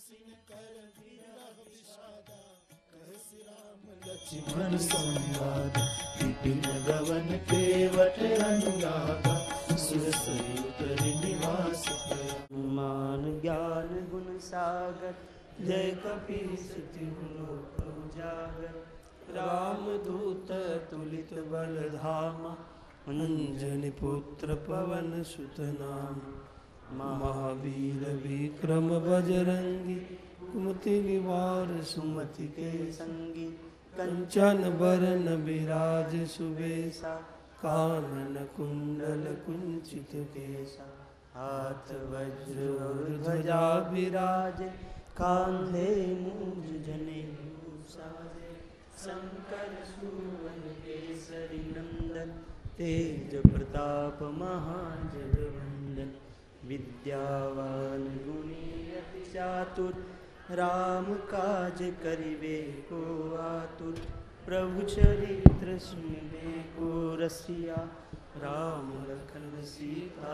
उदासीन कर विरह विषादा, कहसि राम लक्ष्मण संवाद, विपिन गवन केवट अनुरागा, सुरसरी उतरि निवास मान ज्ञान गुण सागर, जय कपीस तिहु लोक उजागर, रामदूत तुलित बल धामा, अंजनी पुत्र पवन सुत नाम, महावीर विक्रम बजरंगी, कुमति निवार सुमति के संगी, कंचन बरन विराज सुबेसा, कानन कुंडल कुंचित केसा, हाथ वज्र और ध्वजा विराज, कांधे मूंज जनेऊ साजे, शंकर सुवन केसरी नंदन, तेज प्रताप महाजगवंदन, विद्यावान गुणी अति चातुर, राम काज करिबे को आतुर, प्रभु चरित्र सुनिबे को रसिया, राम लखन सीता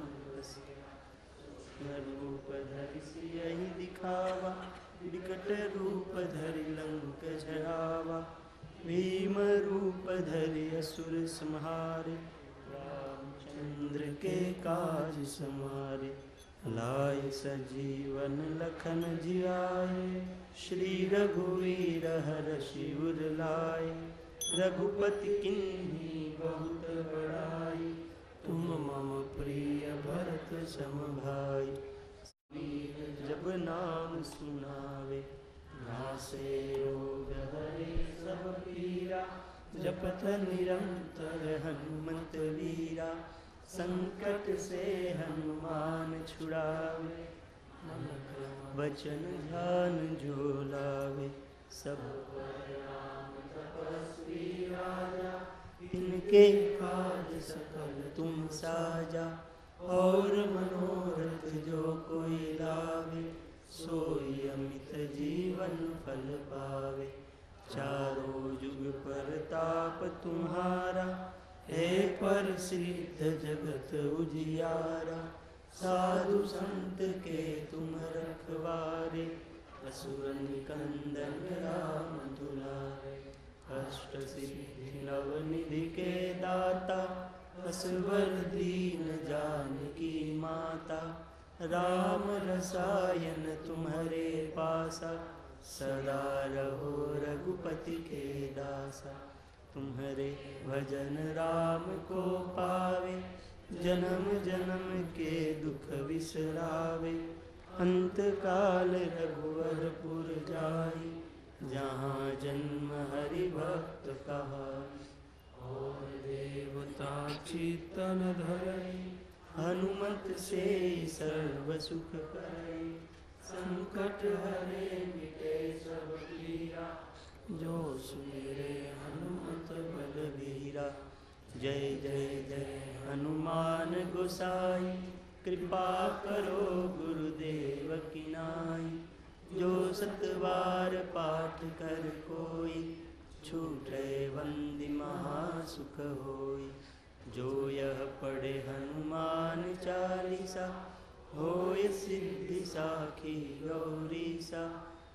बसिया। रूप धरि सियहि दिखावा, विकट रूप धरि लंक जरावा, भीम रूप धरि असुर संहारे, रामचंद्र के काज समारे, लाए सजीवन लखन जियाए, श्री रघुवीर हरषि उर लाए, रघुपति किन्हीं बहुत बड़ाई, तुम मम प्रिय भरत सम भाई, जब नाम सुनावे, नासे रोग हरे सब पीरा, जपत निरंतर हनुमत वीरा, संकट से हनुमान छुड़ावे, मन क्रम वचन ध्यान जो लावे, सब पर राम तपस्वी राजा, इनके काज सकल तुम साजा, और मनोरथ जो कोई लावे, सोई अमित जीवन फल पावे, चारों जुग परताप तुम्हारा, हे प्रसिद्ध जगत उजियारा, साधु संत के तुम रखवारे, असुर निकंदन राम दुलारे, अष्ट सिद्धि नव निधि के दाता, असवर दीन जानकी माता, राम रसायन तुम्हारे पासा, सदा रहो रघुपति के दासा, तुम्हारे भजन राम को पावे, जन्म जन्म के दुख बिसरावे, अंत काल रघुवरपुर जाई, जहाँ जन्म हरि भक्त कहाई, और देवता चित्तन धरई, हनुमत से सर्व सुख करई, संकट हरे मिटे सब पीरा, जो सुमिरे हनुमत बलबीरा, जय जय जय हनुमान गोसाई, कृपा करो गुरुदेव की नाई, जो सतबार पाठ कर कोई, छूटे बंदी महासुख होई, जो यह पढ़े हनुमान चालीसा, होय सिद्धि साखी गौरीसा,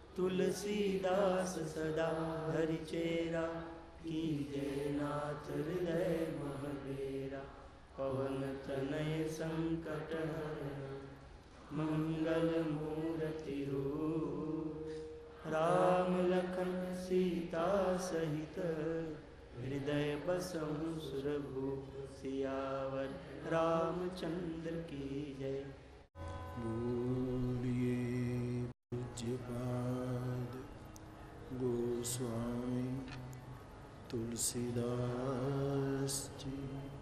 तुलसीदास सदा हरि चेरा, कीजे नाथ हृदय महबेरा, पवन तनय संकट हरण, मंगल मूर्ति रूप, राम लखन सीता सहित, हृदय बसहु सुरभूप, सियावर रामचंद्र की जय। बोलिए पूज्यपाद गोस्वामी तुलसीदास जी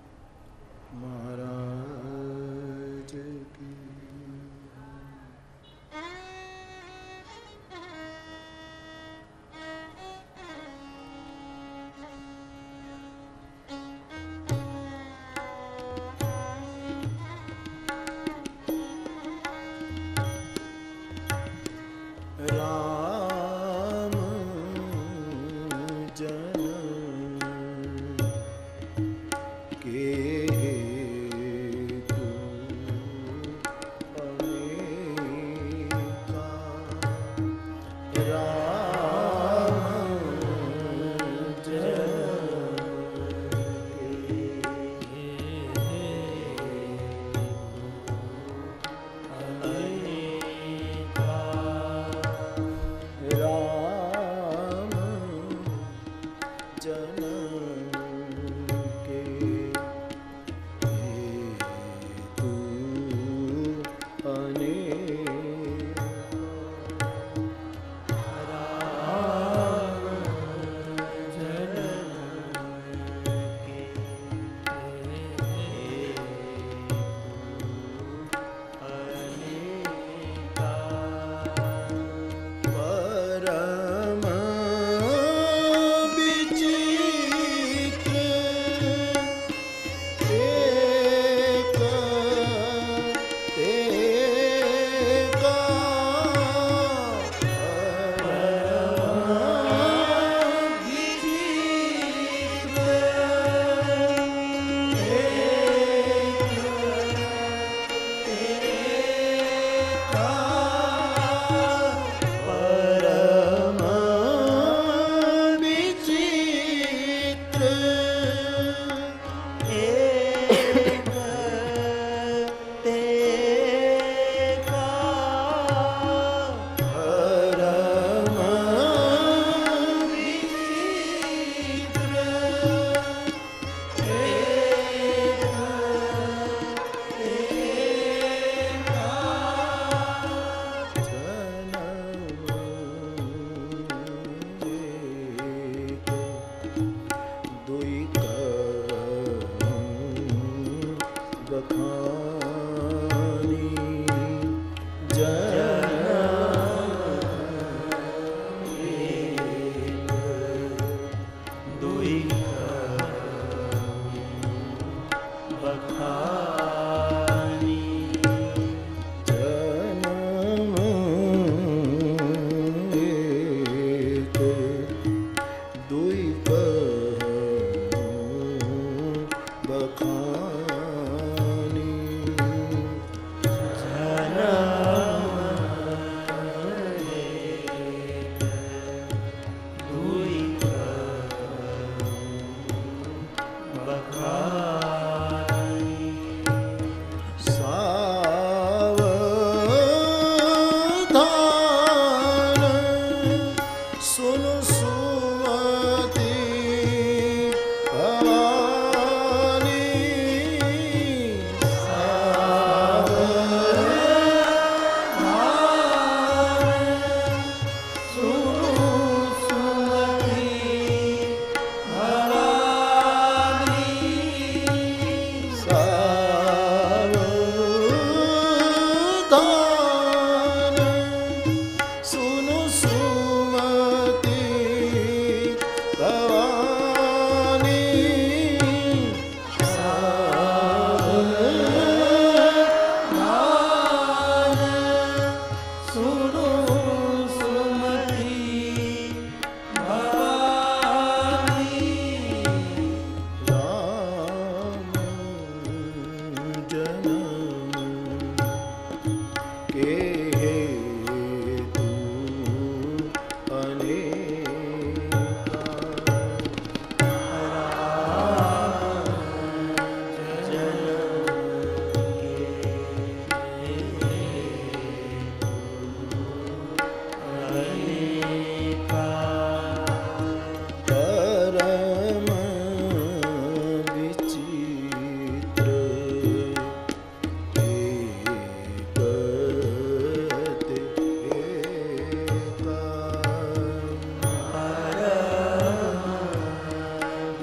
महाराज की। सुनो सुमति भवानी राम जन्म के हेतु अनेका परम विचित्र एकते एका परम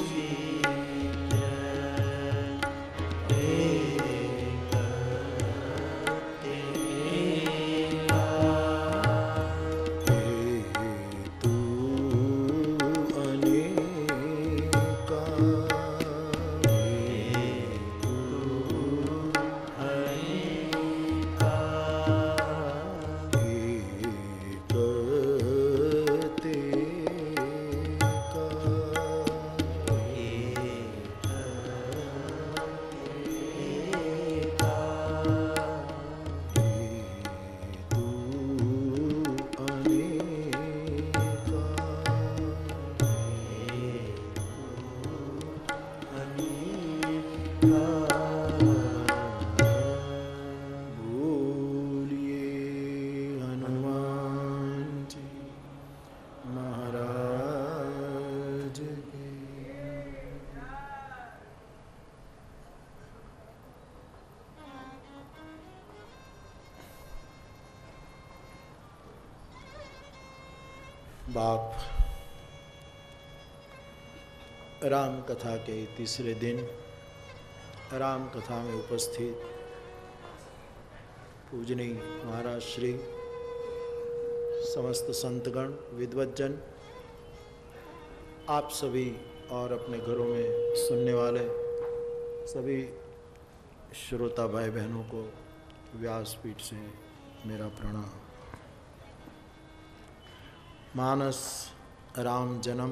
बोलिए हनुमान जी महाराज की। बाप राम कथा के तीसरे दिन राम कथा में उपस्थित पूजनीय महाराज श्री, समस्त संतगण, विद्वज्जन, आप सभी और अपने घरों में सुनने वाले सभी श्रोता भाई बहनों को व्यासपीठ से मेरा प्रणाम। मानस राम जन्म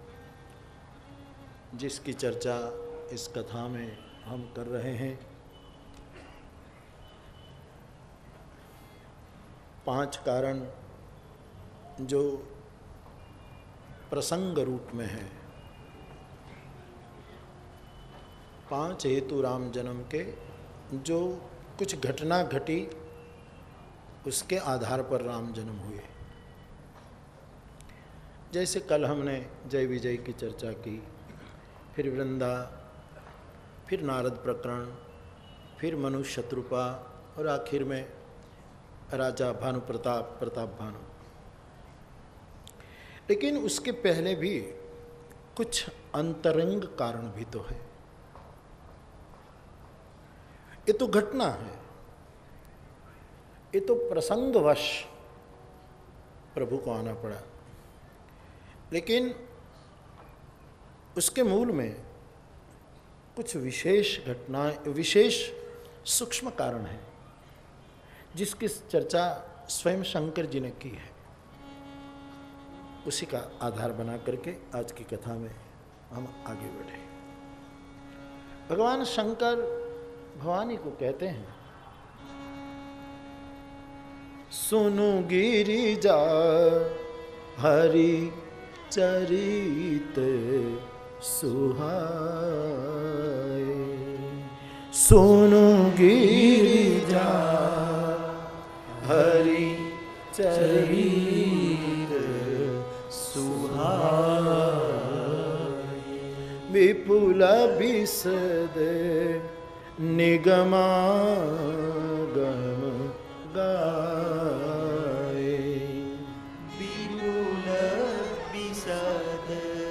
जिसकी चर्चा इस कथा में हम कर रहे हैं, 5 कारण जो प्रसंग रूप में है, 5 हेतु राम जन्म के जो कुछ घटना घटी उसके आधार पर राम जन्म हुए। जैसे कल हमने जय विजय की चर्चा की, फिर वृंदा, फिर नारद प्रकरण, फिर मनु शत्रुपा और आखिर में राजा भानु प्रताप भानु। लेकिन उसके पहले भी कुछ अंतरंग कारण भी तो है। ये तो घटना है, ये तो प्रसंगवश प्रभु को आना पड़ा, लेकिन उसके मूल में कुछ विशेष घटनाएं, विशेष सूक्ष्म कारण हैं जिसकी चर्चा स्वयं शंकर जी ने की है। उसी का आधार बना करके आज की कथा में हम आगे बढ़े। भगवान शंकर भवानी को कहते हैं, सुनु गिरिजा हरि चरित सुहाए, सुनु गिरिजा हरि चरित सुहाए, विपुल विशद निगमागम गाए, विपुल विशद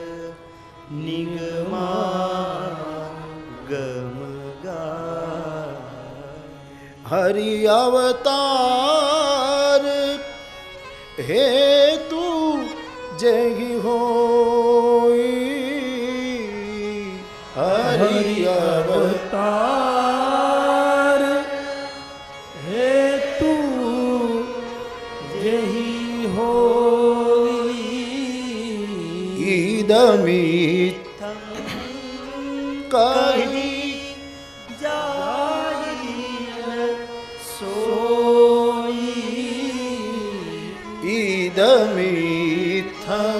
निगमागम गाए, हरि अवतार हेतु जहि होई, हरि अवतार हेतु यही होई इदमित्थं कहि जाई सोई इदमित्थं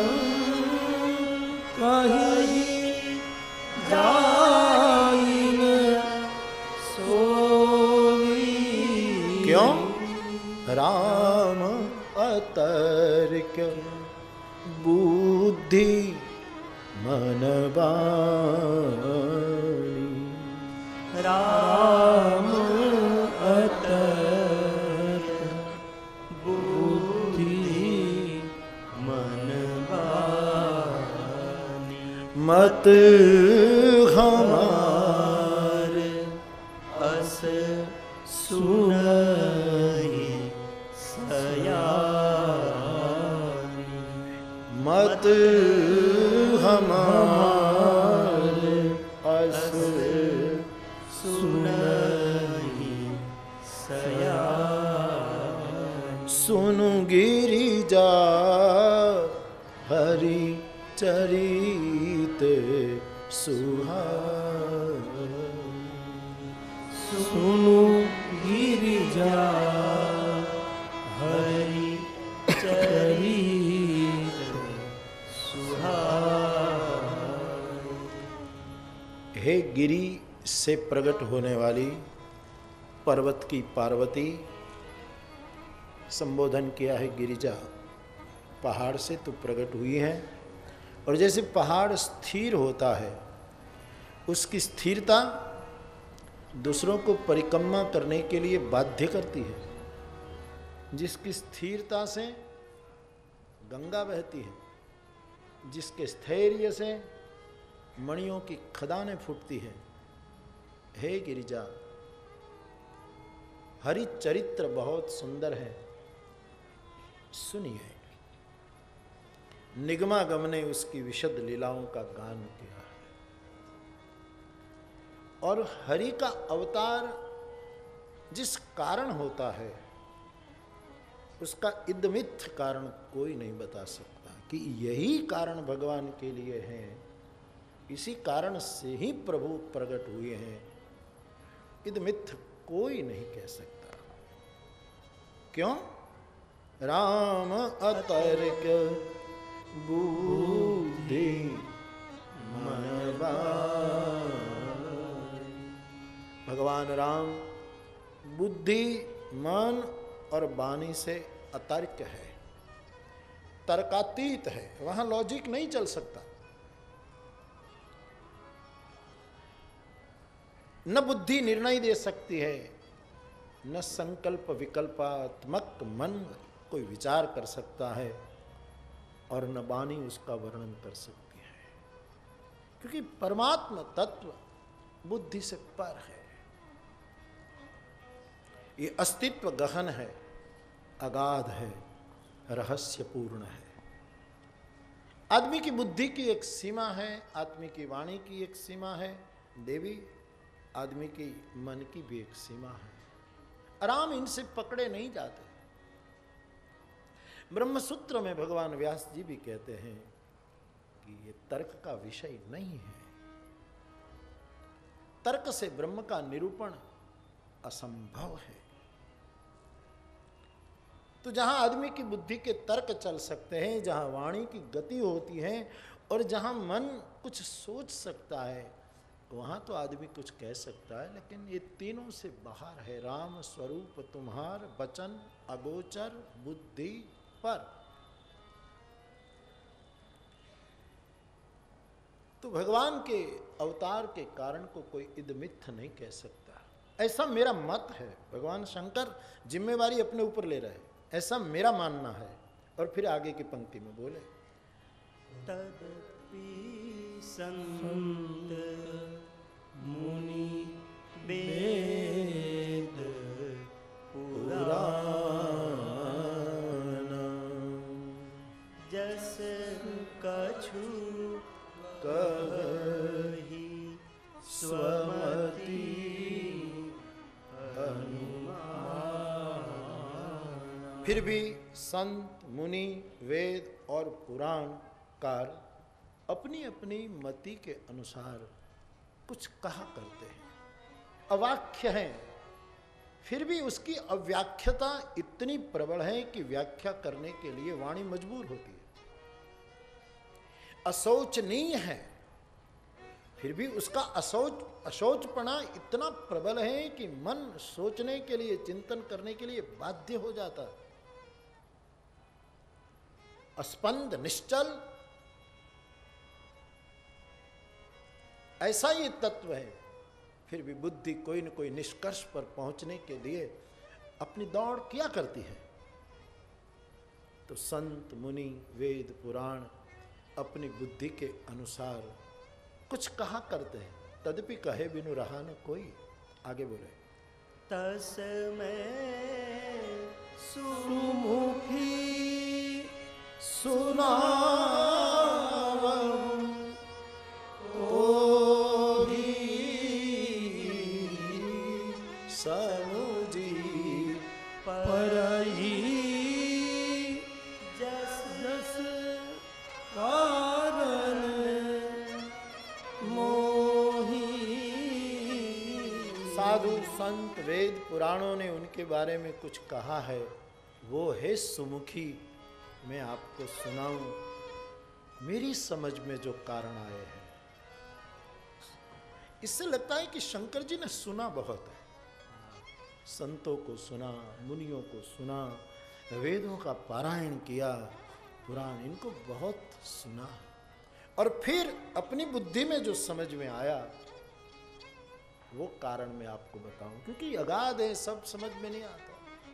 कही जाई सोई। क्यों? राम अतर्क बुद्धि मन वाणी। राम अतर्क बुद्धि मन वाणी। मत हमार अस सुनहि सयानी। मत हमार अस सुनहि सयानी। सुनु गिरिजा हरि चरित सुहानी। सुनु गिरिजा हरि चरित सुहानी। हे गिरि से प्रकट होने वाली पर्वत की पार्वती, संबोधन किया है गिरिजा, पहाड़ से तो प्रकट हुई है। और जैसे पहाड़ स्थिर होता है, उसकी स्थिरता दूसरों को परिक्रमा करने के लिए बाध्य करती है। जिसकी स्थिरता से गंगा बहती है, जिसके स्थैर्य से मणियों की खदानें फूटती है। हे गिरिजा, हरि चरित्र बहुत सुंदर है, सुनिए। निगमागम ने उसकी विशद लीलाओं का गान किया है। और हरि का अवतार जिस कारण होता है, उसका इदमित्थ कारण कोई नहीं बता सकता कि यही कारण भगवान के लिए है, इसी कारण से ही प्रभु प्रकट हुए हैं। इदमित्थ कोई नहीं कह सकता। क्यों? राम अतर्क बुद्धि मन वाणी। भगवान राम बुद्धि, मन और वाणी से अतर्क है, तर्कातीत है। वहां लॉजिक नहीं चल सकता। न बुद्धि निर्णय दे सकती है, न संकल्प विकल्पात्मक मन कोई विचार कर सकता है, और न वाणी उसका वर्णन कर सकती है। क्योंकि परमात्मा तत्व बुद्धि से पर है। ये अस्तित्व गहन है, अगाध है, रहस्यपूर्ण है। आदमी की बुद्धि की एक सीमा है, आदमी की वाणी की एक सीमा है, देवी आदमी की मन की भी एक सीमा है। आराम इनसे पकड़े नहीं जाते। ब्रह्मसूत्र में भगवान व्यास जी भी कहते हैं कि ये तर्क का विषय नहीं है। तर्क से ब्रह्म का निरूपण असंभव है। तो जहां आदमी की बुद्धि के तर्क चल सकते हैं, जहां वाणी की गति होती है, और जहां मन कुछ सोच सकता है, वहां तो आदमी कुछ कह सकता है। लेकिन ये तीनों से बाहर है। राम स्वरूप तुम्हार वचन अगोचर बुद्धि पर। तो भगवान के अवतार के कारण को कोई इदमित्थ नहीं कह सकता, ऐसा मेरा मत है। भगवान शंकर जिम्मेवारी अपने ऊपर ले रहे, ऐसा मेरा मानना है। और फिर आगे की पंक्ति में बोले, तदपि संत मुनि वेद पुराण जस कछु कहि स्वमति अनुमान। फिर भी संत, मुनि, वेद और पुराणकार अपनी अपनी मति के अनुसार कुछ कहा करते हैं, अवाक्य है, फिर भी उसकी अव्याख्यता इतनी प्रबल है कि व्याख्या करने के लिए वाणी मजबूर होती है। अशोचनीय है, फिर भी उसका अशोचपना इतना प्रबल है कि मन सोचने के लिए, चिंतन करने के लिए बाध्य हो जाता है। अस्पंद, निश्चल, ऐसा ये तत्व है, फिर भी बुद्धि कोई न कोई निष्कर्ष पर पहुंचने के लिए अपनी दौड़ किया करती है। तो संत, मुनि, वेद, पुराण अपनी बुद्धि के अनुसार कुछ कहा करते हैं, तदपि कहे बिनु रहा न कोई। आगे बोले, तस्मै सुमुखी सुनावहु सनुजी परई जस जस कारण मोही। साधु संत वेद पुराणों ने उनके बारे में कुछ कहा है, वो है सुमुखी। मैं आपको सुनाऊं मेरी समझ में जो कारण आए हैं। इससे लगता है कि शंकर जी ने सुना बहुत है, संतों को सुना, मुनियों को सुना, वेदों का पारायण किया, पुराण इनको बहुत सुना, और फिर अपनी बुद्धि में जो समझ में आया वो कारण मैं आपको बताऊं, क्योंकि अगाध है, सब समझ में नहीं आता।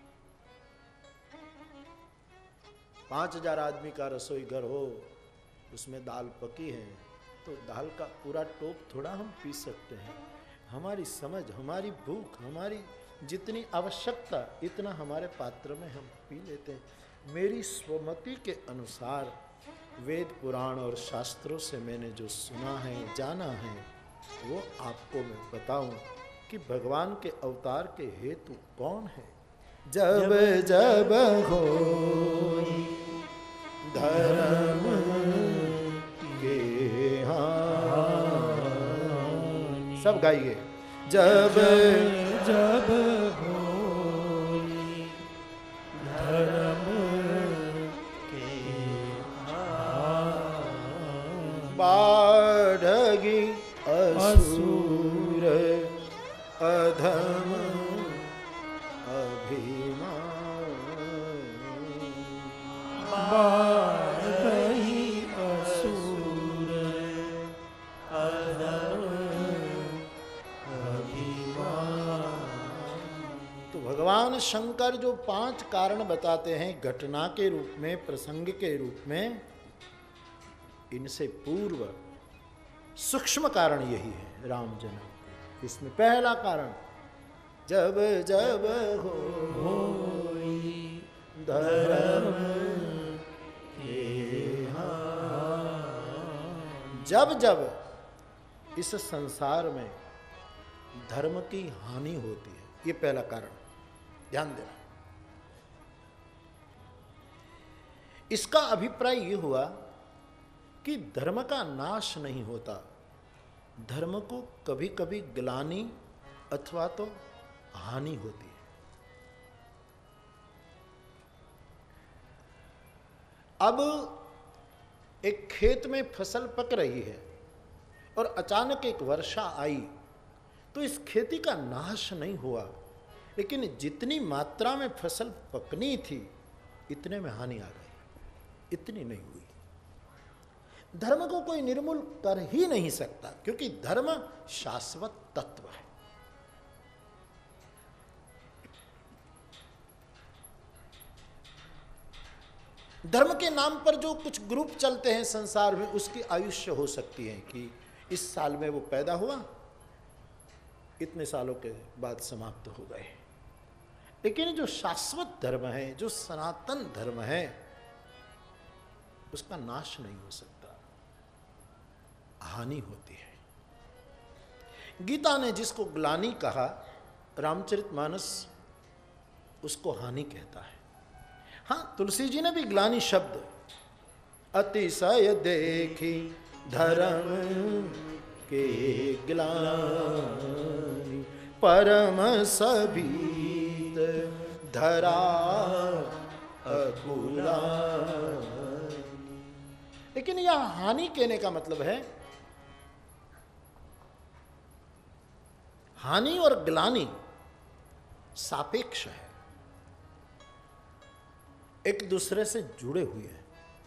5000 आदमी का रसोई घर हो, उसमें दाल पकी है, तो दाल का पूरा टोप थोड़ा हम पी सकते हैं। हमारी समझ, हमारी भूख, हमारी जितनी आवश्यकता, इतना हमारे पात्र में हम पी लेते हैं। मेरी स्वमति के अनुसार वेद पुराण और शास्त्रों से मैंने जो सुना है, जाना है, वो आपको मैं बताऊं कि भगवान के अवतार के हेतु कौन है। जब जब हो धर्म के हानि, सब गाइए। जब जब होई धर्म के हानि, बाढ़गी असुर अधम अभिमान, बाढ़ही असुर अधम अभिमान। तो भगवान शंकर जो 5 कारण बताते हैं घटना के रूप में, प्रसंग के रूप में, इनसे पूर्व सूक्ष्म कारण यही है, राम जन्म। इसमें पहला कारण, जब जब होई धर्म के हानि, जब जब इस संसार में धर्म की हानि होती है, ये पहला कारण, ध्यान देना। इसका अभिप्राय ये हुआ कि धर्म का नाश नहीं होता, धर्म को कभी कभी ग्लानि अथवा तो हानि होती है। अब एक खेत में फसल पक रही है और अचानक एक वर्षा आई, तो इस खेती का नाश नहीं हुआ, लेकिन जितनी मात्रा में फसल पकनी थी इतने में हानि आ गई, इतनी नहीं हुई। धर्म को कोई निर्मूल कर ही नहीं सकता, क्योंकि धर्म शाश्वत तत्व है। धर्म के नाम पर जो कुछ ग्रुप चलते हैं संसार में, उसकी आयुष्य हो सकती है कि इस साल में वो पैदा हुआ, इतने सालों के बाद समाप्त हो गए। लेकिन जो शाश्वत धर्म है, जो सनातन धर्म है, उसका नाश नहीं हो सकता, हानि होती है। गीता ने जिसको ग्लानि कहा, रामचरितमानस उसको हानि कहता है। हाँ, तुलसी जी ने भी ग्लानि शब्द अतिशय देखी धर्म के ग्लानि परम सभीत धरा अकुला। लेकिन यह हानि कहने का मतलब है, हानि और ग्लानि सापेक्ष है, एक दूसरे से जुड़े हुए हैं।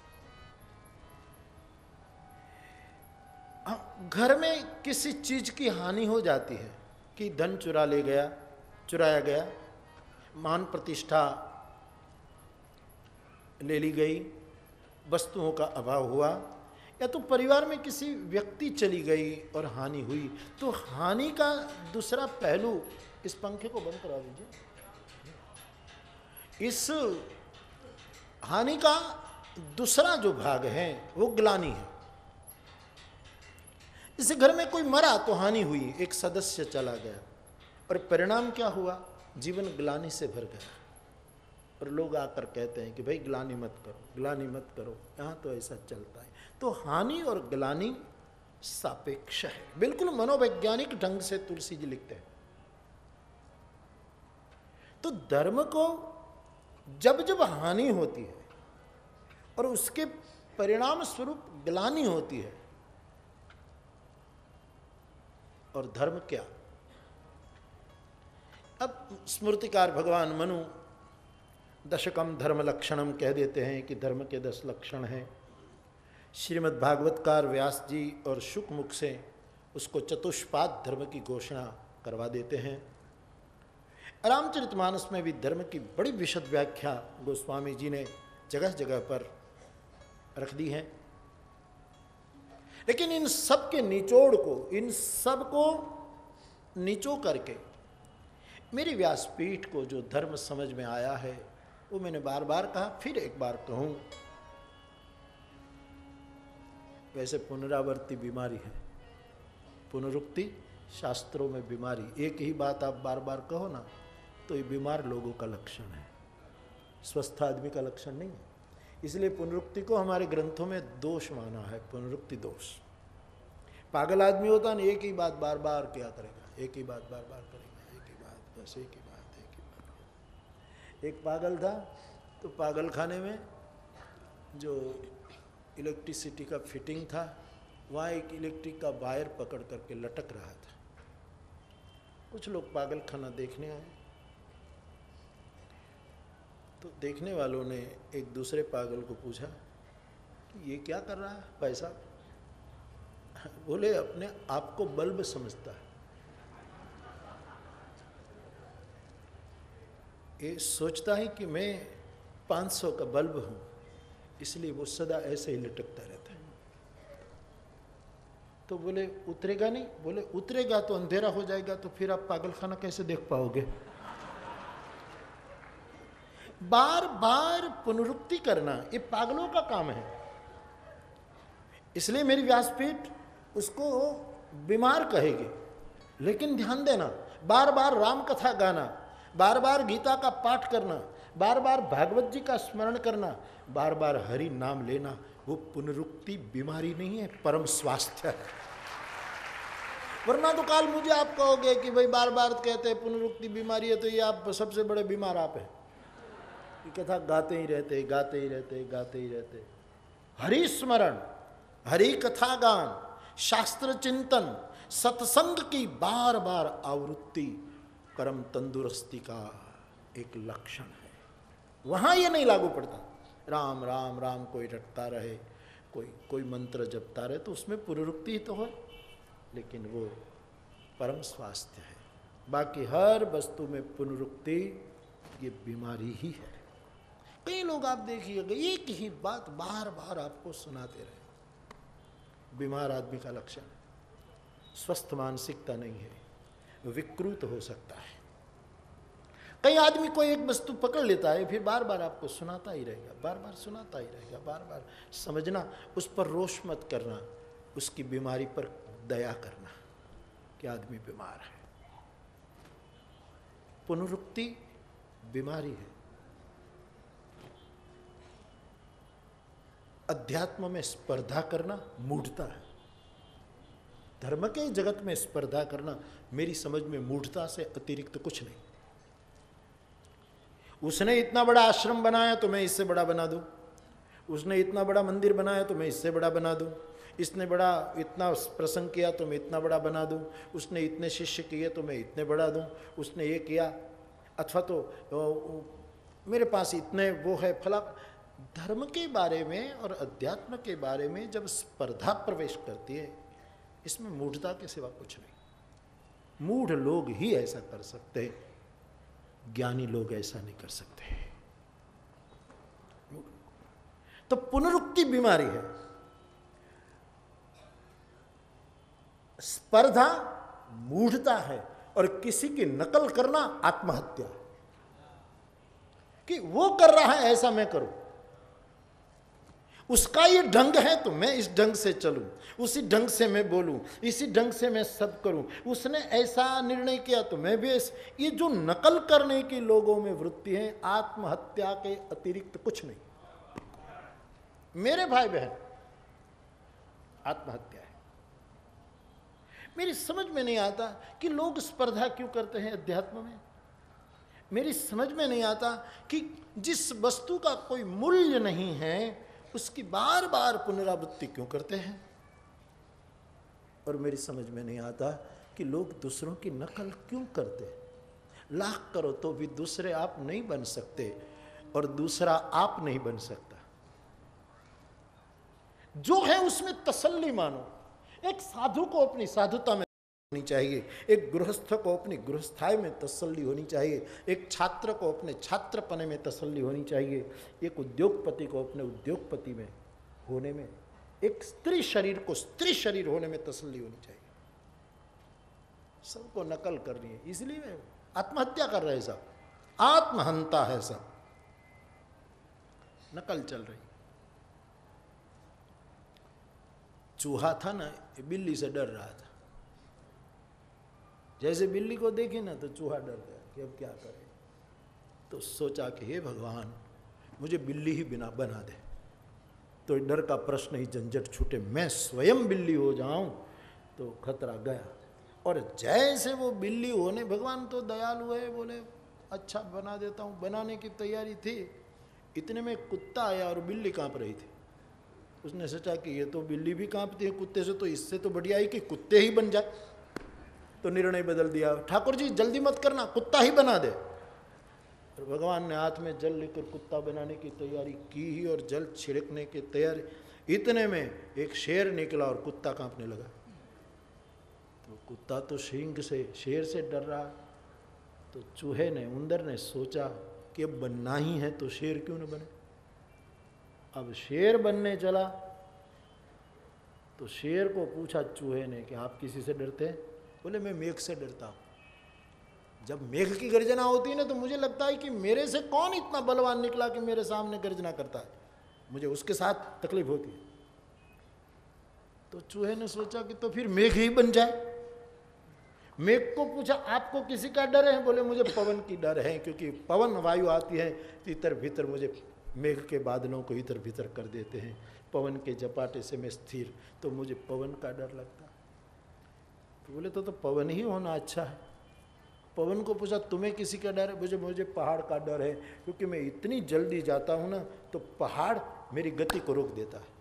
घर में किसी चीज की हानि हो जाती है कि धन चुराया गया, मान प्रतिष्ठा ले ली गई, वस्तुओं का अभाव हुआ, या तो परिवार में किसी व्यक्ति चली गई और हानि हुई, तो हानि का दूसरा पहलू, इस पंखे को बंद करा दीजिए, इस हानि का दूसरा जो भाग है वो ग्लानि है। जैसे घर में कोई मरा तो हानि हुई, एक सदस्य चला गया, और परिणाम क्या हुआ, जीवन ग्लानि से भर गया। और लोग आकर कहते हैं कि भाई ग्लानि मत करो, ग्लानि मत करो, यहाँ तो ऐसा चलता है। तो हानि और ग्लानि सापेक्ष है, बिल्कुल मनोवैज्ञानिक ढंग से तुलसी जी लिखते हैं। तो धर्म को जब जब हानि होती है और उसके परिणाम स्वरूप ग्लानि होती है, और धर्म क्या, अब स्मृतिकार भगवान मनु दशकम धर्म लक्षणम कह देते हैं कि धर्म के 10 लक्षण हैं। श्रीमद् भागवतकार व्यास जी और शुक मुख से उसको चतुष्पाद धर्म की घोषणा करवा देते हैं। रामचरितमानस में भी धर्म की बड़ी विशद व्याख्या गोस्वामी जी ने जगह जगह पर रख दी है। लेकिन इन सब के निचोड़ को, इन सब को निचो करके मेरी व्यासपीठ को जो धर्म समझ में आया है वो मैंने बार बार कहा, फिर एक बार कहूं, वैसे पुनरावर्ती बीमारी है, पुनरुक्ति शास्त्रों में बीमारी। एक ही बात आप बार बार कहो ना तो ये बीमार लोगों का लक्षण है, स्वस्थ आदमी का लक्षण नहीं है। इसलिए पुनरुक्ति को हमारे ग्रंथों में दोष माना है, पुनरुक्ति दोष। पागल आदमी होता ना, एक ही बात बार बार क्या करेगा, एक ही बात बार बार करेगा, एक ही बात, बस एक ही बात, एक ही बात। एक पागल था तो पागल खाने में जो इलेक्ट्रिसिटी का फिटिंग था, वहाँ एक इलेक्ट्रिक का वायर पकड़ करके लटक रहा था। कुछ लोग पागल खाना देखने आए, तो देखने वालों ने एक दूसरे पागल को पूछा कि ये क्या कर रहा है भाई साहब? बोले अपने आप को बल्ब समझता है, ये सोचता है कि मैं 500 का बल्ब हूं, इसलिए वो सदा ऐसे ही लटकता रहता है। तो बोले उतरेगा नहीं? बोले उतरेगा तो अंधेरा हो जाएगा, तो फिर आप पागल खाना कैसे देख पाओगे? बार बार पुनरुक्ति करना ये पागलों का काम है। इसलिए मेरी व्यासपीठ उसको बीमार कहेगी। लेकिन ध्यान देना, बार बार राम कथा गाना, बार बार गीता का पाठ करना, बार बार भागवत जी का स्मरण करना, बार बार हरि नाम लेना, वो पुनरुक्ति बीमारी नहीं है, परम स्वास्थ्य है। वरना तो काल मुझे आप कहोगे कि भाई बार बार कहते हैं पुनरुक्ति बीमारी है, तो ये आप सबसे बड़े बीमार आप हैं। कथा गाते ही रहते, गाते ही रहते, गाते ही रहते। हरि स्मरण, हरि कथा गान, शास्त्र चिंतन, सत्संग की बार बार आवृत्ति परम तंदुरुस्ती का एक लक्षण है। वहां ये नहीं लागू पड़ता। राम राम राम कोई रटता रहे, कोई मंत्र जपता रहे, तो उसमें पुनरुक्ति ही तो है, लेकिन वो परम स्वास्थ्य है। बाकी हर वस्तु में पुनरुक्ति ये बीमारी ही है। कई लोग आप देखिएगा एक ही बात बार बार आपको सुनाते रहे, बीमार आदमी का लक्षण। स्वस्थ मानसिकता नहीं है, विकृत हो सकता है। कई आदमी कोई एक वस्तु पकड़ लेता है, फिर बार बार आपको सुनाता ही रहेगा, बार बार सुनाता ही रहेगा, बार बार समझना, उस पर रोष मत करना, उसकी बीमारी पर दया करना कि आदमी बीमार है। पुनरुक्ति बीमारी है। अध्यात्म में स्पर्धा करना मूढ़ता है। धर्म के जगत में स्पर्धा करना मेरी समझ में मूढ़ता से अतिरिक्त कुछ नहीं। उसने इतना बड़ा आश्रम बनाया तो मैं इससे बड़ा बना दूं, उसने इतना बड़ा मंदिर बनाया तो मैं इससे बड़ा बना दूं, इसने बड़ा इतना प्रसंग किया तो मैं इतना बड़ा बना दूं, उसने इतने शिष्य किए तो मैं इतने बड़ा दूं, उसने ये किया, अथवा तो मेरे पास इतने वो है फला। धर्म के बारे में और अध्यात्म के बारे में जब स्पर्धा प्रवेश करती है, इसमें मूढ़ता के सिवा कुछ नहीं। मूढ़ लोग ही ऐसा कर सकते हैं, ज्ञानी लोग ऐसा नहीं कर सकते। तो पुनरुक्ति बीमारी है। स्पर्धा मूढ़ता है और किसी की नकल करना आत्महत्या। कि वो कर रहा है ऐसा मैं करूं, उसका ये ढंग है तो मैं इस ढंग से चलूं, उसी ढंग से मैं बोलूं, इसी ढंग से मैं सब करूं, उसने ऐसा निर्णय किया तो मैं भी ये जो नकल करने की लोगों में वृत्ति है, आत्महत्या के अतिरिक्त कुछ नहीं। मेरे भाई बहन, आत्महत्या है। मेरी समझ में नहीं आता कि लोग स्पर्धा क्यों करते हैं अध्यात्म में। मेरी समझ में नहीं आता कि जिस वस्तु का कोई मूल्य नहीं है उसकी बार बार पुनरावृत्ति क्यों करते हैं। और मेरी समझ में नहीं आता कि लोग दूसरों की नकल क्यों करते हैं। लाख करो तो भी दूसरे आप नहीं बन सकते और दूसरा आप नहीं बन सकता। जो है उसमें तसल्ली मानो। एक साधु को अपनी साधुता में होनी चाहिए, एक गृहस्थ को अपनी गृहस्थाई में तसल्ली होनी चाहिए, एक छात्र को अपने छात्रपने में तसल्ली होनी चाहिए, एक उद्योगपति को अपने उद्योगपति में होने में, एक स्त्री शरीर को स्त्री शरीर होने में तसल्ली होनी चाहिए। सबको नकल करनी है, इसलिए आत्महत्या कर रहे सब, आत्महंता है सब, नकल चल रही। चूहा था ना, बिल्ली से डर रहा था। जैसे बिल्ली को देखी ना तो चूहा डर गया कि अब क्या करे। तो सोचा कि हे भगवान, मुझे बिल्ली ही बिना बना दे तो डर का प्रश्न ही झंझट छूटे, मैं स्वयं बिल्ली हो जाऊं तो खतरा गया। और जैसे वो बिल्ली होने, भगवान तो दयालु है, बोले अच्छा बना देता हूँ, बनाने की तैयारी थी, इतने में कुत्ता आया और बिल्ली कांप रही थी। उसने सोचा कि ये तो बिल्ली भी कांपती है कुत्ते से, तो इससे तो बढ़िया है कि कुत्ते ही बन जाए। तो निर्णय बदल दिया, ठाकुर जी जल्दी मत करना, कुत्ता ही बना दे। और भगवान ने हाथ में जल लेकर कुत्ता बनाने की तैयारी की ही और जल छिड़कने की तैयारी, इतने में एक शेर निकला और कुत्ता कांपने लगा। तो कुत्ता तो सिंह से, शेर से डर रहा। तो चूहे ने, उंदर ने सोचा कि अब बनना ही है तो शेर क्यों न बने। अब शेर बनने चला तो शेर को पूछा चूहे ने कि आप किसी से डरते हैं? बोले मैं मेघ से डरता हूँ। जब मेघ की गर्जना होती है ना तो मुझे लगता है कि मेरे से कौन इतना बलवान निकला कि मेरे सामने गर्जना करता है, मुझे उसके साथ तकलीफ होती है। तो चूहे ने सोचा कि तो फिर मेघ ही बन जाए। मेघ को पूछा आपको किसी का डर है? बोले मुझे पवन की डर है, क्योंकि पवन वायु आती है तो इतर भीतर मुझे मेघ के बादलों को इतर भीतर कर देते हैं, पवन के जपाटे से मैं स्थिर, तो मुझे पवन का डर लगता है। तो बोले तो पवन ही होना अच्छा है। पवन को पूछा तुम्हें किसी का डर है? मुझे पहाड़ का डर है, क्योंकि मैं इतनी जल्दी जाता हूँ ना तो पहाड़ मेरी गति को रोक देता है।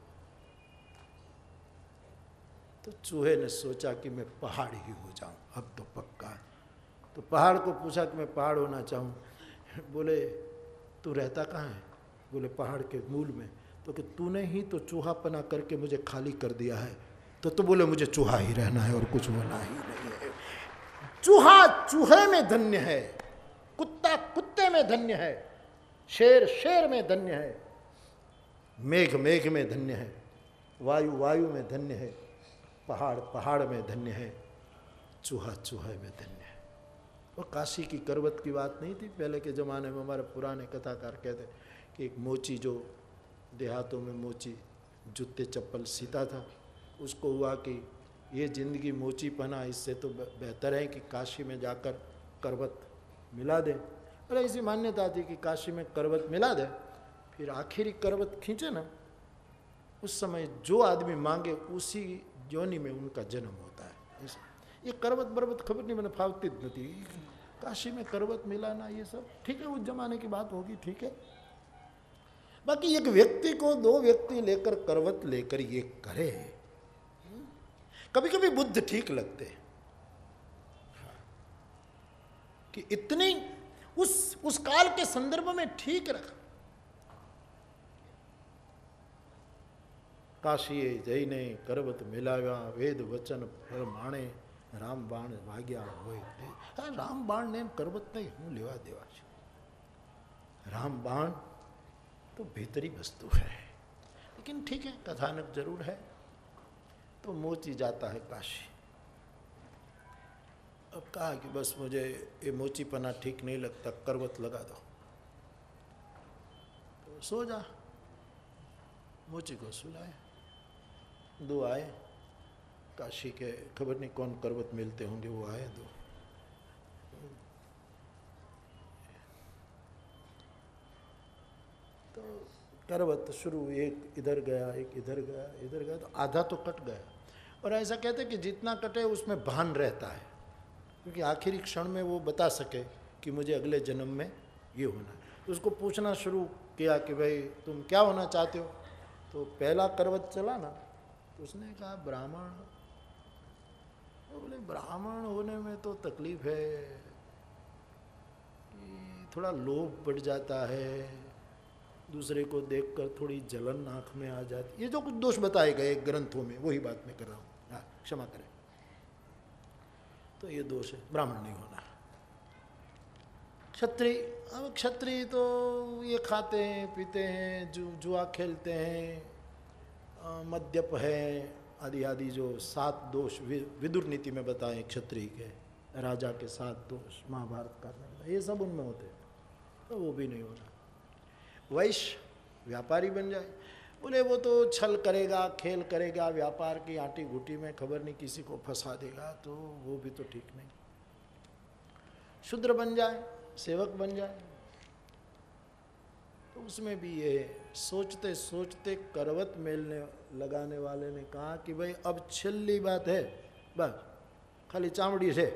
तो चूहे ने सोचा कि मैं पहाड़ ही हो जाऊं, अब तो पक्का है। तो पहाड़ को पूछा कि मैं पहाड़ होना चाहूँ। बोले तू रहता कहाँ है? बोले पहाड़ के मूल में। तो कि तूने ही तो चूहापना करके मुझे खाली कर दिया है। तो बोले मुझे चूहा ही रहना है और कुछ होना ही नहीं है। चूहा चूहे में धन्य है, कुत्ता कुत्ते में धन्य है, शेर शेर में धन्य है, मेघ मेघ में धन्य है, वायु वायु में धन्य है, पहाड़ पहाड़ में धन्य है, चूहा चूहे में धन्य है। और काशी की करवत की बात नहीं थी। पहले के ज़माने में हमारे पुराने कथाकार कहते कि एक मोची जो देहातों में मोची जूते चप्पल सीता था, उसको हुआ कि ये ज़िंदगी मोची पना, इससे तो बेहतर है कि काशी में जाकर करवत मिला दे। और ऐसी मान्यता थी कि काशी में करवत मिला दे। फिर आखिरी करवत खींचे ना उस समय जो आदमी मांगे उसी योनि में उनका जन्म होता है। ये करवत बरबत खबर नहीं, मैंने फावती नहीं। काशी में करवत मिलाना ये सब ठीक है, उस जमाने की बात होगी, ठीक है। बाकी एक व्यक्ति को दो व्यक्ति लेकर करवत लेकर ये करे, कभी कभी बुद्ध ठीक लगते हैं कि इतनी उस काल के संदर्भ में ठीक रखा। काशी जईने करवत मिलाव्या, वेद वचन प्रमाणे राम बाण वाग्या होय। हाँ, राम बाण ने करवत नहीं हूँ लेवा देवा छे। राम बाण तो भीतरी वस्तु है, लेकिन ठीक है, कथानक जरूर है। तो मोची जाता है काशी। अब कहा कि बस मुझे ये मोचीपना ठीक नहीं लगता, करवत लगा दो। तो सो जा। मोची को सुलाए, दो आए काशी के, खबर नहीं कौन करवत मिलते होंगे, वो आए दो। तो करवत शुरू, एक इधर गया एक इधर गया, इधर गया तो आधा तो कट गया। और ऐसा कहते हैं कि जितना कटे उसमें भान रहता है, क्योंकि आखिरी क्षण में वो बता सके कि मुझे अगले जन्म में ये होना है। तो उसको पूछना शुरू किया कि भाई तुम क्या होना चाहते हो। तो पहला करवत चला ना, तो उसने कहा ब्राह्मण। तो बोले ब्राह्मण होने में तो तकलीफ है कि थोड़ा लोभ बढ़ जाता है, दूसरे को देखकर थोड़ी जलन आँख में आ जाती। ये जो कुछ दोष बताए गए ग्रंथों में वही बात मैं कर रहा हूँ, हाँ क्षमा करें। तो ये दोष है, ब्राह्मण नहीं होना। क्षत्रिय, अब क्षत्रिय तो ये खाते हैं पीते हैं, जुआ खेलते हैं, मद्यप है आदि आदि, जो 7 दोष विदुर नीति में बताए क्षत्रिय के, राजा के 7 दोष महाभारत का, ये सब उनमें होते हैं, तो वो भी नहीं होना। वैश्य, व्यापारी बन जाए। बोले वो तो छल करेगा, खेल करेगा, व्यापार की आटी घुटी में खबर नहीं किसी को फंसा देगा, तो वो भी तो ठीक नहीं। शूद्र बन जाए, सेवक बन जाए, तो उसमें भी ये सोचते सोचते करवत मेलने लगाने वाले ने कहा कि भाई अब छिल्ली बात है, बस खाली चामड़ी से,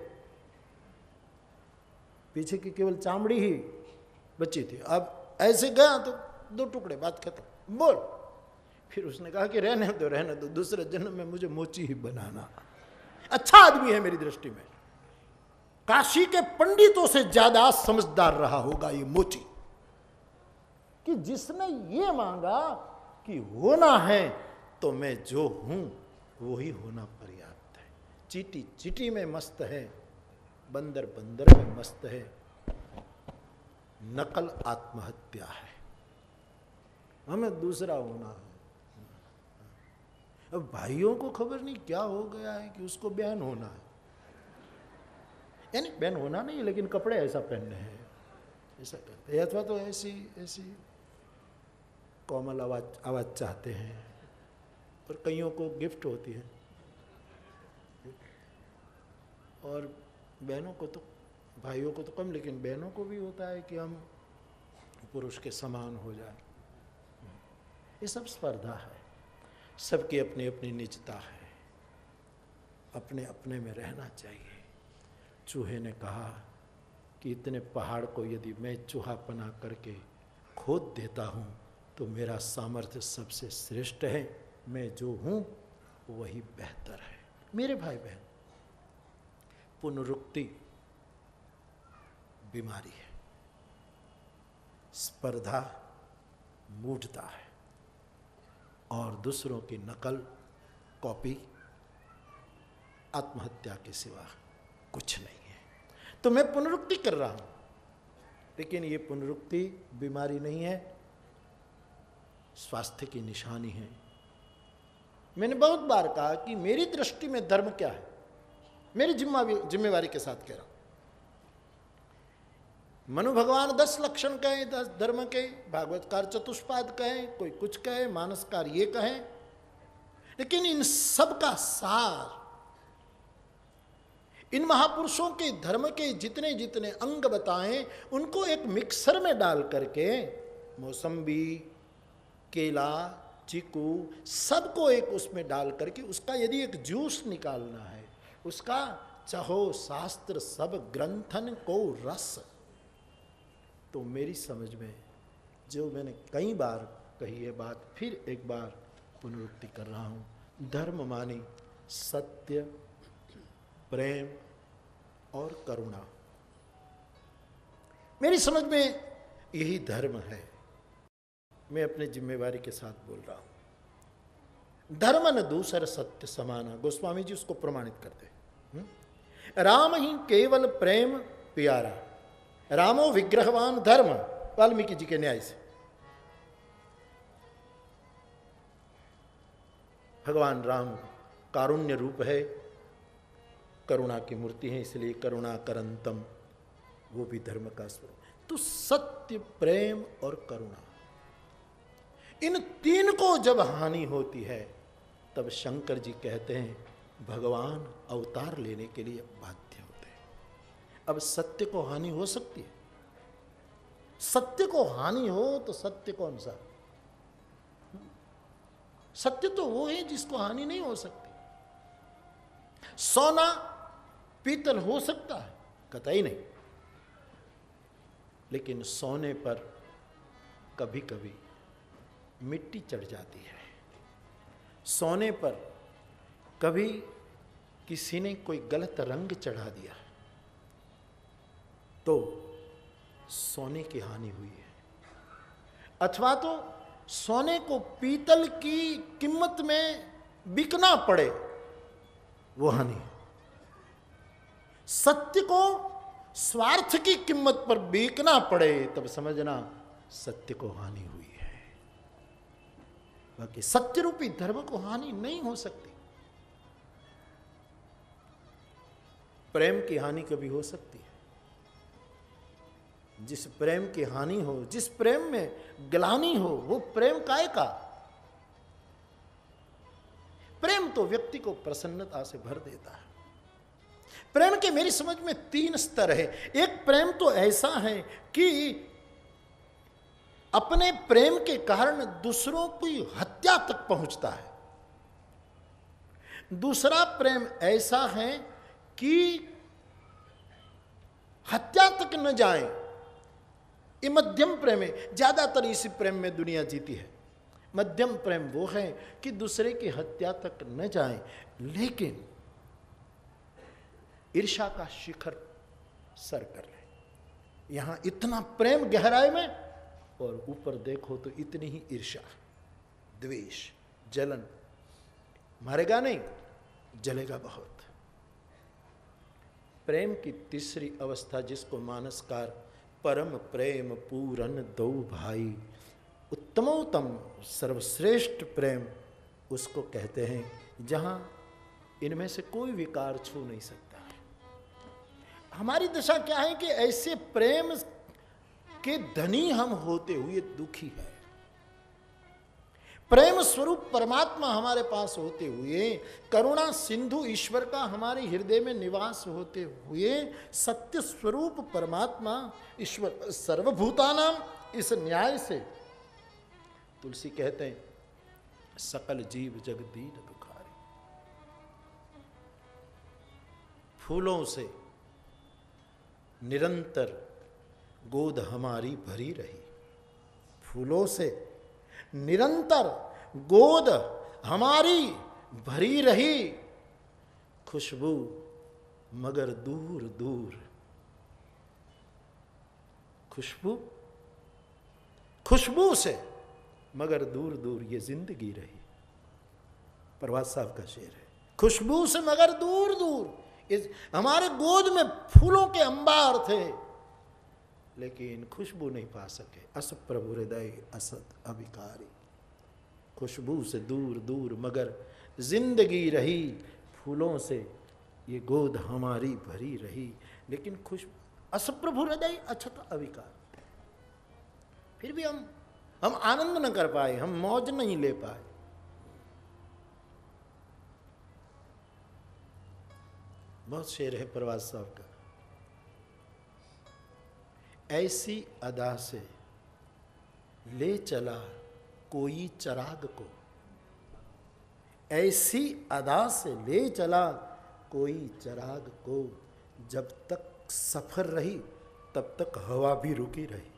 पीछे की केवल चामड़ी ही बची थी। अब ऐसे गया तो 2 टुकड़े, बात खत्म, बोल। फिर उसने कहा कि रहने दो, दूसरे जन्म में मुझे मोची ही बनाना। अच्छा आदमी है मेरी दृष्टि में, काशी के पंडितों से ज्यादा समझदार रहा होगा ये मोची, कि जिसने ये मांगा कि होना है तो मैं जो हूं वो ही होना पर्याप्त है। चीटी चीटी में मस्त है, बंदर बंदर में मस्त है, नकल आत्महत्या है, हमें दूसरा होना है। अब भाइयों को खबर नहीं क्या हो गया है कि उसको बहन होना है, यानी बहन होना नहीं लेकिन कपड़े ऐसा पहनने हैं, ऐसा करते हैं, अथवा तो ऐसी ऐसी कोमल आवाज चाहते हैं, और कईयों को गिफ्ट होती है, और बहनों को तो, भाइयों को तो कम, लेकिन बहनों को भी होता है कि हम पुरुष के समान हो जाए। ये सब स्पर्धा है, सबकी अपनी अपनी निजता है, अपने अपने में रहना चाहिए। चूहे ने कहा कि इतने पहाड़ को यदि मैं चूहापना करके खोद देता हूँ तो मेरा सामर्थ्य सबसे श्रेष्ठ है, मैं जो हूँ वही बेहतर है। मेरे भाई बहन, पुनरुक्ति बीमारी है, स्पर्धा मूढ़ता है, और दूसरों की नकल, कॉपी, आत्महत्या के सिवा कुछ नहीं है। तो मैं पुनरुक्ति कर रहा हूं, लेकिन ये पुनरुक्ति बीमारी नहीं है, स्वास्थ्य की निशानी है। मैंने बहुत बार कहा कि मेरी दृष्टि में धर्म क्या है, मेरी जिम्मेवारी के साथ कह रहा हूं। मनु भगवान 10 लक्षण कहे 10 धर्म के, भागवतकार चतुष्पाद कहे, कोई कुछ कहे, मानसकार ये कहे, लेकिन इन सब का सार, इन महापुरुषों के धर्म के जितने जितने अंग बताएं उनको एक मिक्सर में डाल करके, मौसम्बी, केला, चीकू सबको एक उसमें डाल करके उसका यदि एक जूस निकालना है, उसका चाहो शास्त्र सब ग्रंथन को रस, तो मेरी समझ में जो मैंने कई बार कही है बात, फिर एक बार पुनरुक्ति कर रहा हूँ, धर्म मानी सत्य, प्रेम और करुणा। मेरी समझ में यही धर्म है। मैं अपने जिम्मेवारी के साथ बोल रहा हूं। धर्म न दूसर सत्य समाना, गोस्वामी जी उसको प्रमाणित करते हैं। राम ही केवल प्रेम प्यारा, रामो विग्रहवान धर्म, वाल्मीकि जी के न्याय से। भगवान राम कारुण्य रूप है, करुणा की मूर्ति है, इसलिए करुणा करंतम, वो भी धर्म का स्वरूप। तो सत्य, प्रेम और करुणा, इन तीन को जब हानि होती है तब शंकर जी कहते हैं भगवान अवतार लेने के लिए बाध्य होते हैं। अब सत्य को हानि हो सकती है? सत्य को हानि हो तो सत्य कौन सा? सत्य तो वो है जिसको हानि नहीं हो सकती। सोना पीतल हो सकता है, कतई नहीं, लेकिन सोने पर कभी कभी मिट्टी चढ़ जाती है। सोने पर कभी किसी ने कोई गलत रंग चढ़ा दिया तो सोने की हानि हुई है। अथवा तो सोने को पीतल की कीमत में बिकना पड़े, वो हानि है। सत्य को स्वार्थ की कीमत पर बेचना पड़े तब समझना सत्य को हानि हुई है। बाकी सत्य रूपी धर्म को हानि नहीं हो सकती। प्रेम की हानि कभी हो सकती है। जिस प्रेम की हानि हो, जिस प्रेम में ग्लानि हो, वो प्रेम काय का? प्रेम तो व्यक्ति को प्रसन्नता से भर देता है। प्रेम के मेरी समझ में तीन स्तर है। एक प्रेम तो ऐसा है कि अपने प्रेम के कारण दूसरों की हत्या तक पहुंचता है। दूसरा प्रेम ऐसा है कि हत्या तक न जाए, ये मध्यम प्रेम है। ज्यादातर इसी प्रेम में दुनिया जीती है। मध्यम प्रेम वो है कि दूसरे की हत्या तक न जाए, लेकिन ईर्ष्या का शिखर सर कर ले। यहां इतना प्रेम गहराई में, और ऊपर देखो तो इतनी ही ईर्ष्या, द्वेष, जलन। मारेगा नहीं, जलेगा बहुत। प्रेम की तीसरी अवस्था जिसको मानसकार परम प्रेम पूरन दो भाई, उत्तमोत्तम सर्वश्रेष्ठ प्रेम उसको कहते हैं, जहां इनमें से कोई विकार छू नहीं सकता है। हमारी दशा क्या है कि ऐसे प्रेम के धनी हम होते हुए दुखी है। प्रेम स्वरूप परमात्मा हमारे पास होते हुए, करुणा सिंधु ईश्वर का हमारे हृदय में निवास होते हुए, सत्य स्वरूप परमात्मा ईश्वर सर्वभूतानाम, इस न्याय से तुलसी कहते हैं सकल जीव जग दीन दुखारी। फूलों से निरंतर गोद हमारी भरी रही, फूलों से निरंतर गोद हमारी भरी रही, खुशबू मगर दूर दूर। खुशबू से मगर दूर दूर ये जिंदगी रही। प्रभात साहब का शेर है, खुशबू से मगर दूर दूर। हमारे गोद में फूलों के अंबार थे, लेकिन खुशबू नहीं पा सके। अस प्रभु हृदय असत अभिकारी, खुशबू से दूर दूर मगर जिंदगी रही, फूलों से ये गोद हमारी भरी रही, लेकिन खुशबू अस प्रभु हृदय अछत अभिकार। फिर भी हम आनंद न कर पाए, हम मौज नहीं ले पाए। बहुत शेर है प्रभात साहब का, ऐसी अदा से ले चला कोई चराग को, ऐसी अदा से ले चला कोई चराग को, जब तक सफर रही तब तक हवा भी रुकी रही।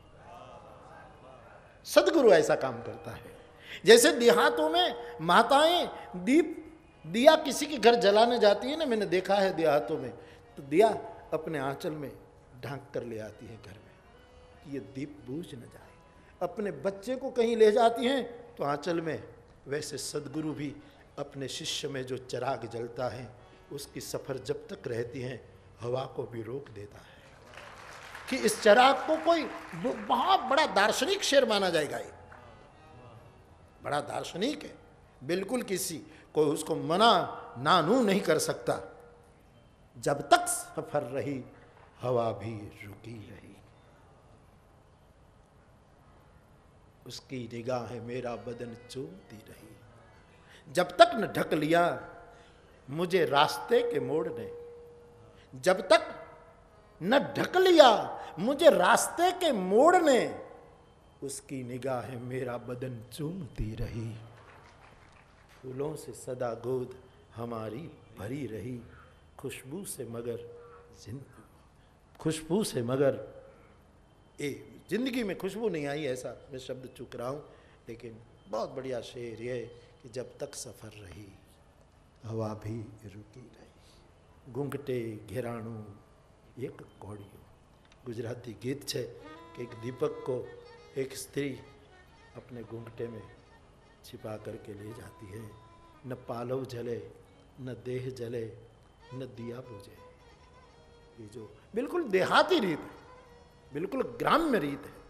सदगुरु ऐसा काम करता है। जैसे देहातों में माताएं दिया किसी के घर जलाने जाती है ना, मैंने देखा है देहातों में, तो दिया अपने आंचल में ढांक कर ले आती है घर में कि ये दीप बूझ न जाए। अपने बच्चे को कहीं ले जाती हैं तो आंचल में। वैसे सदगुरु भी अपने शिष्य में जो चिराग जलता है उसकी सफर जब तक रहती है हवा को भी रोक देता है कि इस चिराग को कोई बहुत बड़ा दार्शनिक शेर माना जाएगा। ये बड़ा दार्शनिक है, बिल्कुल किसी कोई उसको मना नानू नहीं कर सकता। जब तक सफर रही हवा भी रुकी रही। उसकी निगाह मेरा बदन चूमती रही। जब तक न ढक लिया मुझे रास्ते के मोड़ ने, जब तक न ढक लिया मुझे रास्ते के मोड़ ने, उसकी निगाह मेरा बदन चूमती रही। फूलों से सदा गोद हमारी भरी रही, खुशबू से मगर जिंदगी में खुशबू नहीं आई, ऐसा मैं शब्द चूक रहा हूँ, लेकिन बहुत बढ़िया शेर ये कि जब तक सफ़र रही हवा भी रुकी रही। घूंघटे घेराणु एक कोड़ियो, गुजराती गीत है कि एक दीपक को एक स्त्री अपने घूंघटे में छिपा करके ले जाती है। न पालव जले न देह जले न दिया बुझे। ये जो बिल्कुल देहाती रीत है, बिल्कुल ग्राम्य रीत है।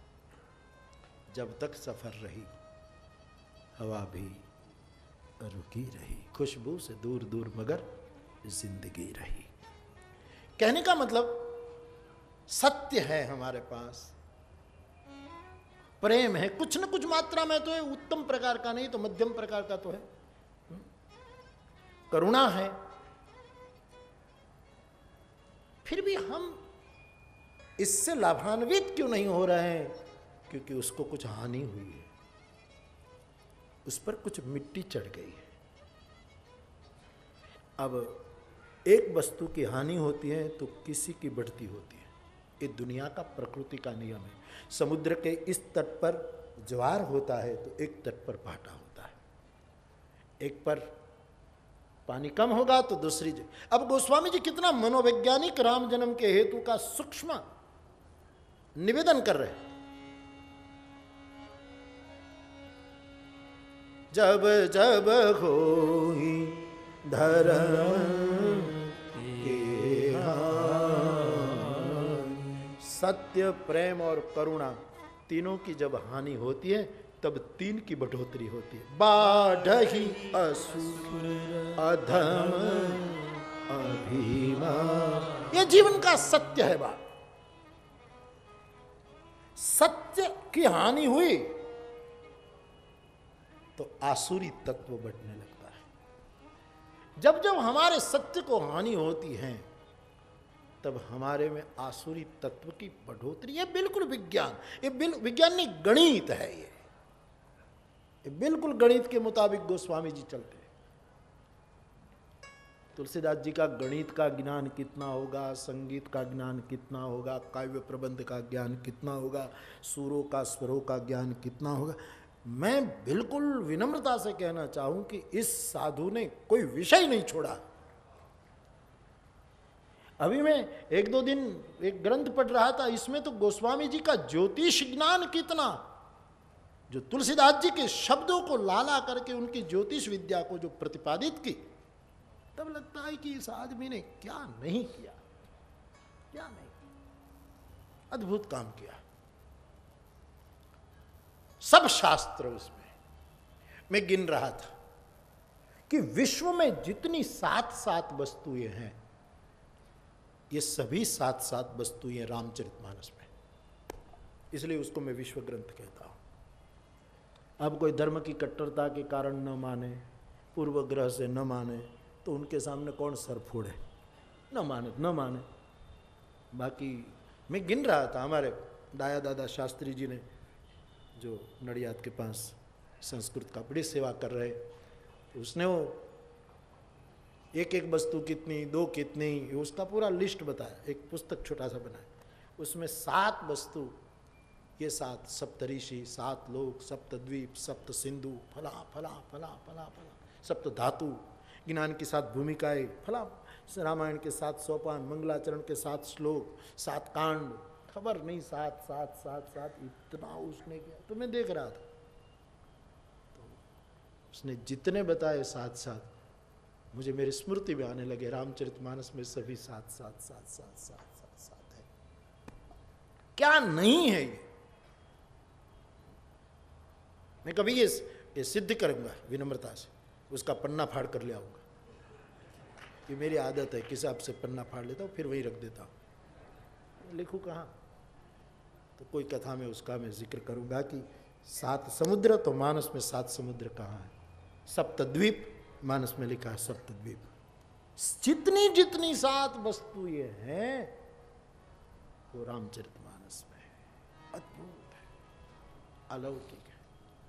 जब तक सफर रही हवा भी रुकी रही, खुशबू से दूर दूर मगर जिंदगी रही। कहने का मतलब सत्य है हमारे पास, प्रेम है, कुछ न कुछ मात्रा में तो है, उत्तम प्रकार का नहीं तो मध्यम प्रकार का तो है, करुणा है। फिर भी हम इससे लाभान्वित क्यों नहीं हो रहे हैं? क्योंकि उसको कुछ हानि हुई है, उस पर कुछ मिट्टी चढ़ गई है। अब एक वस्तु की हानि होती है तो किसी की बढ़ती होती है। ये दुनिया का प्रकृति का नियम है। समुद्र के इस तट पर ज्वार होता है तो एक तट पर भाटा होता है, एक पर पानी कम होगा तो दूसरी जगह। अब गोस्वामी जी कितना मनोवैज्ञानिक राम जन्म के हेतु का सूक्ष्म निवेदन कर रहे हैं। जब जब होई धर्म के सत्य, प्रेम और करुणा तीनों की जब हानि होती है तब तीन की बढ़ोतरी होती है। बाढ़ही असुर अधम अभिमान, ये जीवन का सत्य है। बात सत्य की हानि हुई तो आसुरी तत्व बढ़ने लगता है। जब जब हमारे सत्य को हानि होती है तब हमारे में आसुरी तत्व की बढ़ोतरी। ये बिल्कुल विज्ञान, ये वैज्ञानिक गणित है। ये बिल्कुल गणित के मुताबिक गोस्वामी जी चलते हैं। तुलसीदास जी का गणित का ज्ञान कितना होगा, संगीत का ज्ञान कितना होगा, काव्य प्रबंध का ज्ञान कितना होगा, सुरों का स्वरों का ज्ञान कितना होगा। मैं बिल्कुल विनम्रता से कहना चाहूं कि इस साधु ने कोई विषय नहीं छोड़ा। अभी मैं एक दो दिन एक ग्रंथ पढ़ रहा था, इसमें तो गोस्वामी जी का ज्योतिष ज्ञान कितना, जो तुलसीदास जी के शब्दों को लाला करके उनकी ज्योतिष विद्या को जो प्रतिपादित की, तब लगता है कि इस आदमी ने क्या नहीं किया, क्या नहीं किया। अद्भुत काम किया। सब शास्त्र उसमें। मैं गिन रहा था कि विश्व में जितनी 7 वस्तुएं हैं, ये सभी 7 वस्तुएं रामचरितमानस में, इसलिए उसको मैं विश्व ग्रंथ कहता हूं। अब कोई धर्म की कट्टरता के कारण न माने, पूर्व ग्रह से न माने, तो उनके सामने कौन सर फोड़े? न माने न माने। बाकी मैं गिन रहा था, हमारे दाया दादा शास्त्री जी ने, जो नडियाद के पास संस्कृत का बड़ी सेवा कर रहे, तो उसने वो एक एक वस्तु कितनी, दो कितनी, उसका पूरा लिस्ट बताया, एक पुस्तक छोटा सा बनाया। उसमें 7 वस्तु, ये 7 सप्तऋषि, 7 लोक, सप्तद्वीप, सप्त सिंधु, फला फला फला फला फला, सप्त धातु, ज्ञान की 7 भूमिकाएं, फला, रामायण के 7 सोपान, मंगलाचरण के 7 श्लोक, 7 कांड, खबर नहीं, 7 7 7 7 इतना उसने किया। तो मैं देख रहा था, तो उसने जितने बताए 7 7, मुझे मेरी स्मृति में आने लगे, रामचरितमानस में सभी 7 7 7 7 7 7 7 है। क्या नहीं है ये? मैं कभी ये सिद्ध करूंगा विनम्रता से, उसका पन्ना फाड़ कर ले आऊंगा। ये मेरी आदत है, किसी आपसे पन्ना फाड़ लेता हूँ फिर वहीं रख देता हूँ। लिखूँ कहाँ? तो कोई कथा में उसका मैं जिक्र करूंगा कि 7 समुद्र, तो मानस में 7 समुद्र कहाँ है? सप्तद्वीप, मानस में लिखा है सप्तद्वीप। जितनी जितनी 7 वस्तु ये हैं वो रामचरितमानस में है। अद्भुत है, अलौकिक है।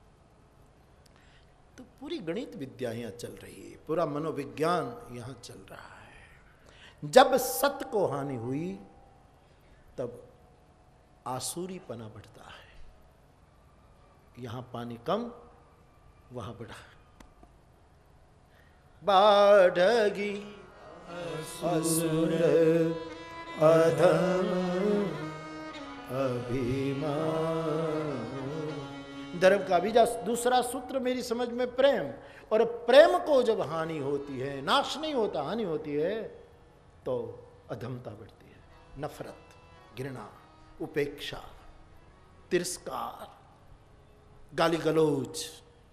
तो पूरी गणित विद्या यहाँ चल रही है, पूरा मनोविज्ञान यहाँ चल रहा है। जब सत्य को हानि हुई तब आसुरीपना बढ़ता है। यहां पानी कम, वहां बढ़ा। बाढ़गी असुर अधम अभिमान। धर्म का बीजा दूसरा सूत्र मेरी समझ में प्रेम, और प्रेम को जब हानि होती है, नाश नहीं होता, हानि होती है, तो अधमता बढ़ती है। नफरत, घृणा, उपेक्षा, तिरस्कार, गाली गलौज।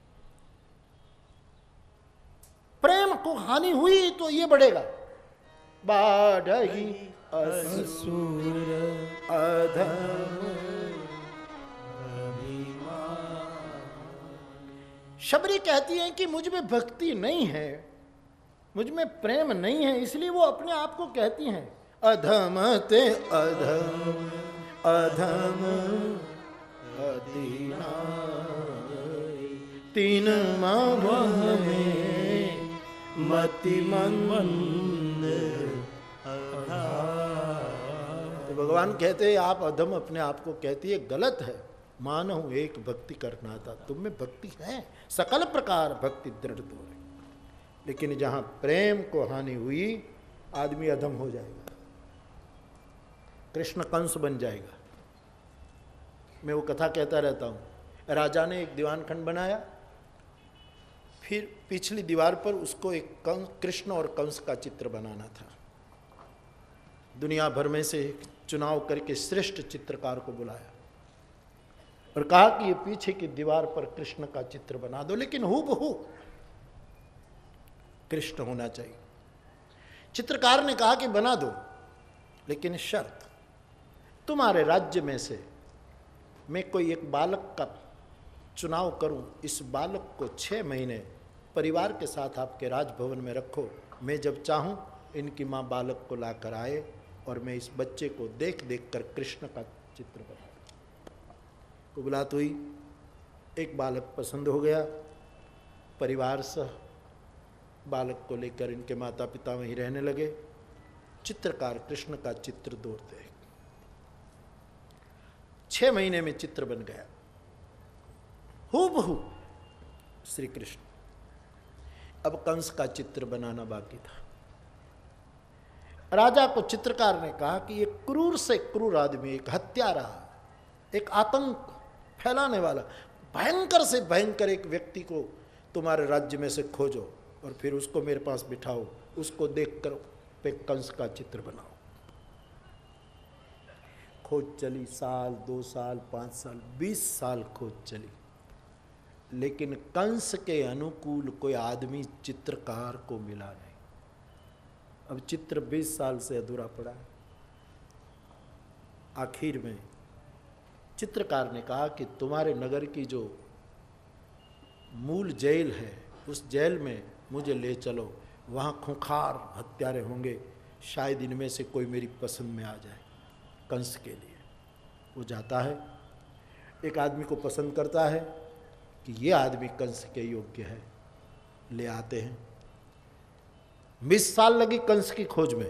प्रेम को हानि हुई तो ये बढ़ेगा। बाढ़ी असुर अधम अभिमान। शबरी कहती है कि मुझ में भक्ति नहीं है, मुझ में प्रेम नहीं है, इसलिए वो अपने आप को कहती हैं अधम ते अधम अधम अदीना तीन माँ में मति मंद। तो भगवान कहते हैं आप अधम अपने आप को कहती है, गलत है। मानो एक भक्ति करना था, तुम में भक्ति है, सकल प्रकार भक्ति दृढ़ तो है, लेकिन जहां प्रेम को हानि हुई आदमी अधम हो जाएगा, कृष्ण कंस बन जाएगा। मैं वो कथा कहता रहता हूँ। राजा ने एक दीवान खंड बनाया, फिर पिछली दीवार पर उसको एक कृष्ण और कंस का चित्र बनाना था। दुनिया भर में से चुनाव करके श्रेष्ठ चित्रकार को बुलाया और कहा कि ये पीछे की दीवार पर कृष्ण का चित्र बना दो, लेकिन हूबहू कृष्ण होना चाहिए। चित्रकार ने कहा कि बना दो, लेकिन शर्त, तुम्हारे राज्य में से मैं कोई एक बालक का चुनाव करूं, इस बालक को 6 महीने परिवार के साथ आपके राजभवन में रखो, मैं जब चाहूं इनकी माँ बालक को लाकर आए और मैं इस बच्चे को देख देख कर कृष्ण का चित्र बना। कुबलात हुई, एक बालक पसंद हो गया, परिवार सह बालक को लेकर इनके माता पिता वहीं रहने लगे। चित्रकार कृष्ण का चित्र दौड़ते, 6 महीने में चित्र बन गया हूबहू श्री कृष्ण। अब कंस का चित्र बनाना बाकी था। राजा को चित्रकार ने कहा कि एक क्रूर से क्रूर आदमी, एक हत्यारा, एक आतंक फैलाने वाला, भयंकर से भयंकर एक व्यक्ति को तुम्हारे राज्य में से खोजो और फिर उसको मेरे पास बिठाओ, उसको देखकर पे कंस का चित्र बनाओ। खोज चली, साल, 2 साल, 5 साल, 20 साल खोज चली, लेकिन कंस के अनुकूल कोई आदमी चित्रकार को मिला नहीं। अब चित्र 20 साल से अधूरा पड़ा है। आखिर में चित्रकार ने कहा कि तुम्हारे नगर की जो मूल जेल है, उस जेल में मुझे ले चलो, वहाँ खूंखार हत्यारे होंगे, शायद इनमें से कोई मेरी पसंद में आ जाए। कंस के लिए वो जाता है, एक आदमी को पसंद करता है कि ये आदमी कंस के योग्य है, ले आते हैं। 20 साल लगी कंस की खोज में,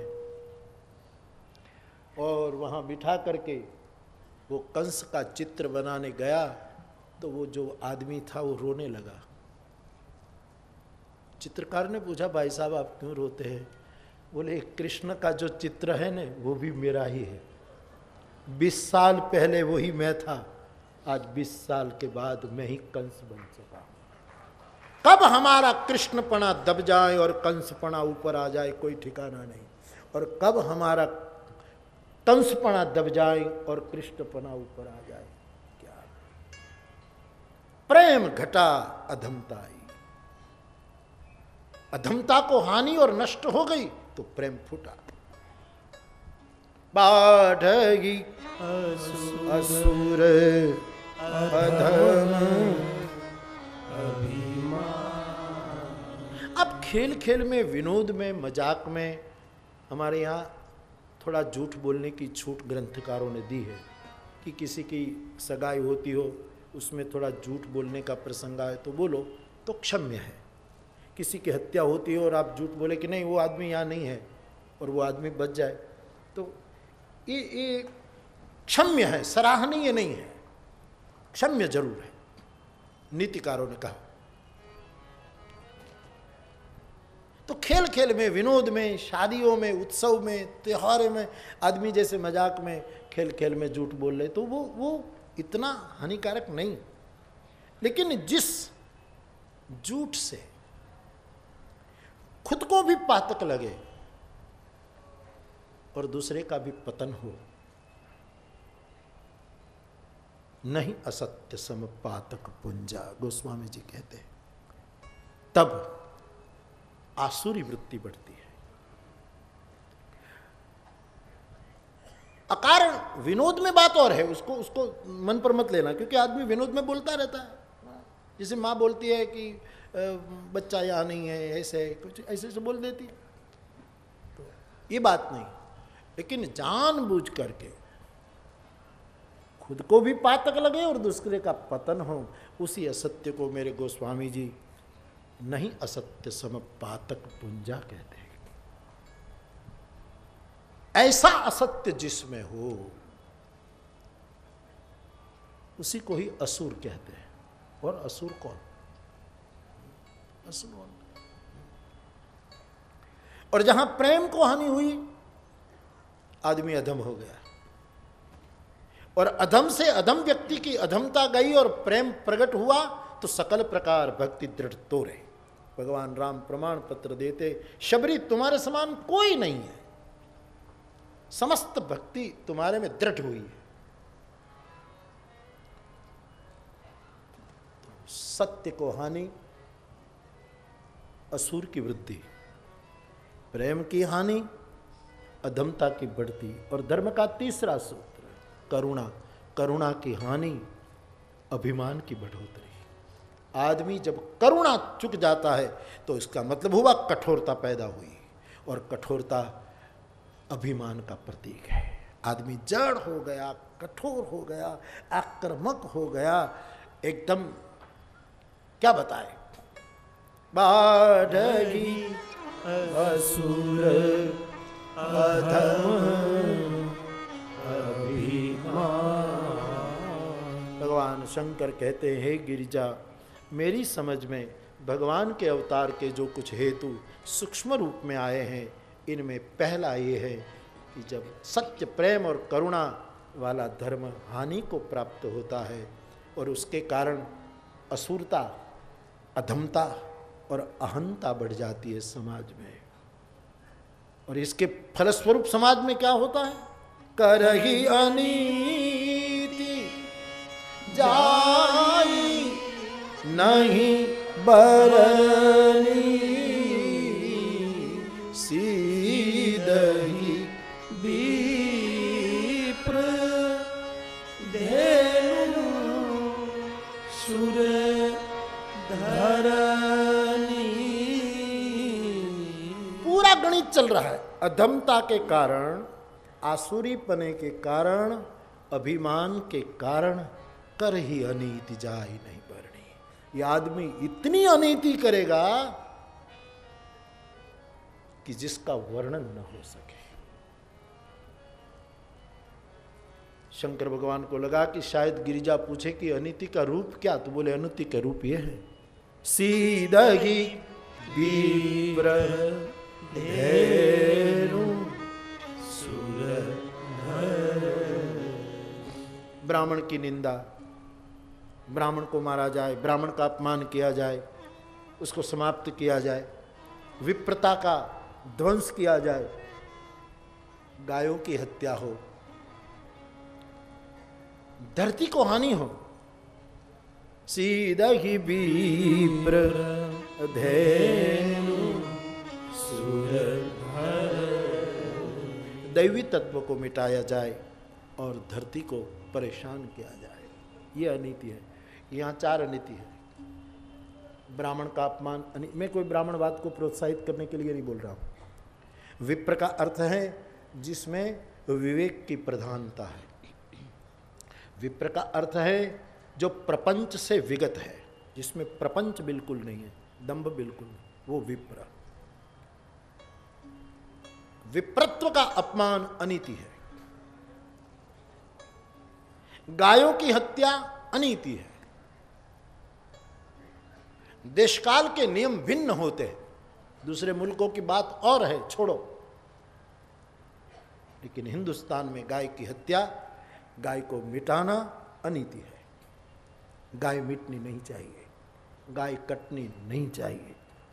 और वहाँ बिठा करके वो कंस का चित्र बनाने गया तो वो जो आदमी था वो रोने लगा। चित्रकार ने पूछा, भाई साहब आप क्यों रोते हैं? बोले, कृष्ण का जो चित्र है ना वो भी मेरा ही है। 20 साल पहले वही मैं था, आज 20 साल के बाद मैं ही कंस बन चुका हूं। कब हमारा कृष्णपना दब जाए और कंसपना ऊपर आ जाए कोई ठिकाना नहीं, और कब हमारा कंसपना दब जाए और कृष्णपना ऊपर आ जाए क्या। प्रेम घटा अधमता आई, अधमता को हानि और नष्ट हो गई तो प्रेम फूटा। बाढ़ी असुर अधम अभिमान। अब खेल खेल में, विनोद में, मजाक में हमारे यहाँ थोड़ा झूठ बोलने की छूट ग्रंथकारों ने दी है कि किसी की सगाई होती हो, उसमें थोड़ा झूठ बोलने का प्रसंग आए तो बोलो तो क्षम्य है। किसी की हत्या होती हो और आप झूठ बोले कि नहीं वो आदमी यहाँ नहीं है और वो आदमी बच जाए, तो ये क्षम्य है, सराहनीय नहीं है, क्षम्य जरूर है, नीतिकारों ने कहा। तो खेल खेल में, विनोद में, शादियों में, उत्सव में, त्योहारों में आदमी जैसे मजाक में, खेल खेल में झूठ बोल रहे तो वो इतना हानिकारक नहीं। लेकिन जिस झूठ से खुद को भी पातक लगे और दूसरे का भी पतन हो, नहीं असत्य सम पातक पुंजा, गोस्वामी जी कहते हैं, तब आसुरी वृत्ति बढ़ती है। अकारण विनोद में बात और है, उसको मन पर मत लेना, क्योंकि आदमी विनोद में बोलता रहता है। जैसे माँ बोलती है कि बच्चा यहाँ नहीं है, ऐसे कुछ ऐसे से बोल देती है, तो ये बात नहीं। लेकिन जानबूझ करके खुद को भी पातक लगे और दूसरे का पतन हो, उसी असत्य को मेरे गोस्वामी जी नहीं असत्य सम पातक पुंजा कहते हैं। ऐसा असत्य जिसमें हो उसी को ही असुर कहते हैं। और असुर कौन? असुर कौन? और जहां प्रेम को हानि हुई आदमी अधम हो गया, और अधम से अधम व्यक्ति की अधमता गई और प्रेम प्रकट हुआ तो सकल प्रकार भक्ति दृढ़ तो रहे। भगवान राम प्रमाण पत्र देते, शबरी तुम्हारे समान कोई नहीं है, समस्त भक्ति तुम्हारे में दृढ़ हुई है। तो सत्य को हानि, असुर की वृद्धि, प्रेम की हानि, अधमता की बढ़ती, और धर्म का तीसरा सूत्र करुणा, करुणा की हानि, अभिमान की बढ़ोतरी। आदमी जब करुणा चुक जाता है तो इसका मतलब हुआ कठोरता पैदा हुई, और कठोरता अभिमान का प्रतीक है। आदमी जड़ हो गया, कठोर हो गया, आक्रामक हो गया, एकदम क्या बताए। बाढ़ी असुर अधम अभिमान। भगवान शंकर कहते हैं, हे गिरिजा, मेरी समझ में भगवान के अवतार के जो कुछ हेतु सूक्ष्म रूप में आए हैं, इनमें पहला ये है कि जब सत्य, प्रेम और करुणा वाला धर्म हानि को प्राप्त होता है और उसके कारण असुरता, अधमता और अहंता बढ़ जाती है समाज में, और इसके फलस्वरूप समाज में क्या होता है? करही अनीति जाई नहीं बरनी, सीधही विप्र धेनु सुर धरनी। पूरा गणित चल रहा है। अधमता के कारण, आसुरीपने के कारण, अभिमान के कारण कर ही अनीति जाई नहीं बरनी। ये आदमी इतनी अनीति करेगा कि जिसका वर्णन न हो सके। शंकर भगवान को लगा कि शायद गिरिजा पूछे कि अनिति का रूप क्या, तो बोले अनिति का रूप यह है, सीदहि विप्र धेनु ब्राह्मण की निंदा, ब्राह्मण को मारा जाए, ब्राह्मण का अपमान किया जाए, उसको समाप्त किया जाए, विप्रता का ध्वंस किया जाए, गायों की हत्या हो, धरती को हानि हो, सीदहि विप्र धेनु दैवी तत्व को मिटाया जाए और धरती को परेशान किया जाए, ये अनीति है। यहाँ 4 अनीति है। ब्राह्मण का अपमान, मैं कोई ब्राह्मणवाद को प्रोत्साहित करने के लिए नहीं बोल रहा हूँ। विप्र का अर्थ है जिसमें विवेक की प्रधानता है। विप्र का अर्थ है जो प्रपंच से विगत है, जिसमें प्रपंच बिल्कुल नहीं है, दंभ बिल्कुल नहीं, वो विप्र। विप्रत्व का अपमान अनीति है। गायों की हत्या अनीति है। देशकाल के नियम भिन्न होते हैं, दूसरे मुल्कों की बात और है, छोड़ो, लेकिन हिंदुस्तान में गाय की हत्या, गाय को मिटाना अनीति है। गाय मिटनी नहीं चाहिए, गाय कटनी नहीं चाहिए।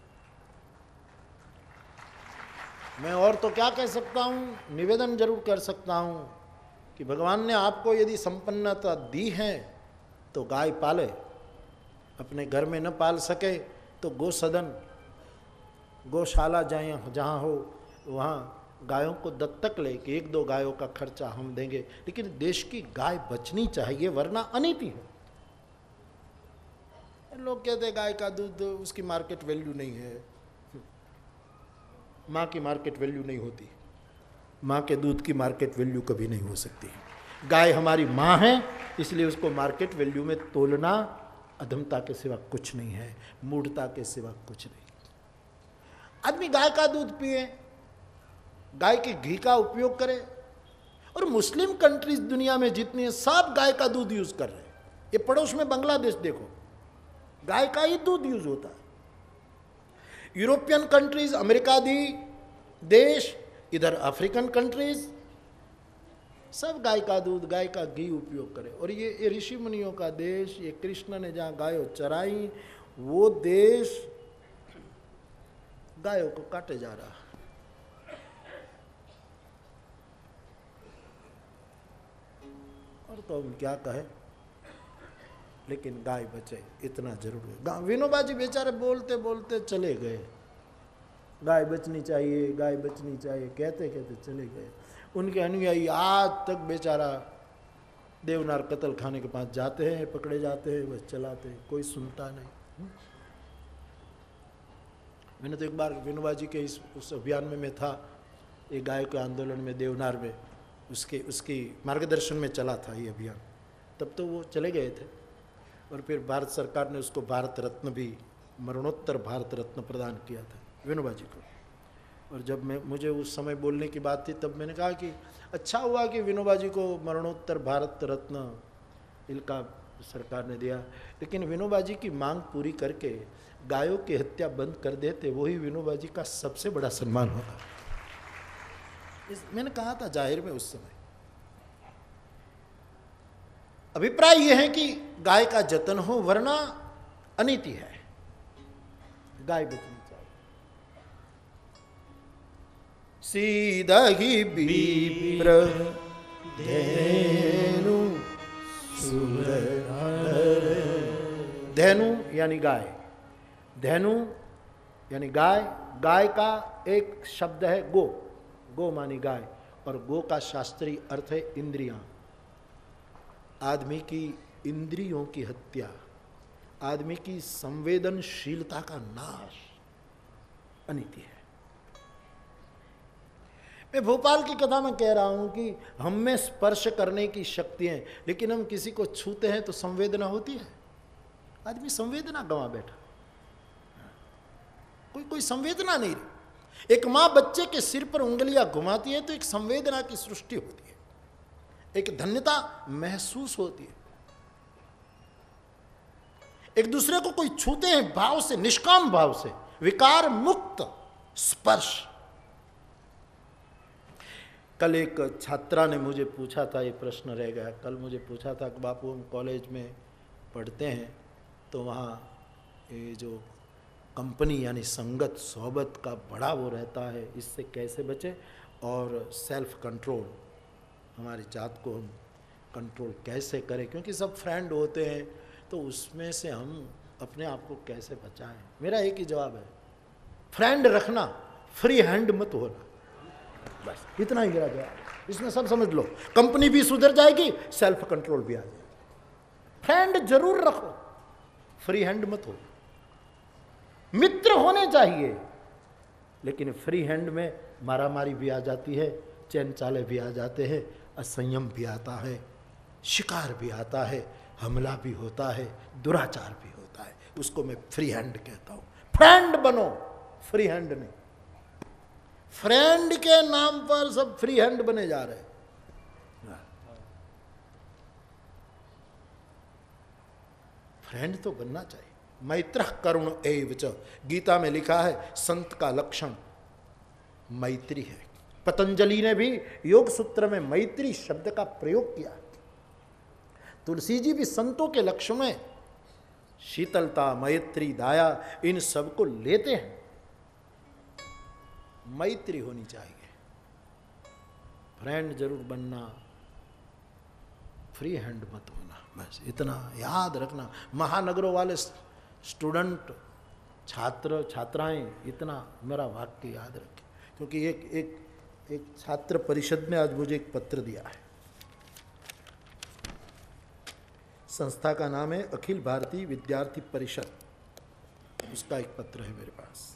मैं और तो क्या कह सकता हूं, निवेदन जरूर कर सकता हूं कि भगवान ने आपको यदि संपन्नता दी है तो गाय पाले, अपने घर में न पाल सके तो गो सदन, गौशाला जहाँ हो वहाँ गायों को दत्तक ले कि 1-2 गायों का खर्चा हम देंगे, लेकिन देश की गाय बचनी चाहिए, वरना अनीति है। लोग कहते हैं गाय का दूध उसकी मार्केट वैल्यू नहीं है, माँ की मार्केट वैल्यू नहीं होती, माँ के दूध की मार्केट वैल्यू कभी नहीं हो सकती। गाय हमारी माँ है, इसलिए उसको मार्केट वैल्यू में तोलना अधमता के सिवा कुछ नहीं है, मूढ़ता के सिवा कुछ नहीं। आदमी गाय का दूध पिए, गाय के घी का उपयोग करे, और मुस्लिम कंट्रीज दुनिया में जितनी है सब गाय का दूध यूज कर रहे हैं। ये पड़ोस में बांग्लादेश देखो, गाय का ही दूध यूज होता है। यूरोपियन कंट्रीज, अमेरिका देश, इधर अफ्रीकन कंट्रीज, सब गाय का दूध, गाय का घी उपयोग करें। और ये ऋषि मुनियों का देश, ये कृष्ण ने जहाँ गायों चराई, वो देश गायों को काटे जा रहा है। और तो हम क्या कहें, लेकिन गाय बचे इतना जरूर है। विनोबा जी बेचारे बोलते बोलते चले गए, गाय बचनी चाहिए, गाय बचनी चाहिए, कहते कहते चले गए। उनके अनुयायी आज तक बेचारा देवनार कत्ल खाने के पास जाते हैं, पकड़े जाते हैं, बस चलाते हैं, कोई सुनता नहीं। मैंने तो एक बार विनोबा जी के उस अभियान में मैं था, ये गाय के आंदोलन में देवनार में, उसकी मार्गदर्शन में चला था ये अभियान। तब तो वो चले गए थे, और फिर भारत सरकार ने उसको भारत रत्न भी, मरणोत्तर भारत रत्न प्रदान किया था विनोबा जी को। और जब मुझे उस समय बोलने की बात थी, तब मैंने कहा कि अच्छा हुआ कि विनोबा जी को मरणोत्तर भारत रत्न इनका सरकार ने दिया, लेकिन विनोबा जी की मांग पूरी करके गायों की हत्या बंद कर देते, वही विनोबा जी का सबसे बड़ा सम्मान होता। मैंने कहा था जाहिर में उस समय। अभिप्राय यह है कि गाय का जतन हो, वरना अनीति है, गाय बचनी चाहिए। सीदहि विप्र धेनु धेनु यानी गाय, धेनु यानी गाय। गाय का एक शब्द है गो, गो मानी गाय, और गो का शास्त्रीय अर्थ है इंद्रियां। आदमी की इंद्रियों की हत्या, आदमी की संवेदनशीलता का नाश अनीति है। मैं भोपाल की कथा में कह रहा हूं कि हम में स्पर्श करने की शक्ति है, लेकिन हम किसी को छूते हैं तो संवेदना होती है। आदमी संवेदना गंवा बैठा, कोई संवेदना नहीं रही। एक मां बच्चे के सिर पर उंगलियां घुमाती है तो एक संवेदना की सृष्टि होती है, एक धन्यता महसूस होती है। एक दूसरे को कोई छूते हैं भाव से, निष्काम भाव से, विकार मुक्त स्पर्श। कल एक छात्रा ने मुझे पूछा था, ये प्रश्न रह गया, कल मुझे पूछा था कि बापू हम कॉलेज में पढ़ते हैं तो वहाँ ये जो कंपनी यानी संगत सोहबत का बड़ा वो रहता है, इससे कैसे बचे, और सेल्फ कंट्रोल, हमारी जात को हम कंट्रोल कैसे करें, क्योंकि सब फ्रेंड होते हैं तो उसमें से हम अपने आप को कैसे बचाएं। मेरा एक ही जवाब है, फ्रेंड रखना, फ्री हैंड मत होना, बस इतना ही मेरा जवाब है। इसमें सब समझ लो, कंपनी भी सुधर जाएगी, सेल्फ कंट्रोल भी आ जाएगा। फ्रेंड जरूर रखो, फ्री हैंड मत हो। मित्र होने चाहिए, लेकिन फ्री हैंड में मारामारी भी आ जाती है, चैन चाले भी आ जाते हैं, असंयम भी आता है, शिकार भी आता है, हमला भी होता है, दुराचार भी होता है। उसको मैं फ्री हैंड कहता हूं। फ्रेंड बनो, फ्री हैंड नहीं। फ्रेंड के नाम पर सब फ्री हैंड बने जा रहे हैं। फ्रेंड तो बनना चाहिए। मैत्रः करुण एव च, गीता में लिखा है संत का लक्षण मैत्री है। पतंजलि ने भी योग सूत्र में मैत्री शब्द का प्रयोग किया। तुलसी जी भी संतों के लक्षण में शीतलता, मैत्री, दया, इन सब को लेते हैं। मैत्री होनी चाहिए, फ्रेंड जरूर बनना, फ्री हैंड मत होना, बस इतना याद रखना। महानगरों वाले स्टूडेंट, छात्र छात्राएं इतना मेरा वाक्य याद रखें, क्योंकि एक छात्र परिषद ने आज मुझे एक पत्र दिया है। संस्था का नाम है अखिल भारतीय विद्यार्थी परिषद, उसका एक पत्र है मेरे पास।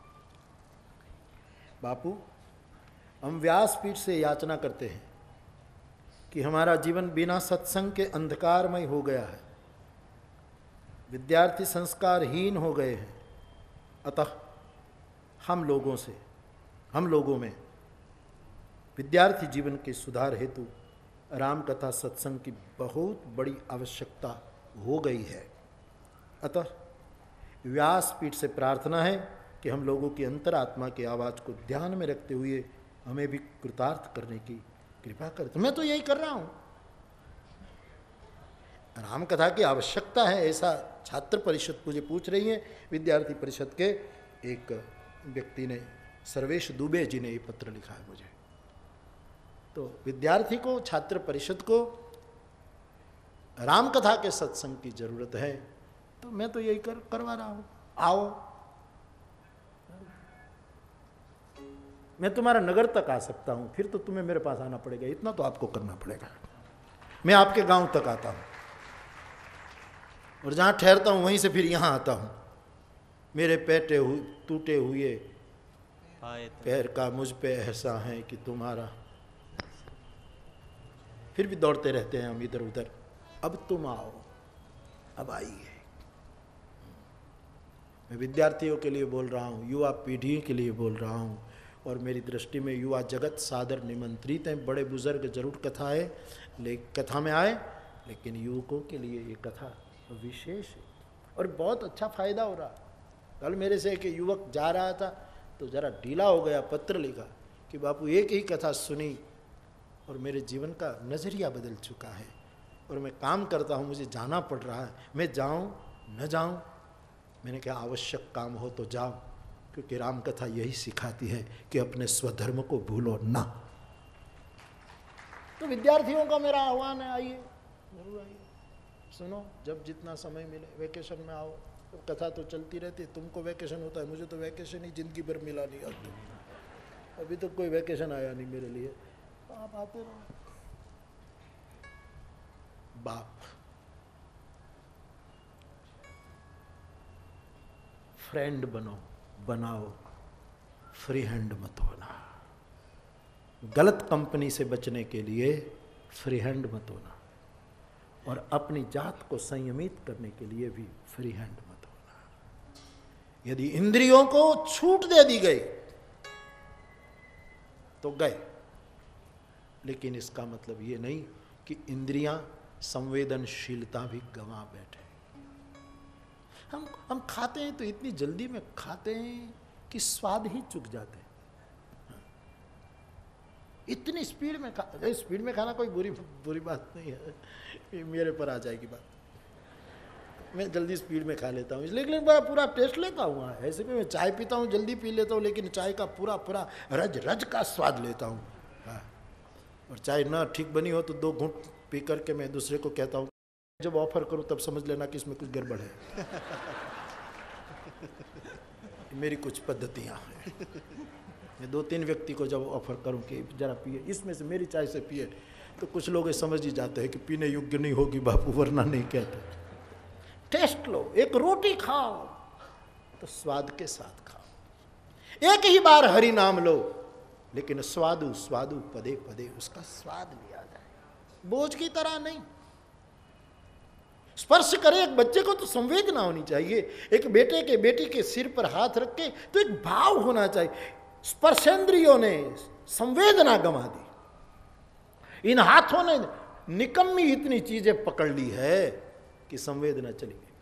बापू, हम व्यासपीठ से याचना करते हैं कि हमारा जीवन बिना सत्संग के अंधकारमय हो गया है, विद्यार्थी संस्कारहीन हो गए हैं। अतः हम लोगों में विद्यार्थी जीवन के सुधार हेतु राम कथा सत्संग की बहुत बड़ी आवश्यकता हो गई है। अतः व्यासपीठ से प्रार्थना है कि हम लोगों की अंतरात्मा की आवाज़ को ध्यान में रखते हुए हमें भी कृतार्थ करने की कृपा कर। तो मैं तो यही कर रहा हूँ। राम कथा की आवश्यकता है, ऐसा छात्र परिषद मुझे पूछ रही है। विद्यार्थी परिषद के एक व्यक्ति ने, सर्वेश दुबे जी ने ये पत्र लिखा है मुझे। तो विद्यार्थी को, छात्र परिषद को राम कथा के सत्संग की जरूरत है, तो मैं तो यही करवा रहा हूँ। आओ, मैं तुम्हारा नगर तक आ सकता हूँ, फिर तो तुम्हें मेरे पास आना पड़ेगा, इतना तो आपको करना पड़ेगा। मैं आपके गांव तक आता हूँ और जहाँ ठहरता हूँ वहीं से फिर यहाँ आता हूँ। मेरे टूटे हुए पैर का मुझ पे एहसा है कि तुम्हारा, फिर भी दौड़ते रहते हैं हम इधर उधर। अब तुम आओ, अब आइए। मैं विद्यार्थियों के लिए बोल रहा हूँ, युवा पीढ़ी के लिए बोल रहा हूँ, और मेरी दृष्टि में युवा जगत सादर निमंत्रित हैं। बड़े बुजुर्ग जरूर कथा में आए, लेकिन युवकों के लिए ये कथा विशेष है और बहुत अच्छा फायदा हो रहा। कल मेरे से एक युवक जा रहा था तो जरा ढीला हो गया, पत्र लिखा कि बापू एक ही कथा सुनी और मेरे जीवन का नज़रिया बदल चुका है, और मैं काम करता हूँ, मुझे जाना पड़ रहा है, मैं जाऊँ न जाऊँ। मैंने कहा आवश्यक काम हो तो जाओ, क्योंकि राम कथा यही सिखाती है कि अपने स्वधर्म को भूलो ना। तो विद्यार्थियों का मेरा आह्वान है, आइए, जरूर आइए, सुनो जब जितना समय मिले। वैकेशन में आओ, तो कथा तो चलती रहती है। तुमको वैकेशन होता है, मुझे तो वैकेशन ही जिंदगी भर मिला नहीं। अभी तक कोई वैकेशन आया नहीं मेरे लिए, तो आप आते रहो। बाप, फ्रेंड बनाओ, फ्री हैंड मत होना। गलत कंपनी से बचने के लिए फ्री हैंड मत होना, और अपनी जात को संयमित करने के लिए भी फ्री हैंड मत होना। यदि इंद्रियों को छूट दे दी गई तो गए, लेकिन इसका मतलब ये नहीं कि इंद्रियां संवेदनशीलता भी गंवा बैठे। हम खाते हैं तो इतनी जल्दी में खाते हैं कि स्वाद ही चुक जाते हैं। इतनी स्पीड में खाना कोई बुरी बात नहीं है, ये मेरे पर आ जाएगी बात। मैं जल्दी स्पीड में खा लेता हूँ, लेकिन बड़ा पूरा टेस्ट लेता हूँ। ऐसे में मैं चाय पीता हूँ, जल्दी पी लेता हूँ, लेकिन चाय का पूरा रज का स्वाद लेता हूँ। हाँ, और चाय ना ठीक बनी हो तो 2 घूंट पी करके मैं दूसरे को कहता हूँ, जब ऑफर करूँ तब समझ लेना कि इसमें कुछ गड़बड़ है। मेरी कुछ पद्धतियाँ हैं। मैं 2-3 व्यक्ति को जब ऑफर करूँ कि जरा पिए, इसमें से मेरी चाय से पिए, तो कुछ लोग समझ ही जाते हैं कि पीने योग्य नहीं होगी बापू, वरना नहीं कहते। टेस्ट लो, एक रोटी खाओ तो स्वाद के साथ खाओ। एक ही बार हरि नाम लो, लेकिन स्वादु स्वादु पदे पदे उसका स्वाद लिया जाए, बोझ की तरह नहीं। स्पर्श करे एक बच्चे को तो संवेदना होनी चाहिए। एक बेटे के बेटी के सिर पर हाथ रख के तो एक भाव होना चाहिए। स्पर्शेंद्रियों ने संवेदना गंवा दी। इन हाथों ने निकम्मी इतनी चीजें पकड़ ली है कि संवेदना चली गई।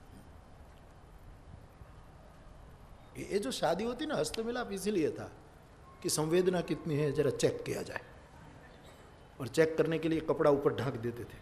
ये जो शादी होती ना, हस्तमिलाप इसीलिए था कि संवेदना कितनी है जरा चेक किया जाए, और चेक करने के लिए कपड़ा ऊपर ढक देते थे,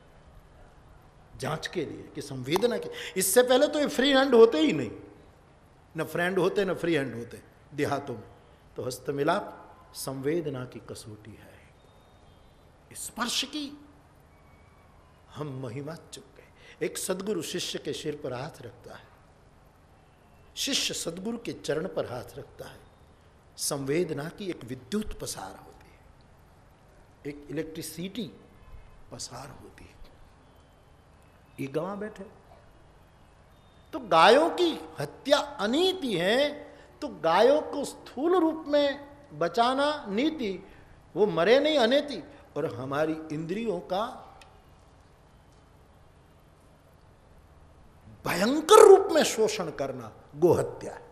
जांच के लिए कि संवेदना की। इससे पहले तो ये फ्री हैंड होते ही नहीं, न फ्रेंड होते न फ्री हैंड होते देहातों में। तो हस्तमिलाप संवेदना की कसौटी है, स्पर्श की हम महिमा चुक गए। एक सदगुरु शिष्य के सिर पर हाथ रखता है, शिष्य सदगुरु के चरण पर हाथ रखता है, संवेदना की एक विद्युत पसार होती है, एक इलेक्ट्रिसिटी पसार होती है। ये गंवा बैठे। तो गायों की हत्या अनीति है, तो गायों को स्थूल रूप में बचाना नीति, वो मरे नहीं अनेति। और हमारी इंद्रियों का भयंकर रूप में शोषण करना गोहत्या है।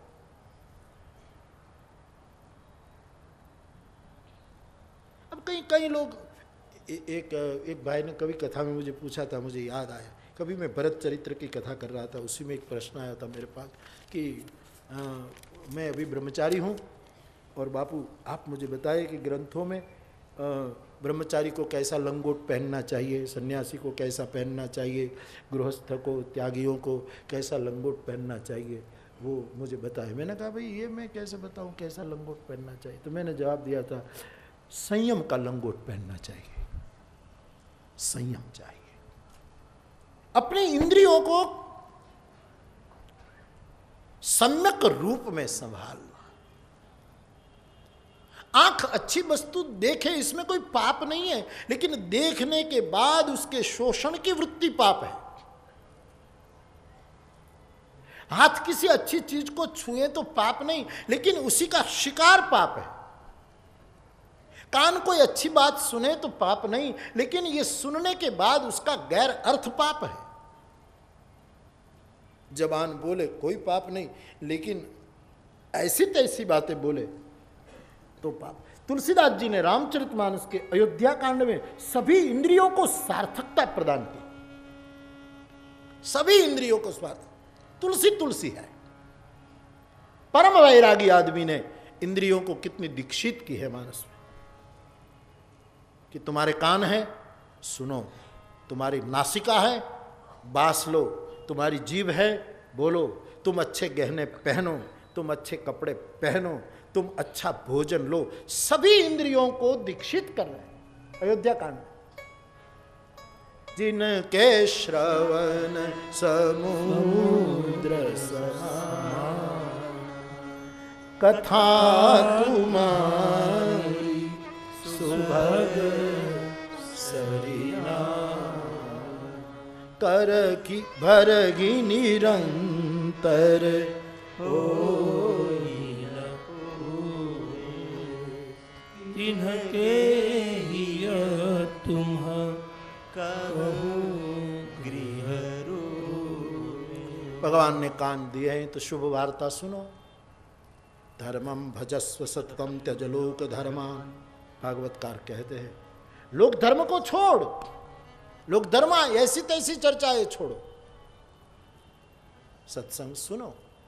अब कई लोग, एक भाई ने कभी कथा में मुझे पूछा था, मुझे याद आया, कभी मैं भरत चरित्र की कथा कर रहा था, उसी में एक प्रश्न आया था मेरे पास कि मैं अभी ब्रह्मचारी हूँ और बापू आप मुझे बताइए कि ग्रंथों में ब्रह्मचारी को कैसा लंगोट पहनना चाहिए, सन्यासी को कैसा पहनना चाहिए, गृहस्थ को, त्यागियों को कैसा लंगोट पहनना चाहिए, वो मुझे बताए। मैंने कहा भाई ये मैं कैसे बताऊँ कैसा लंगोट पहनना चाहिए। तो मैंने जवाब दिया था, संयम का लंगोट पहनना चाहिए, संयम चाहिए। अपनी इंद्रियों को सम्यक रूप में संभालना। आंख अच्छी वस्तु देखे, इसमें कोई पाप नहीं है, लेकिन देखने के बाद उसके शोषण की वृत्ति पाप है। हाथ किसी अच्छी चीज को छुए तो पाप नहीं, लेकिन उसी का शिकार पाप है। कान कोई अच्छी बात सुने तो पाप नहीं, लेकिन ये सुनने के बाद उसका गैर अर्थ पाप है। जबान बोले कोई पाप नहीं, लेकिन ऐसी तैसी बातें बोले तो पाप। तुलसीदास जी ने रामचरितमानस के अयोध्या कांड में सभी इंद्रियों को सार्थकता प्रदान की, सभी इंद्रियों को स्वार्थ। तुलसी है। परम वैरागी आदमी ने इंद्रियों को कितनी दीक्षित की है मानस में, कि तुम्हारे कान है सुनो, तुम्हारी नासिका है बास लो, तुम्हारी जीभ है बोलो, तुम अच्छे गहने पहनो, तुम अच्छे कपड़े पहनो, तुम अच्छा भोजन लो। सभी इंद्रियों को दीक्षित कर रहे हैं अयोध्या कांड। जिनके श्रवण समुद्र समान, कथा तुम्हारी सुभग सरिना, कर की भरगी निरंतर इनके हिय तुम कहो गृह रो। भगवान ने कान दिए हैं तो शुभ वार्ता सुनो। धर्मम भजस्व सततम त्यज लोक धर्मान। भागवतकार कहते हैं लोक धर्म को छोड़, लोक धर्मा ऐसी तैसी चर्चाएं छोड़ो, सत्संग सुनो,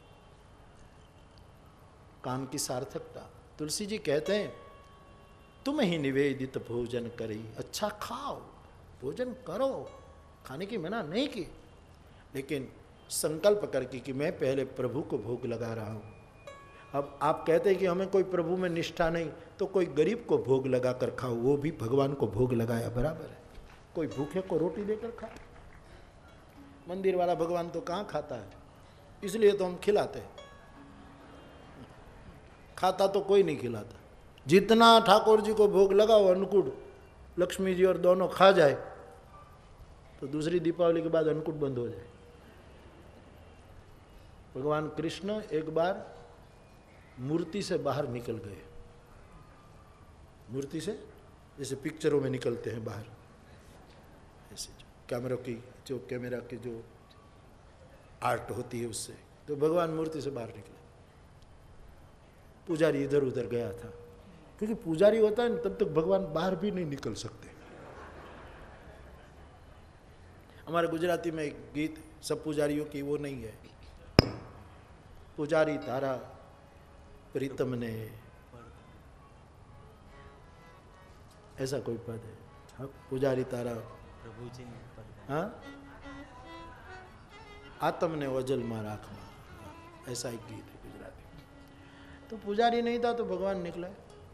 कान की सार्थकता। तुलसी जी कहते हैं तुम ही निवेदित भोजन करी, अच्छा खाओ, भोजन करो, खाने की मना नहीं की, लेकिन संकल्प करके कि मैं पहले प्रभु को भोग लगा रहा हूं। अब आप कहते हैं कि हमें कोई प्रभु में निष्ठा नहीं, तो कोई गरीब को भोग लगा कर खाओ, वो भी भगवान को भोग लगाया बराबर है। कोई भूखे को रोटी देकर खाए, मंदिर वाला भगवान तो कहाँ खाता है, इसलिए तो हम खिलाते हैं, खाता तो कोई नहीं खिलाता। जितना ठाकुर जी को भोग लगाओ अन्नकूट, लक्ष्मी जी और दोनों खा जाए तो दूसरी दीपावली के बाद अन्नकूट बंद हो जाए। भगवान कृष्ण एक बार मूर्ति से बाहर निकल गए, मूर्ति से जैसे पिक्चरों में निकलते हैं बाहर, ऐसे जो कैमरा की जो आर्ट होती है उससे, तो भगवान मूर्ति से बाहर निकले। पुजारी इधर उधर गया था, क्योंकि पुजारी होता है तब तक भगवान बाहर भी नहीं निकल सकते। हमारे गुजराती में एक गीत, सब पुजारियों की वो नहीं है, पुजारी तारा प्रीतम ने, ऐसा कोई पद है। हाँ, पुजारी तारा प्रभु जी ने पद, हाँ, आत्म ने वजल में राखवा, ऐसा एक गीत है गुजराती में। तो पुजारी नहीं था तो भगवान निकला,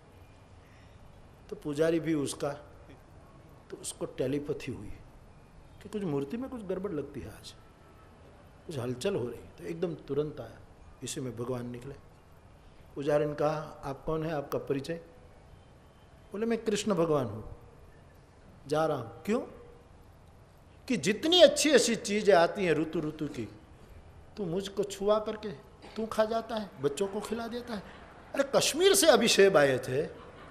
तो पुजारी भी उसका, तो उसको टेलीपैथी हुई कि कुछ मूर्ति में कुछ गड़बड़ लगती है, आज कुछ हलचल हो रही, तो एकदम तुरंत आया, इसी में भगवान निकले। पुजारी ने कहा आप कौन है, आपका परिचय? बोले मैं कृष्ण भगवान हूँ, जा रहा हूँ। क्यों? कि जितनी अच्छी अच्छी चीजें आती हैं ऋतु ऋतु की, तू मुझको छुआ करके तू खा जाता है, बच्चों को खिला देता है। अरे कश्मीर से अभी सेब आए थे,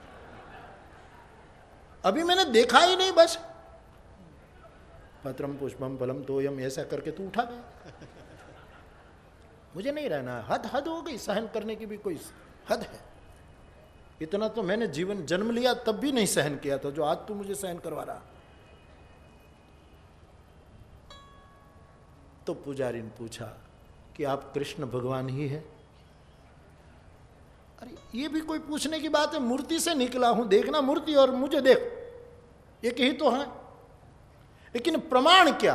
अभी मैंने देखा ही नहीं, बस पत्रम पुष्पम फलम तोयम ऐसा करके तू उठा गया। मुझे नहीं रहना है, हद हद हो गई, सहन करने की भी कोई हद है। इतना तो मैंने जीवन जन्म लिया तब भी नहीं सहन किया था जो आज तू मुझे सहन करवा रहा। तो पुजारी ने पूछा कि आप कृष्ण भगवान ही है? अरे ये भी कोई पूछने की बात है, मूर्ति से निकला हूं, देखना मूर्ति और मुझे देख, एक ही तो है, लेकिन प्रमाण क्या?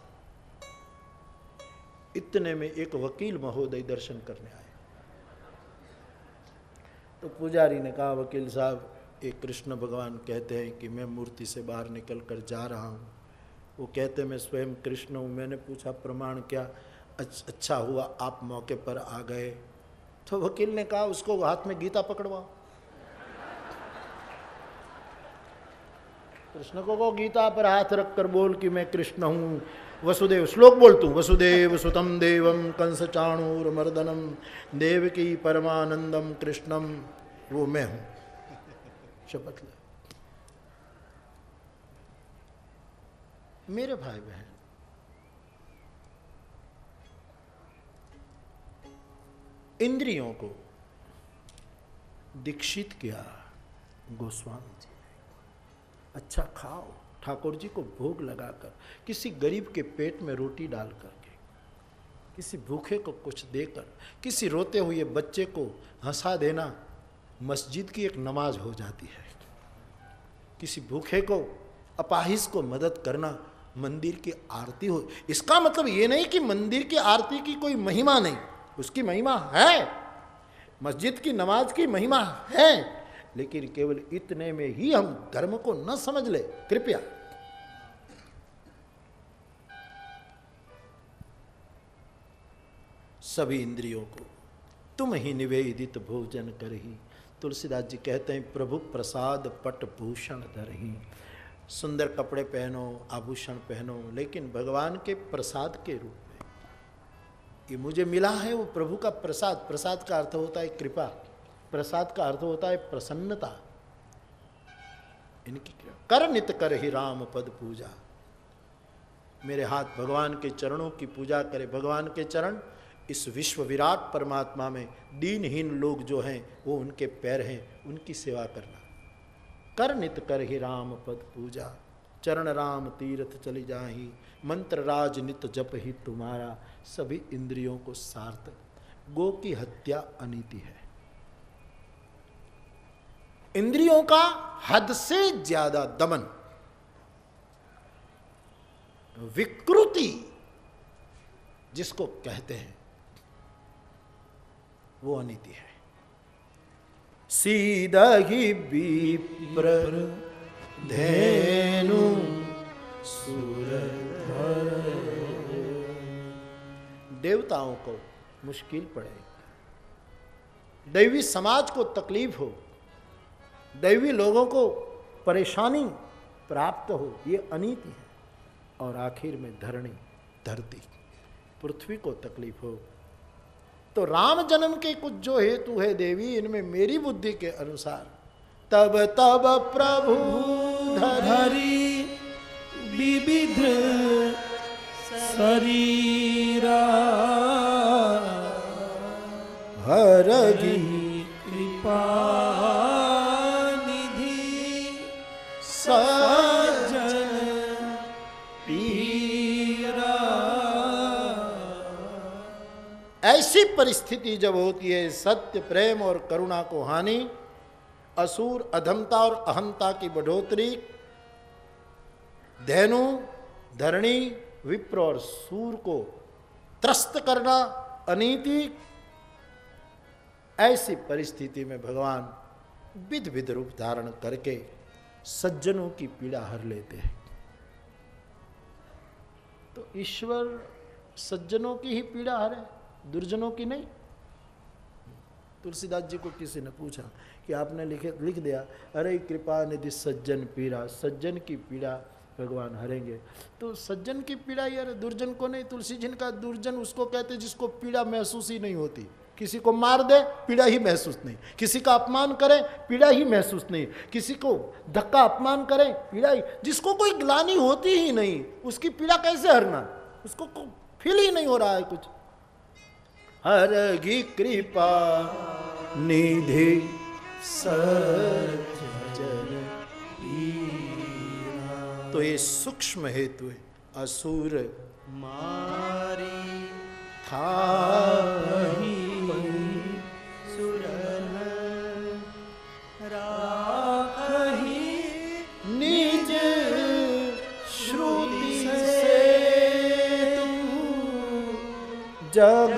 इतने में एक वकील महोदय दर्शन करने आए। तो पुजारी ने कहा वकील साहब, एक कृष्ण भगवान कहते हैं कि मैं मूर्ति से बाहर निकल कर जा रहा हूँ, वो कहते मैं स्वयं कृष्ण हूँ। मैंने पूछा प्रमाण क्या? अच्छा हुआ आप मौके पर आ गए। तो वकील ने कहा उसको हाथ में गीता पकड़वाओ। कृष्ण को गीता पर हाथ रख कर बोल कि मैं कृष्ण हूँ। वसुदेव, श्लोक बोलतू, वसुदेव सुतम देवम कंस चाणूर मर्दनम देवकी परमानंदम कृष्णम, वो मैं हूँ। शपथ ले। मेरे भाई बहन, इंद्रियों को दीक्षित किया गोस्वामी जी ने। अच्छा खाओ, ठाकुर जी को भोग लगाकर, किसी गरीब के पेट में रोटी डाल करके, किसी भूखे को कुछ देकर, किसी रोते हुए बच्चे को हंसा देना मस्जिद की एक नमाज हो जाती है। किसी भूखे को, अपाहिज को मदद करना मंदिर की आरती हो। इसका मतलब ये नहीं कि मंदिर की आरती की कोई महिमा नहीं, उसकी महिमा है, मस्जिद की नमाज की महिमा है, लेकिन केवल इतने में ही हम धर्म को न समझ ले कृपया। सभी इंद्रियों को तुम ही निवेदित भोजन करही। तुलसीदास जी कहते हैं प्रभु प्रसाद पट भूषण धरही। सुंदर कपड़े पहनो, आभूषण पहनो, लेकिन भगवान के प्रसाद के रूप में। ये मुझे मिला है वो प्रभु का प्रसाद। प्रसाद का अर्थ होता है कृपा, प्रसाद का अर्थ होता है प्रसन्नता। इनकी कर नित कर ही राम पद पूजा। मेरे हाथ भगवान के चरणों की पूजा करे। भगवान के चरण इस विश्व विराट परमात्मा में दीनहीन लोग जो हैं वो उनके पैर हैं, उनकी सेवा करना। कर नित कर ही राम पद पूजा, चरण राम तीर्थ चली जाही, मंत्र राज नित जप ही तुम्हारा, सभी इंद्रियों को सार्थक। गो की हत्या अनीति है। इंद्रियों का हद से ज्यादा दमन, विकृति जिसको कहते हैं, वो अनीति है। सीधा ही विप्र धेनु सुरधर। देवताओं को मुश्किल पड़े, दैवी समाज को तकलीफ हो, दैवी लोगों को परेशानी प्राप्त हो, ये अनीति है। और आखिर में धरणी, धरती, पृथ्वी को तकलीफ हो। तो राम जन्म के कुछ जो हेतु है देवी, इनमें मेरी बुद्धि के अनुसार तब तब प्रभु धरी विविध शरीरा, हरगी कृपा निधि सज्जन पीरा। ऐसी परिस्थिति जब होती है, सत्य, प्रेम और करुणा को हानि, असुर, अधमता और अहंता की बढ़ोतरी, धेनु, धरणी, विप्र और सूर को त्रस्त करना, अनीति। ऐसी परिस्थिति में भगवान विध विध रूप धारण करके सज्जनों की पीड़ा हर लेते हैं। तो ईश्वर सज्जनों की ही पीड़ा हरे, दुर्जनों की नहीं। तुलसीदास जी को किसी ने पूछा कि आपने लिख दिया, अरे कृपा निधि सज्जन पीड़ा, सज्जन की पीड़ा भगवान हरेंगे। तो सज्जन की पीड़ा यार दुर्जन को नहीं। तुलसी जी का दुर्जन उसको कहते जिसको पीड़ा महसूस ही नहीं होती। किसी को मार दे पीड़ा ही महसूस नहीं, किसी का अपमान करे पीड़ा ही महसूस नहीं, किसी को धक्का अपमान करे पीड़ा ही, जिसको कोई ग्लानि होती ही नहीं उसकी पीड़ा कैसे हरना, उसको फील ही नहीं हो रहा है कुछ। हरगी कृपा निधि सज्जन पीरा। तो ये सूक्ष्म हेतु है। असुर मारी था सुरन राखही निज श्रुति से जग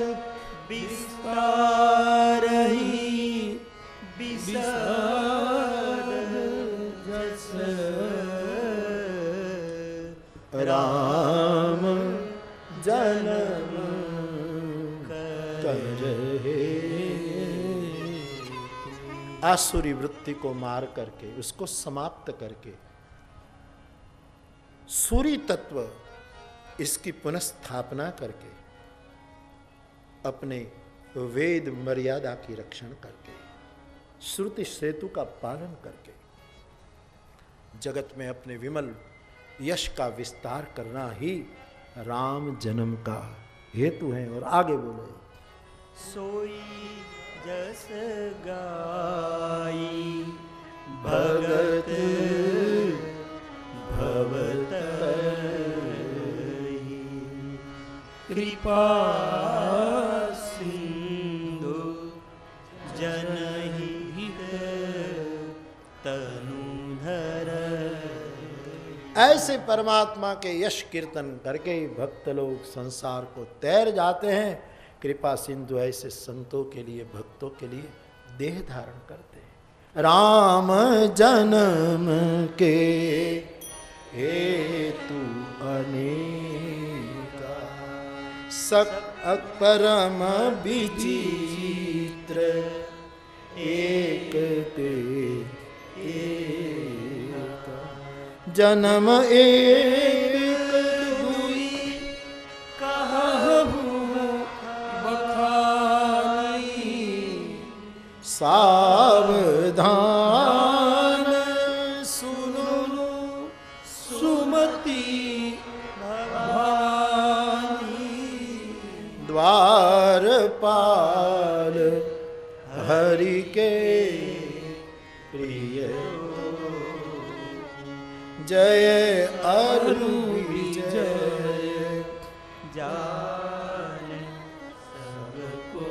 विस्तारही विसार जस राम जन्म करहे। आसुरी वृत्ति को मार करके, उसको समाप्त करके, सूरी तत्व इसकी पुनഃस्थापना करके, अपने वेद मर्यादा की रक्षण करके, श्रुति सेतु का पालन करके जगत में अपने विमल यश का विस्तार करना ही राम जन्म का हेतु है। और आगे बोले, सोई जस गाई भगत भवतहि कृपा सिंधु जनहित तनुधर। ऐसे परमात्मा के यश कीर्तन करके ही भक्त लोग संसार को तैर जाते हैं। कृपा सिंधु ऐसे संतों के लिए, भक्तों के लिए देह धारण करते हैं। राम जन्म के हेतु अनेका, सक परम विचित्र एक ते एका। जन्म एक दुई कहु बखानी, सावधान सुनो सुमति भवानी। द्वार द्वारपाल हरि के प्रिय जय अरु विजय जान सबको।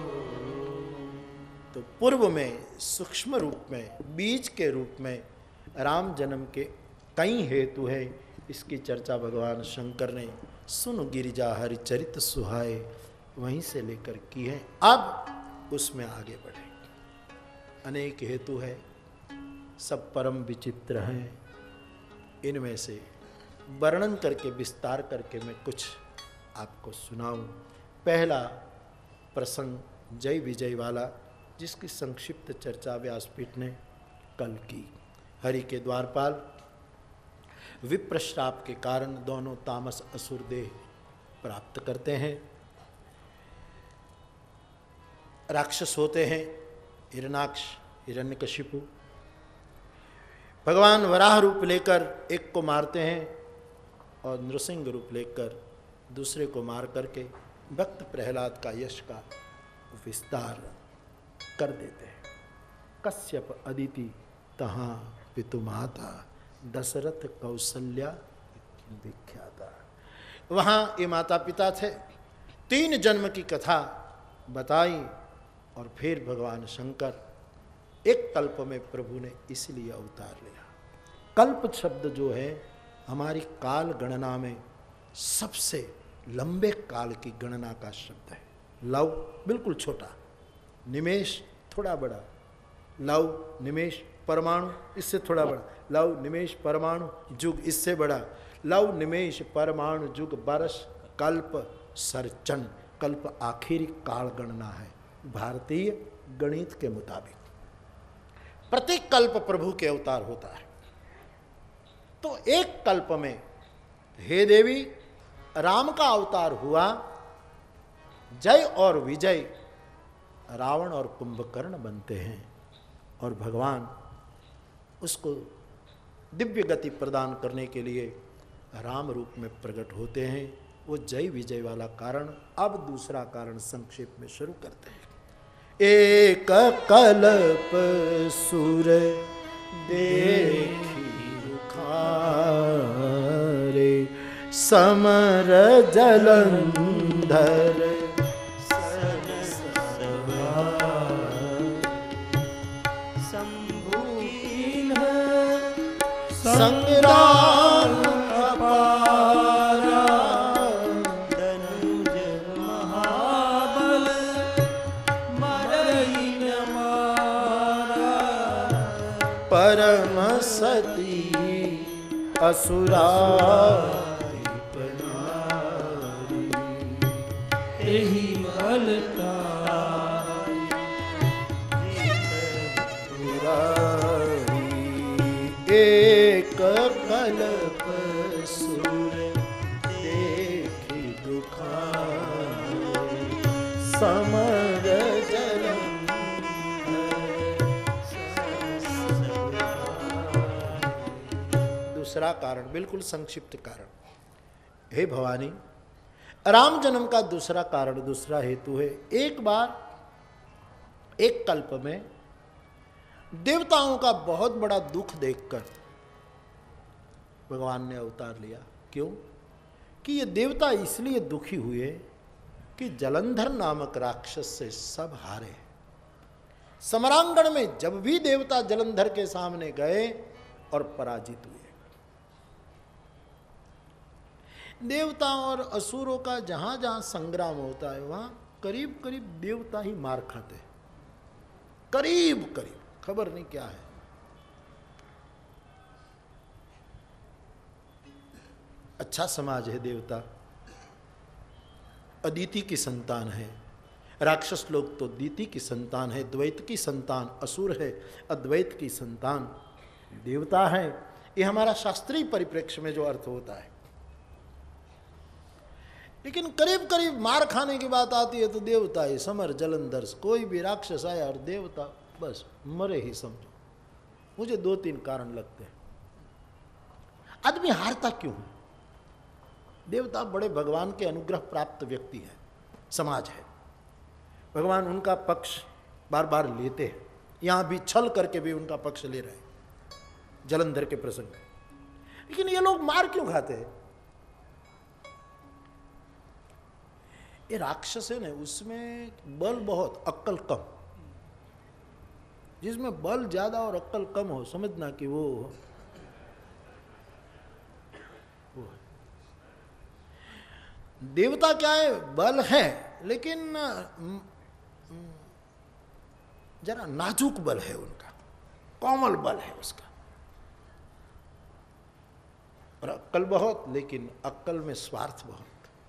तो पूर्व में सूक्ष्म रूप में बीज के रूप में राम जन्म के कई हेतु है। इसकी चर्चा भगवान शंकर ने सुन गिरिजा हरिचरित सुहाए वहीं से लेकर की है। अब उसमें आगे बढ़े। अनेक हेतु है, सब परम विचित्र हैं। इनमें से वर्णन करके विस्तार करके मैं कुछ आपको सुनाऊं। पहला प्रसंग जय विजय वाला, जिसकी संक्षिप्त चर्चा व्यासपीठ ने कल की। हरि के द्वारपाल विप्रश्राप के कारण दोनों तामस असुर देह प्राप्त करते हैं, राक्षस होते हैं, हिरणाक्ष हिरण्यकशिपु। भगवान वराह रूप लेकर एक को मारते हैं और नृसिंह रूप लेकर दूसरे को मार करके भक्त प्रहलाद का यश का विस्तार कर देते हैं। कश्यप अदिति तहाँ पितु माता दशरथ कौशल्या विख्याता। वहाँ ये माता पिता थे। 3 जन्म की कथा बताई और फिर भगवान शंकर एक कल्प में प्रभु ने इसलिए अवतार लिया। कल्प शब्द जो है हमारी काल गणना में सबसे लंबे काल की गणना का शब्द है। लव बिल्कुल छोटा, निमेष थोड़ा बड़ा, लव निमेष परमाणु इससे थोड़ा बड़ा, लव निमेष परमाणु युग इससे बड़ा, लव निमेष परमाणु युग बरस कल्प सरचन। कल्प आखिरी काल गणना है भारतीय गणित के मुताबिक। प्रत्येक कल्प प्रभु के अवतार होता है। तो एक कल्प में हे देवी राम का अवतार हुआ। जय और विजय रावण और कुंभकर्ण बनते हैं और भगवान उसको दिव्य गति प्रदान करने के लिए राम रूप में प्रकट होते हैं। वो जय विजय वाला कारण। अब दूसरा कारण संक्षेप में शुरू करते हैं। एक कल्प सुर देखी रुखारे समर जलंधर संग्राम अपारा धनुज महाबल मरई न मारा। परम सती असुरा एहि बलता एक कल्प सुर देखी दुखारे समर दूसरा कारण बिल्कुल संक्षिप्त कारण। हे भवानी, राम जन्म का दूसरा कारण, दूसरा हेतु है। एक बार एक कल्प में देवताओं का बहुत बड़ा दुख देखकर भगवान ने अवतार लिया। क्यों? कि ये देवता इसलिए दुखी हुए कि जलंधर नामक राक्षस से सब हारे। समरांगण में जब भी देवता जलंधर के सामने गए और पराजित हुए। देवताओं और असुरों का जहां जहां संग्राम होता है वहां करीब करीब देवता ही मार खाते, करीब करीब, खबर नहीं क्या है। अच्छा समाज है देवता, अदिति की संतान है। राक्षस लोग तो दीति की संतान है, द्वैत की संतान असुर है, अद्वैत की संतान देवता है। ये हमारा शास्त्रीय परिप्रेक्ष्य में जो अर्थ होता है। लेकिन करीब करीब मार खाने की बात आती है तो देवता ही समर जलंधर, कोई भी राक्षस आया और देवता बस मरे ही समझो। मुझे 2-3 कारण लगते हैं। आदमी हारता क्यों? देवता बड़े भगवान के अनुग्रह प्राप्त व्यक्ति है, समाज है। भगवान उनका पक्ष बार बार लेते हैं, यहां भी छल करके भी उनका पक्ष ले रहे हैं जलंधर के प्रसंग में। लेकिन ये लोग मार क्यों खाते हैं? ये राक्षस है ना, उसमें बल बहुत, अक्ल कम। जिसमें बल ज्यादा और अक्ल कम हो, समझना कि वो देवता क्या है, बल है लेकिन जरा नाजुक बल है उनका, कोमल बल है उसका। और अक्ल बहुत, लेकिन अक्ल में स्वार्थ बहुत।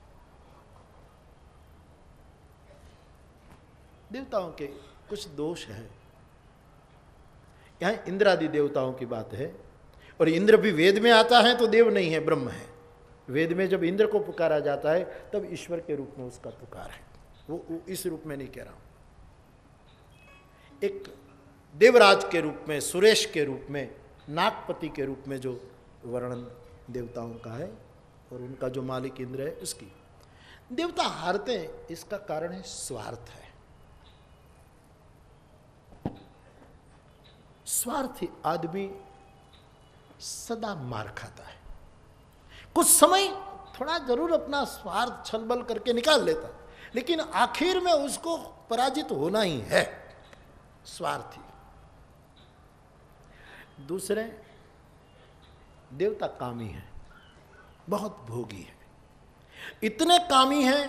देवताओं के कुछ दोष है। यहां इंद्रादि देवताओं की बात है, और इंद्र भी वेद में आता है तो देव नहीं है, ब्रह्म है। वेद में जब इंद्र को पुकारा जाता है तब ईश्वर के रूप में उसका पुकार है, वो इस रूप में नहीं कह रहा हूं। एक देवराज के रूप में, सुरेश के रूप में, नागपति के रूप में जो वर्णन देवताओं का है, और उनका जो मालिक इंद्र है उसकी। देवता हारते हैं, इसका कारण है स्वार्थ है। स्वार्थी आदमी सदा मार खाता है। कुछ समय थोड़ा जरूर अपना स्वार्थ छलबल करके निकाल लेता, लेकिन आखिर में उसको पराजित होना ही है। स्वार्थी। दूसरे, देवता कामी है, बहुत भोगी है। इतने कामी हैं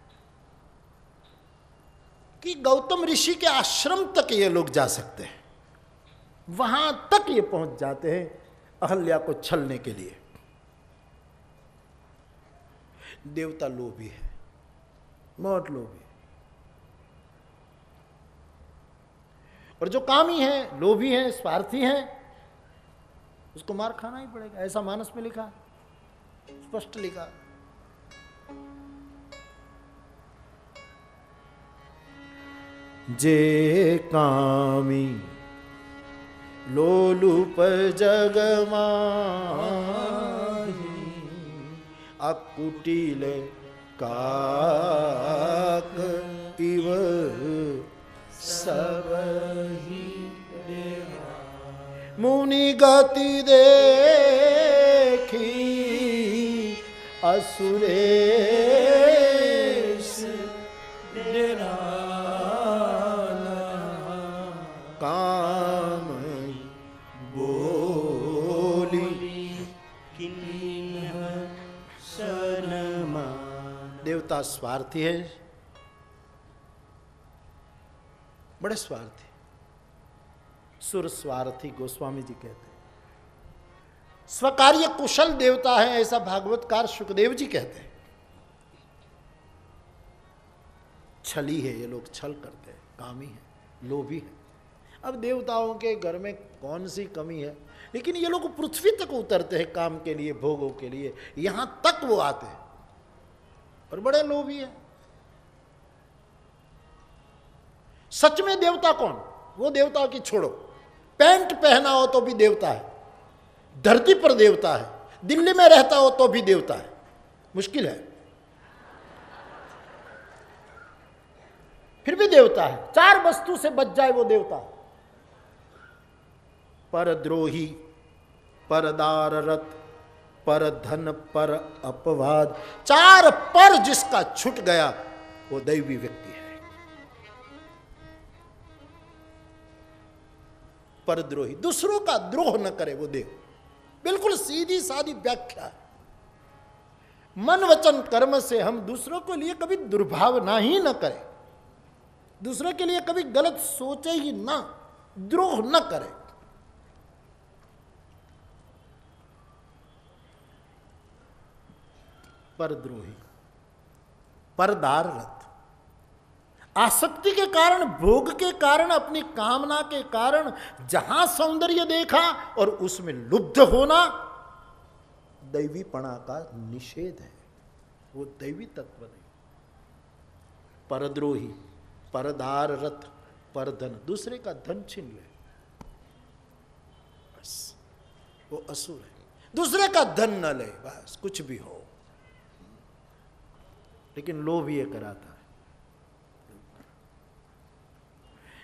कि गौतम ऋषि के आश्रम तक ये लोग जा सकते हैं, वहां तक ये पहुंच जाते हैं अहल्या को छलने के लिए। देवता लोभी है, बहुत लोभी। और जो कामी है, लोभी है, स्वार्थी है, उसको मार खाना ही पड़ेगा। ऐसा मानस में लिखा, स्पष्ट लिखा। जे कामी लोलुप जगमाही, अकुटिल काक इव सबही, मुनि गति देखी असुरेश डेराना, काम बोली किन्ह सनमा। देवता स्वार्थी है, बड़े स्वार्थी। सुर स्वार्थी गोस्वामी जी कहते हैं। स्वकार्य कुशल देवता है, ऐसा भागवतकार सुखदेव जी कहते हैं। छली है, ये लोग छल करते हैं, कामी है, लोभी है। अब देवताओं के घर में कौन सी कमी है, लेकिन ये लोग पृथ्वी तक उतरते हैं काम के लिए, भोगों के लिए, यहां तक वो आते हैं, और बड़े लोभी है। सच में देवता कौन? वो देवता की छोड़ो, पैंट पहना हो तो भी देवता है, धरती पर देवता है, दिल्ली में रहता हो तो भी देवता है। मुश्किल है, फिर भी देवता है। 4 वस्तु से बच जाए वो देवता है। परद्रोही, परदाररत, पर धन, पर अपवाद। 4 पर जिसका छूट गया वो दैवी व्यक्ति है। परद्रोही, दूसरों का द्रोह न करे वो देव। बिल्कुल सीधी सादी व्याख्या। मन वचन कर्म से हम दूसरों के लिए कभी दुर्भावना ही न करें, दूसरों के लिए कभी गलत सोचे ही ना, द्रोह न करें। परद्रोही, परदाररत, आसक्ति के कारण, भोग के कारण, अपनी कामना के कारण जहां सौंदर्य देखा और उसमें लुब्ध होना, दैवीपना का निषेध है। वो दैवी तत्व नहीं। परद्रोही, परदाररत, परधन, दूसरे का धन छीन ले, बस वो असुर है। दूसरे का धन न ले, बस कुछ भी हो, लेकिन लोभ ये कराता है।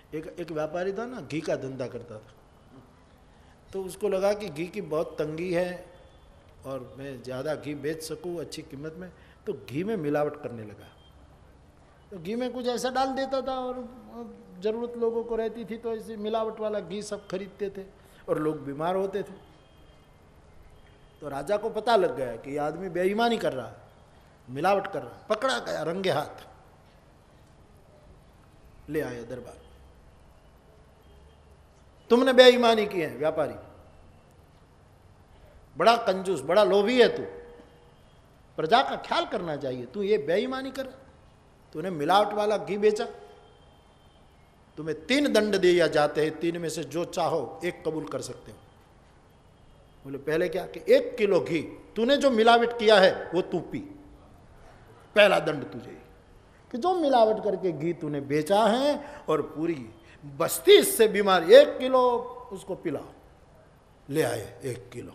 एक व्यापारी था ना, घी का धंधा करता था। तो उसको लगा कि घी की बहुत तंगी है और मैं ज़्यादा घी बेच सकूं अच्छी कीमत में, तो घी में मिलावट करने लगा। तो घी में कुछ ऐसा डाल देता था और ज़रूरत लोगों को रहती थी तो ऐसे मिलावट वाला घी सब खरीदते थे और लोग बीमार होते थे। तो राजा को पता लग गया कि ये आदमी बेईमानी कर रहा है, मिलावट कर रहा है। पकड़ा गया रंगे हाथ, ले आया दरबार। तुमने बेईमानी की है व्यापारी, बड़ा कंजूस, बड़ा लोभी है तू, प्रजा का ख्याल करना चाहिए, तू ये बेईमानी कर, तूने मिलावट वाला घी बेचा। तुम्हें 3 दंड दिए जाते हैं, 3 में से जो चाहो 1 कबूल कर सकते हो। बोले पहले क्या कि 1 किलो घी तूने जो मिलावट किया है वो तू पी, पहला दंड तुझे कि जो मिलावट करके घी तूने बेचा है और पूरी बस्ती इससे बीमार, 1 किलो उसको पिलाओ। ले आए 1 किलो।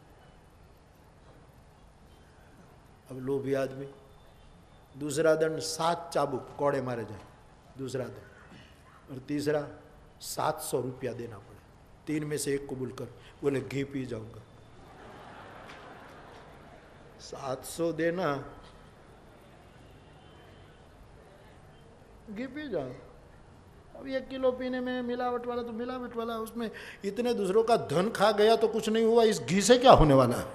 अब लोभी आदमी, दूसरा दंड 7 चाबुक कौड़े मारे जाए, दूसरा दंड। और तीसरा 700 रुपया देना पड़े। 3 में से 1 कबूल कर। बोले घी पी जाऊंगा। 700 देना, घी पी जाओ। अब 1 किलो पीने में मिलावट वाला तो मिलावट वाला, उसमें इतने दूसरों का धन खा गया तो कुछ नहीं हुआ, इस घी से क्या होने वाला है।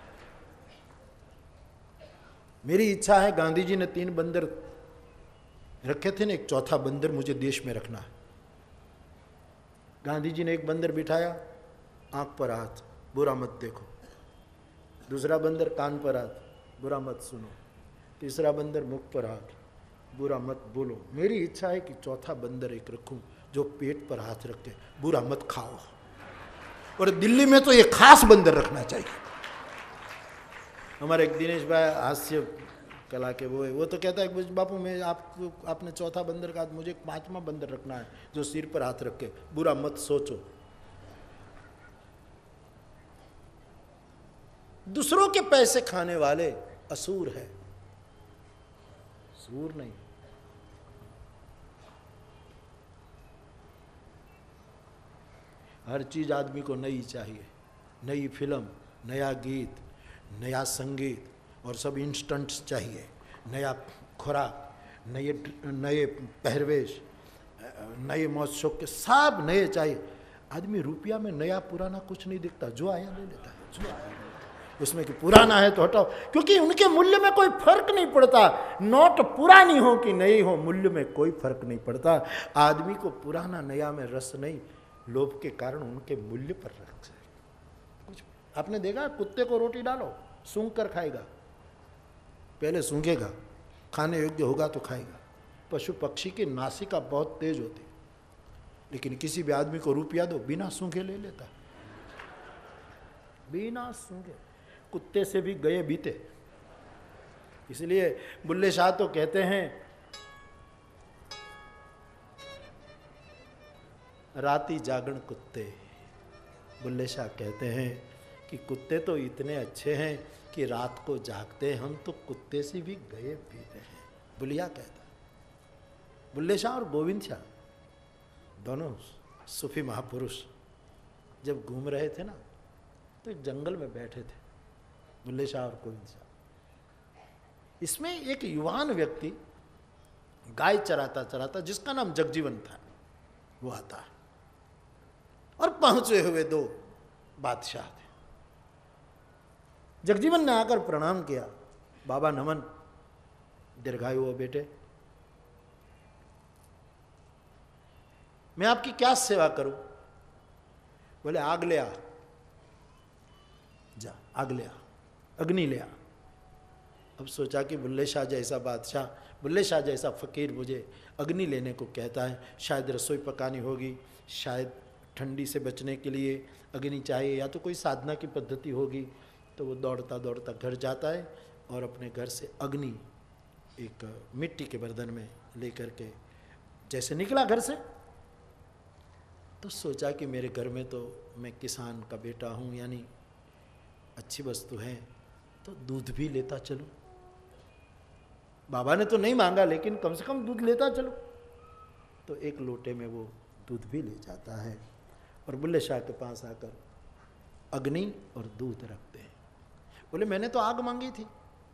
मेरी इच्छा है, गांधी जी ने 3 बंदर रखे थे ना, एक चौथा बंदर मुझे देश में रखना है। गांधी जी ने एक बंदर बिठाया, आंख पर हाथ, बुरा मत देखो। दूसरा बंदर कान पर हाथ, बुरा मत सुनो। तीसरा बंदर मुख पर हाथ, बुरा मत बोलो। मेरी इच्छा है कि चौथा बंदर एक रखूं जो पेट पर हाथ रखे, बुरा मत खाओ। और दिल्ली में तो ये खास बंदर रखना चाहिए। हमारे एक दिनेश भाई हास्य कला के वो तो कहता है कि बापू मैं आपने चौथा बंदर कहा, मुझे 5वां बंदर रखना है जो सिर पर हाथ रखे, बुरा मत सोचो। दूसरों के पैसे खाने वाले असुर है, सूर नहीं। हर चीज आदमी को नई चाहिए, नई फिल्म, नया गीत, नया संगीत और सब इंस्टेंट्स चाहिए, नया खुराक, नए पहरवेश, नए मौज शौक के सब नए चाहिए। आदमी रुपया में नया पुराना कुछ नहीं दिखता, जो आया ले लेता है, जो आया ले लेता है। उसमें कि पुराना है तो हटाओ, क्योंकि उनके मूल्य में कोई फर्क नहीं पड़ता। नोट पुरानी हो कि नई हो, मूल्य में कोई फर्क नहीं पड़ता। आदमी को पुराना नया में रस नहीं, लोभ के कारण उनके मूल्य पर रस है। कुछ आपने देखा, कुत्ते को रोटी डालो सूंघ कर खाएगा, पहले सूंघेगा, खाने योग्य होगा तो खाएगा। पशु पक्षी की नासिका बहुत तेज होती, लेकिन किसी भी आदमी को रुपया दो बिना सूंघे ले लेता, बिना सूंघे। कुत्ते से भी गए बीते। इसलिए बुल्ले शाह तो कहते हैं, राती जागण कुत्ते। बुल्ले शाह कहते हैं कि कुत्ते तो इतने अच्छे हैं कि रात को जागते हैं, हम तो कुत्ते से भी गए बीते हैं। बुलिया कहता है। बुल्ले शाह और गोविंद शाह दोनों सूफी महापुरुष जब घूम रहे थे ना, तो एक जंगल में बैठे थे बुल्ले शाह और गोविंद शाह। इसमें एक युवान व्यक्ति गाय चराता चराता, जिसका नाम जगजीवन था, वो आता है और पहुंचे हुए 2 बादशाह थे। जगजीवन ने आकर प्रणाम किया, बाबा नमन, दीर्घायु हो बेटे, मैं आपकी क्या सेवा करूं? बोले आग ले आ, जा आग ले आ, अग्नि ले आ। अब सोचा कि बुल्ले शाह जैसा बादशाह, बुल्ले शाह जैसा फकीर मुझे अग्नि लेने को कहता है, शायद रसोई पकानी होगी, शायद ठंडी से बचने के लिए अग्नि चाहिए, या तो कोई साधना की पद्धति होगी। तो वो दौड़ता दौड़ता घर जाता है और अपने घर से अग्नि एक मिट्टी के बर्तन में लेकर के जैसे निकला घर से, तो सोचा कि मेरे घर में तो मैं किसान का बेटा हूँ, यानी अच्छी वस्तु है, तो दूध भी लेता चलूँ। बाबा ने तो नहीं मांगा, लेकिन कम से कम दूध लेता चलूँ। तो एक लोटे में वो दूध भी ले जाता है और बुल्ले शाह के पास आकर अग्नि और दूध रखते हैं। बोले मैंने तो आग मांगी थी,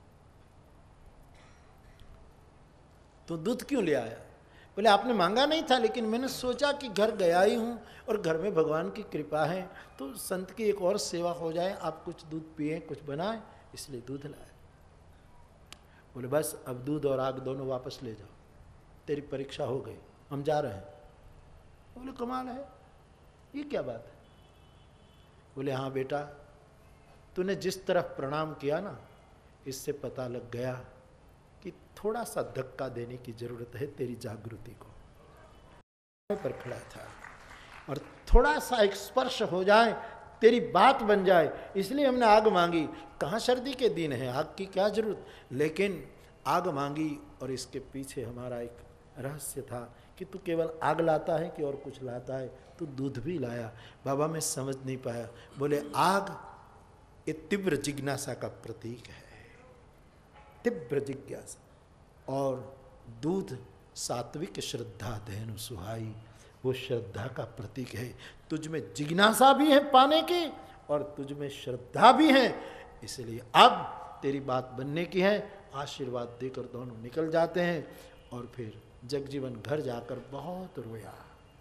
तो दूध क्यों ले आया? बोले आपने मांगा नहीं था, लेकिन मैंने सोचा कि घर गया ही हूँ और घर में भगवान की कृपा है तो संत की एक और सेवा हो जाए, आप कुछ दूध पिए कुछ बनाए, इसलिए दूध लाए। बोले बस अब दूध और आग दोनों वापस ले जाओ, तेरी परीक्षा हो गई, हम जा रहे हैं। बोले कमाल है, ये क्या बात है? बोले हाँ बेटा, तूने जिस तरफ प्रणाम किया ना, इससे पता लग गया कि थोड़ा सा धक्का देने की जरूरत है तेरी जागृति को। पर खड़ा था और थोड़ा सा एक स्पर्श हो जाए, तेरी बात बन जाए, इसलिए हमने आग मांगी। कहाँ सर्दी के दिन है, आग की क्या जरूरत, लेकिन आग मांगी और इसके पीछे हमारा एक रहस्य था कि तू केवल आग लाता है कि और कुछ लाता है, तू दूध भी लाया। बाबा मैं समझ नहीं पाया। बोले आग ये तीव्र जिज्ञासा का प्रतीक है, तीव्र जिज्ञासा, और दूध सात्विक श्रद्धा धेनु सुहाई, वो श्रद्धा का प्रतीक है। तुझ में जिज्ञासा भी है पाने की और तुझ में श्रद्धा भी है, इसलिए अब तेरी बात बनने की है। आशीर्वाद देकर दोनों निकल जाते हैं और फिर जगजीवन घर जाकर बहुत रोया।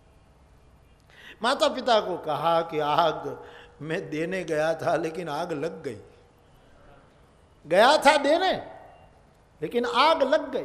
माता पिता को कहा कि आग मैं देने गया था लेकिन आग लग गई, गया था देने लेकिन आग लग गई।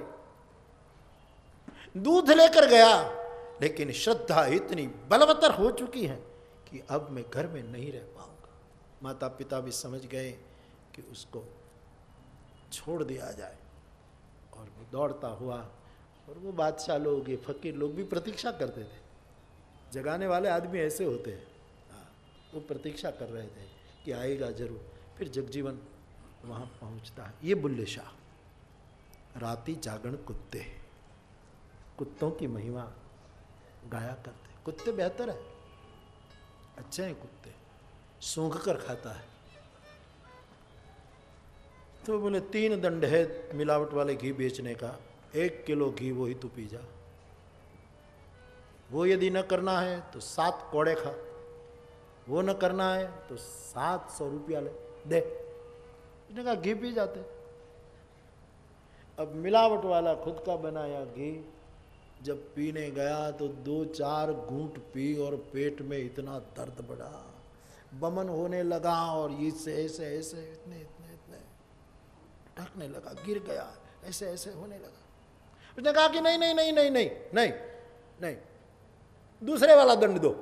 दूध लेकर गया लेकिन श्रद्धा इतनी बलवत्तर हो चुकी है कि अब मैं घर में नहीं रह पाऊंगा। माता पिता भी समझ गए कि उसको छोड़ दिया जाए और वो दौड़ता हुआ, और वो बादशाह लोग, ये फकीर लोग भी प्रतीक्षा करते थे। जगाने वाले आदमी ऐसे होते हैं, वो प्रतीक्षा कर रहे थे कि आएगा जरूर। फिर जगजीवन वहाँ पहुँचता है। ये बुल्ले शाह राती जागण कुत्ते, कुत्तों की महिमा गाया करते। कुत्ते बेहतर है, अच्छे हैं कुत्ते, सूंघ कर खाता है। तो बोले 3 दंड है मिलावट वाले घी बेचने का, 1 किलो घी वो ही तू पी जा। वो यदि न करना है तो 7 कौड़े खा, वो न करना है तो 700 रुपया ले दे। उसने कहा घी पी जाते। अब मिलावट वाला खुद का बनाया घी जब पीने गया तो 2-4 घूंट पी और पेट में इतना दर्द बढ़ा, बमन होने लगा और इससे ऐसे ऐसे इतने इतने इतने ढकने लगा, गिर गया, ऐसे ऐसे होने लगा। उसने कहा कि नहीं नहीं नहीं नहीं नहीं नहीं नहीं, दूसरे वाला दंड दो।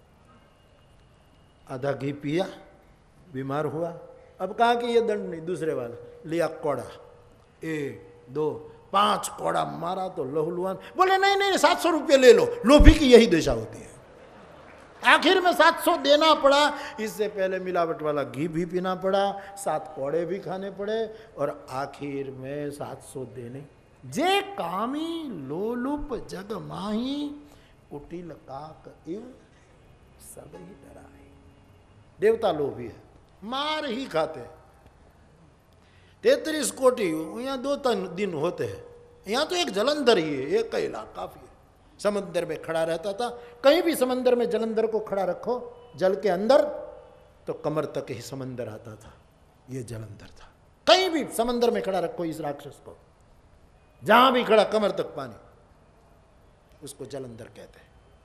आधा घी पिया, बीमार हुआ। अब कहा कि ये दंड नहीं, दूसरे वाला लिया कौड़ा, 1 2 5 कौड़ा मारा तो लहूलुहान। बोले नहीं नहीं 700 रुपये ले लो। लोभी की यही दशा होती है, आखिर में 700 देना पड़ा। इससे पहले मिलावट वाला घी भी पीना पड़ा, 7 कौड़े भी खाने पड़े और आखिर में 700 देने। जे कामी लोलुप जग माही, कुटिल काक इव सब ही डराए। देवता लोभी है, मार ही खाते हैं। 33 कोटि, यहाँ 2 दिन होते हैं। यहाँ तो एक जलंधर ही है, एक कैला काफी है। समंदर में खड़ा रहता था, कहीं भी समंदर में जलंधर को खड़ा रखो जल के अंदर तो कमर तक ही समंदर आता था। ये जलंधर था। कहीं भी समंदर में खड़ा रखो इस राक्षस को, जहां भी खड़ा कमर तक पानी, उसको जलंधर कहते हैं।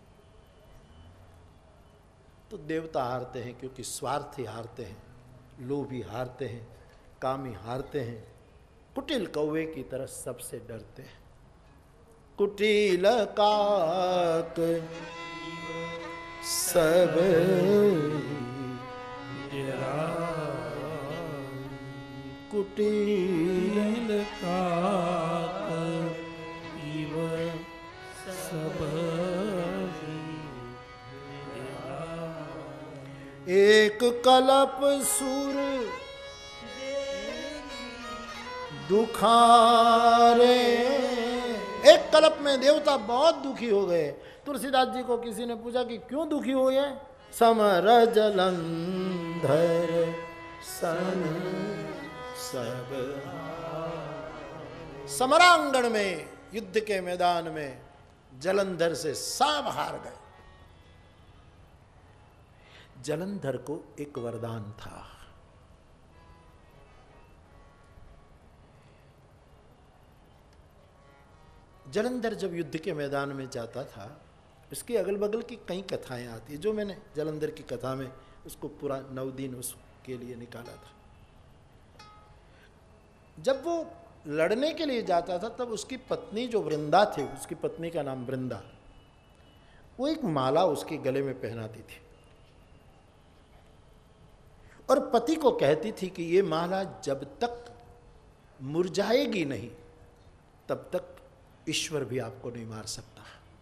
तो देवता हारते हैं क्योंकि स्वार्थी हारते हैं, लोभी हारते हैं, कामी हारते हैं, कुटिल कौवे की तरह सबसे डरते हैं। कुटिल काक सब कुटिल काक इव सब एक कलप सुर दुखारे। एक कल्प में देवता बहुत दुखी हो गए। तुलसीदास जी को किसी ने पूछा कि क्यों दुखी हो गए? समर जलंधर सन सब। समरांगण में, युद्ध के मैदान में जलंधर से सब हार गए। जलंधर को एक वरदान था। जलंधर जब युद्ध के मैदान में जाता था, उसके अगल बगल की कई कथाएं आती है, जो मैंने जलंधर की कथा में उसको पूरा 9 दिन उसके लिए निकाला था। जब वो लड़ने के लिए जाता था तब उसकी पत्नी जो वृंदा थी, उसकी पत्नी का नाम वृंदा, वो एक माला उसके गले में पहनाती थी और पति को कहती थी कि ये माला जब तक मुरझाएगी नहीं तब तक ईश्वर भी आपको नहीं मार सकता।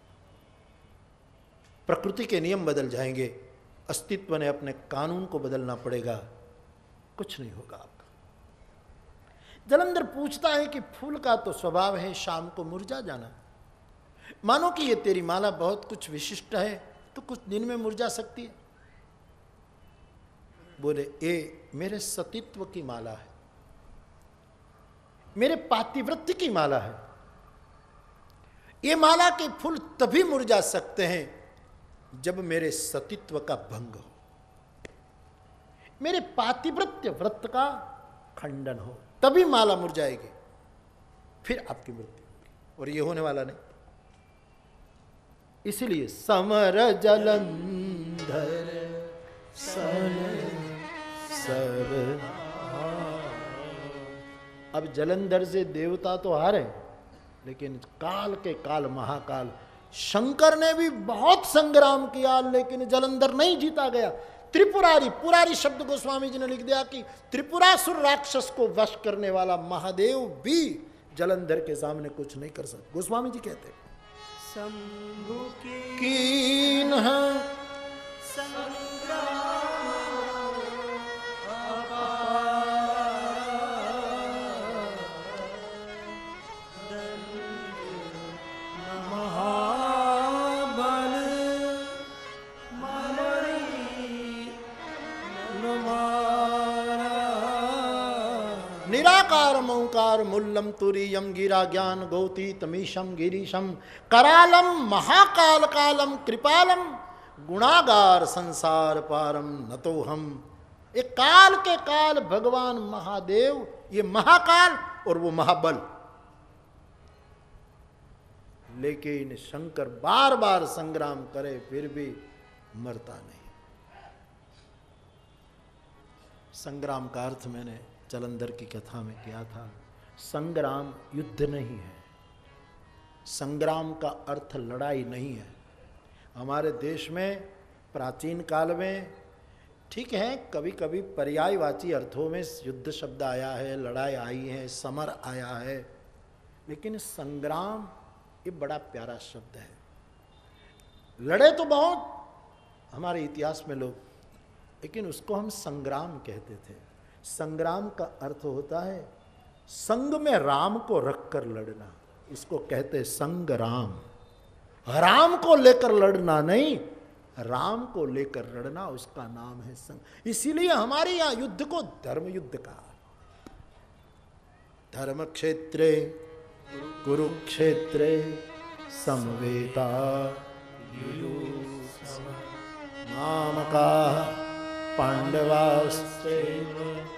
प्रकृति के नियम बदल जाएंगे, अस्तित्व ने अपने कानून को बदलना पड़ेगा, कुछ नहीं होगा आपका। जलंधर पूछता है कि फूल का तो स्वभाव है शाम को मुरझा जाना, मानो कि ये तेरी माला बहुत कुछ विशिष्ट है तो कुछ दिन में मुरझा सकती है। बोले, ये मेरे सतीत्व की माला है, मेरे पातिव्रत्य की माला है। ये माला के फूल तभी मुरझा सकते हैं जब मेरे सतीत्व का भंग हो, मेरे पातिव्रत्य व्रत का खंडन हो, तभी माला मुरझाएगी, फिर आपकी मृत्यु होगी, और ये होने वाला नहीं। इसलिए समर जलंधर सन सर। अब जलंधर से देवता तो हारे, लेकिन काल के काल महाकाल शंकर ने भी बहुत संग्राम किया, लेकिन जलंधर नहीं जीता गया। त्रिपुरारी, पुरारी शब्द गोस्वामी जी ने लिख दिया कि त्रिपुरासुर राक्षस को वश करने वाला महादेव भी जलंधर के सामने कुछ नहीं कर सकते। गोस्वामी जी कहते हैं, शंभु कीन निराकार मौकार मुल्लम तुरीयम गिरा ज्ञान गौती तमीशम गिरीशम करालम महाकाल कालम कृपालम गुणागार संसार पारम नतो हम। एक काल के काल भगवान महादेव, ये महाकाल और वो महाबल, लेकिन शंकर बार बार संग्राम करे फिर भी मरता नहीं। संग्राम का अर्थ मैंने जलंधर की कथा में किया था। संग्राम युद्ध नहीं है, संग्राम का अर्थ लड़ाई नहीं है। हमारे देश में प्राचीन काल में ठीक है, कभी कभी पर्यायवाची अर्थों में युद्ध शब्द आया है, लड़ाई आई है, समर आया है, लेकिन संग्राम ये बड़ा प्यारा शब्द है। लड़े तो बहुत हमारे इतिहास में लोग, लेकिन उसको हम संग्राम कहते थे। संग्राम का अर्थ होता है संग में राम को रखकर लड़ना, इसको कहते संग्राम। राम को लेकर लड़ना नहीं, राम को लेकर लड़ना, उसका नाम है संग। इसीलिए हमारे यहां युद्ध को धर्म युद्ध कहा। धर्म क्षेत्रे कुरुक्षेत्रे समवेता नामका पांडवास्त्रैव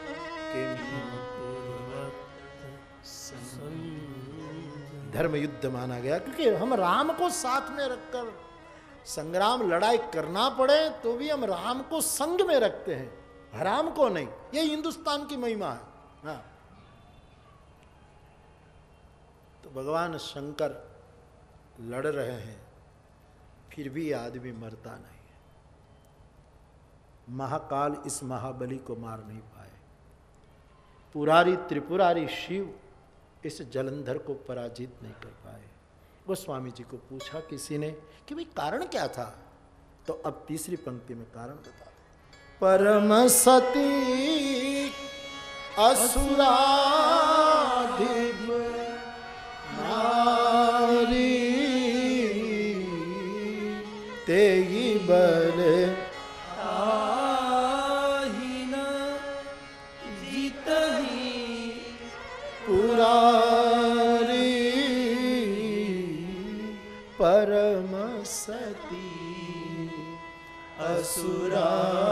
धर्म युद्ध माना गया, क्योंकि हम राम को साथ में रखकर संग्राम लड़ाई करना पड़े तो भी हम राम को संग में रखते हैं, राम को नहीं। ये हिंदुस्तान की महिमा है। हाँ, तो भगवान शंकर लड़ रहे हैं, फिर भी आदमी मरता नहीं है। महाकाल इस महाबली को मार नहीं पाए। पुरारी त्रिपुरारी शिव इस जलंधर को पराजित नहीं कर पाए। गोस्वामी जी को पूछा किसी ने कि भाई कारण क्या था, तो अब तीसरी पंक्ति में कारण बता दो। परम सती असुराधिप नारी तेई बल पुरारी पर सती असुरा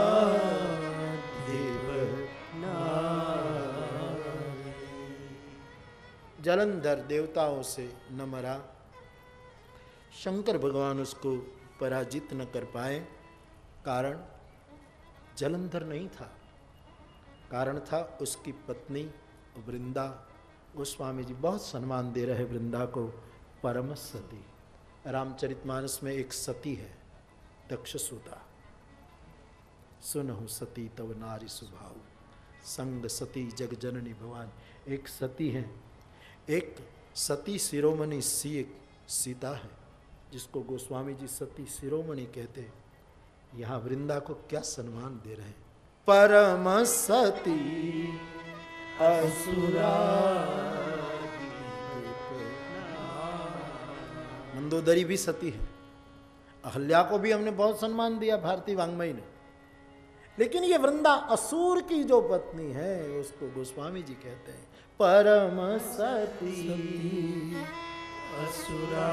जलंधर देवताओं से न मरा, शंकर भगवान उसको पराजित न कर पाए। कारण जलंधर नहीं था, कारण था उसकी पत्नी वृंदा। गोस्वामी जी बहुत सम्मान दे रहे वृंदा को, परम सती। रामचरितमानस में एक सती है, दक्षसुता। सुनहु सती तव नारी सुभाव, संग सती जग जननी भवानी। एक सती है, एक सती शिरोमणि सीता है, जिसको गोस्वामी जी सती शिरोमणि कहते हैं। यहाँ वृंदा को क्या सम्मान दे रहे हैं, परम सती असुरा। मंदोदरी भी सती है, अहल्या को भी हमने बहुत सम्मान दिया भारतीय वांग्मयी ने, लेकिन ये वृंदा असुर की जो पत्नी है उसको गोस्वामी जी कहते हैं परम सती असुरा।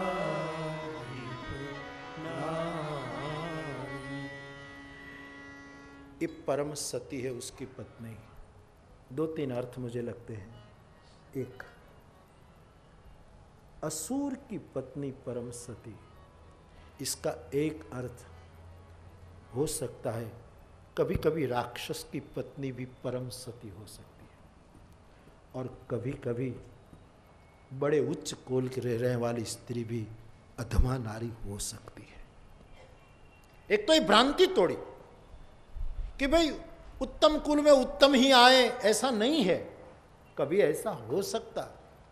ये परम सती है उसकी पत्नी। दो तीन अर्थ मुझे लगते हैं। एक, असुर की पत्नी परम सती, इसका एक अर्थ हो सकता है कभी कभी राक्षस की पत्नी भी परम सती हो सकती है, और कभी कभी बड़े उच्च कुल के रहने वाली स्त्री भी अधमा नारी हो सकती है। एक तो ये भ्रांति तोड़ी कि भाई उत्तम कुल में उत्तम ही आए, ऐसा नहीं है, कभी ऐसा हो सकता।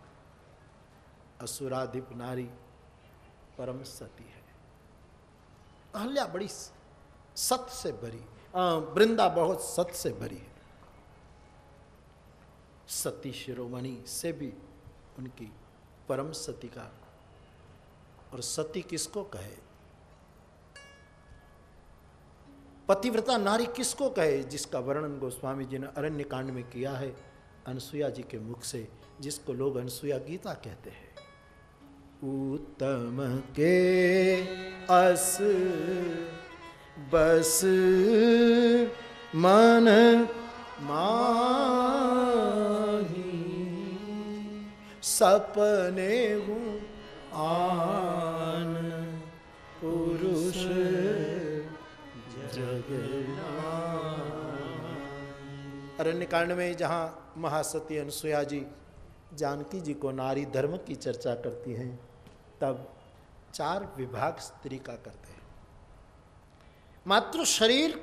असुराधिप नारी परम सती है। अहल्या बड़ी सत से भरी, वृंदा बहुत सत से भरी है। सती शिरोमणि से भी उनकी परम सती का। और सती किसको कहे, पतिव्रता नारी किसको कहे, जिसका वर्णन गोस्वामी जी ने अरण्य कांड में किया है अनसुया जी के मुख से, जिसको लोग अनसुया गीता कहते हैं। उत्तम के अस बस मन माही, सपने हूँ आन पुरुष अरण्य कांड में जहाँ महासती अनसुया जी जानकी जी को नारी धर्म की चर्चा करती हैं, तब 4 विभाग स्त्री का करते हैं। मातृ शरीर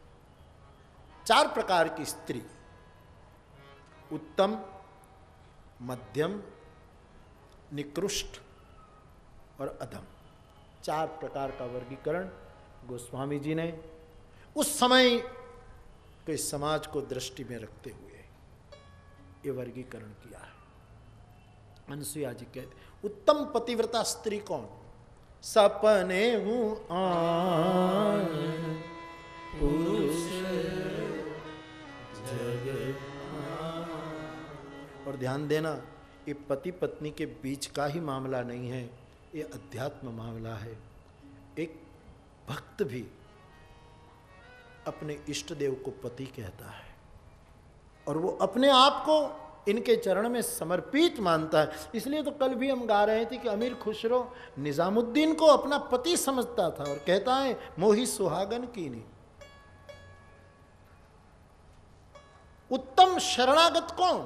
4 प्रकार की स्त्री, उत्तम, मध्यम, निकृष्ट और अधम, 4 प्रकार का वर्गीकरण गोस्वामी जी ने उस समय के समाज को दृष्टि में रखते हुए ये वर्गीकरण किया है। अनसुया जी कहते उत्तम पतिव्रता स्त्री कौन, सपने हूँ आन पुरुष जग। और ध्यान देना, ये पति पत्नी के बीच का ही मामला नहीं है, ये अध्यात्म मामला है। एक भक्त भी अपने इष्ट देव को पति कहता है, और वो अपने आप को इनके चरण में समर्पित मानता है। इसलिए तो कल भी हम गा रहे थे कि अमीर खुसरो निजामुद्दीन को अपना पति समझता था, और कहता है मोही सुहागन कीनी। उत्तम शरणागत कौन,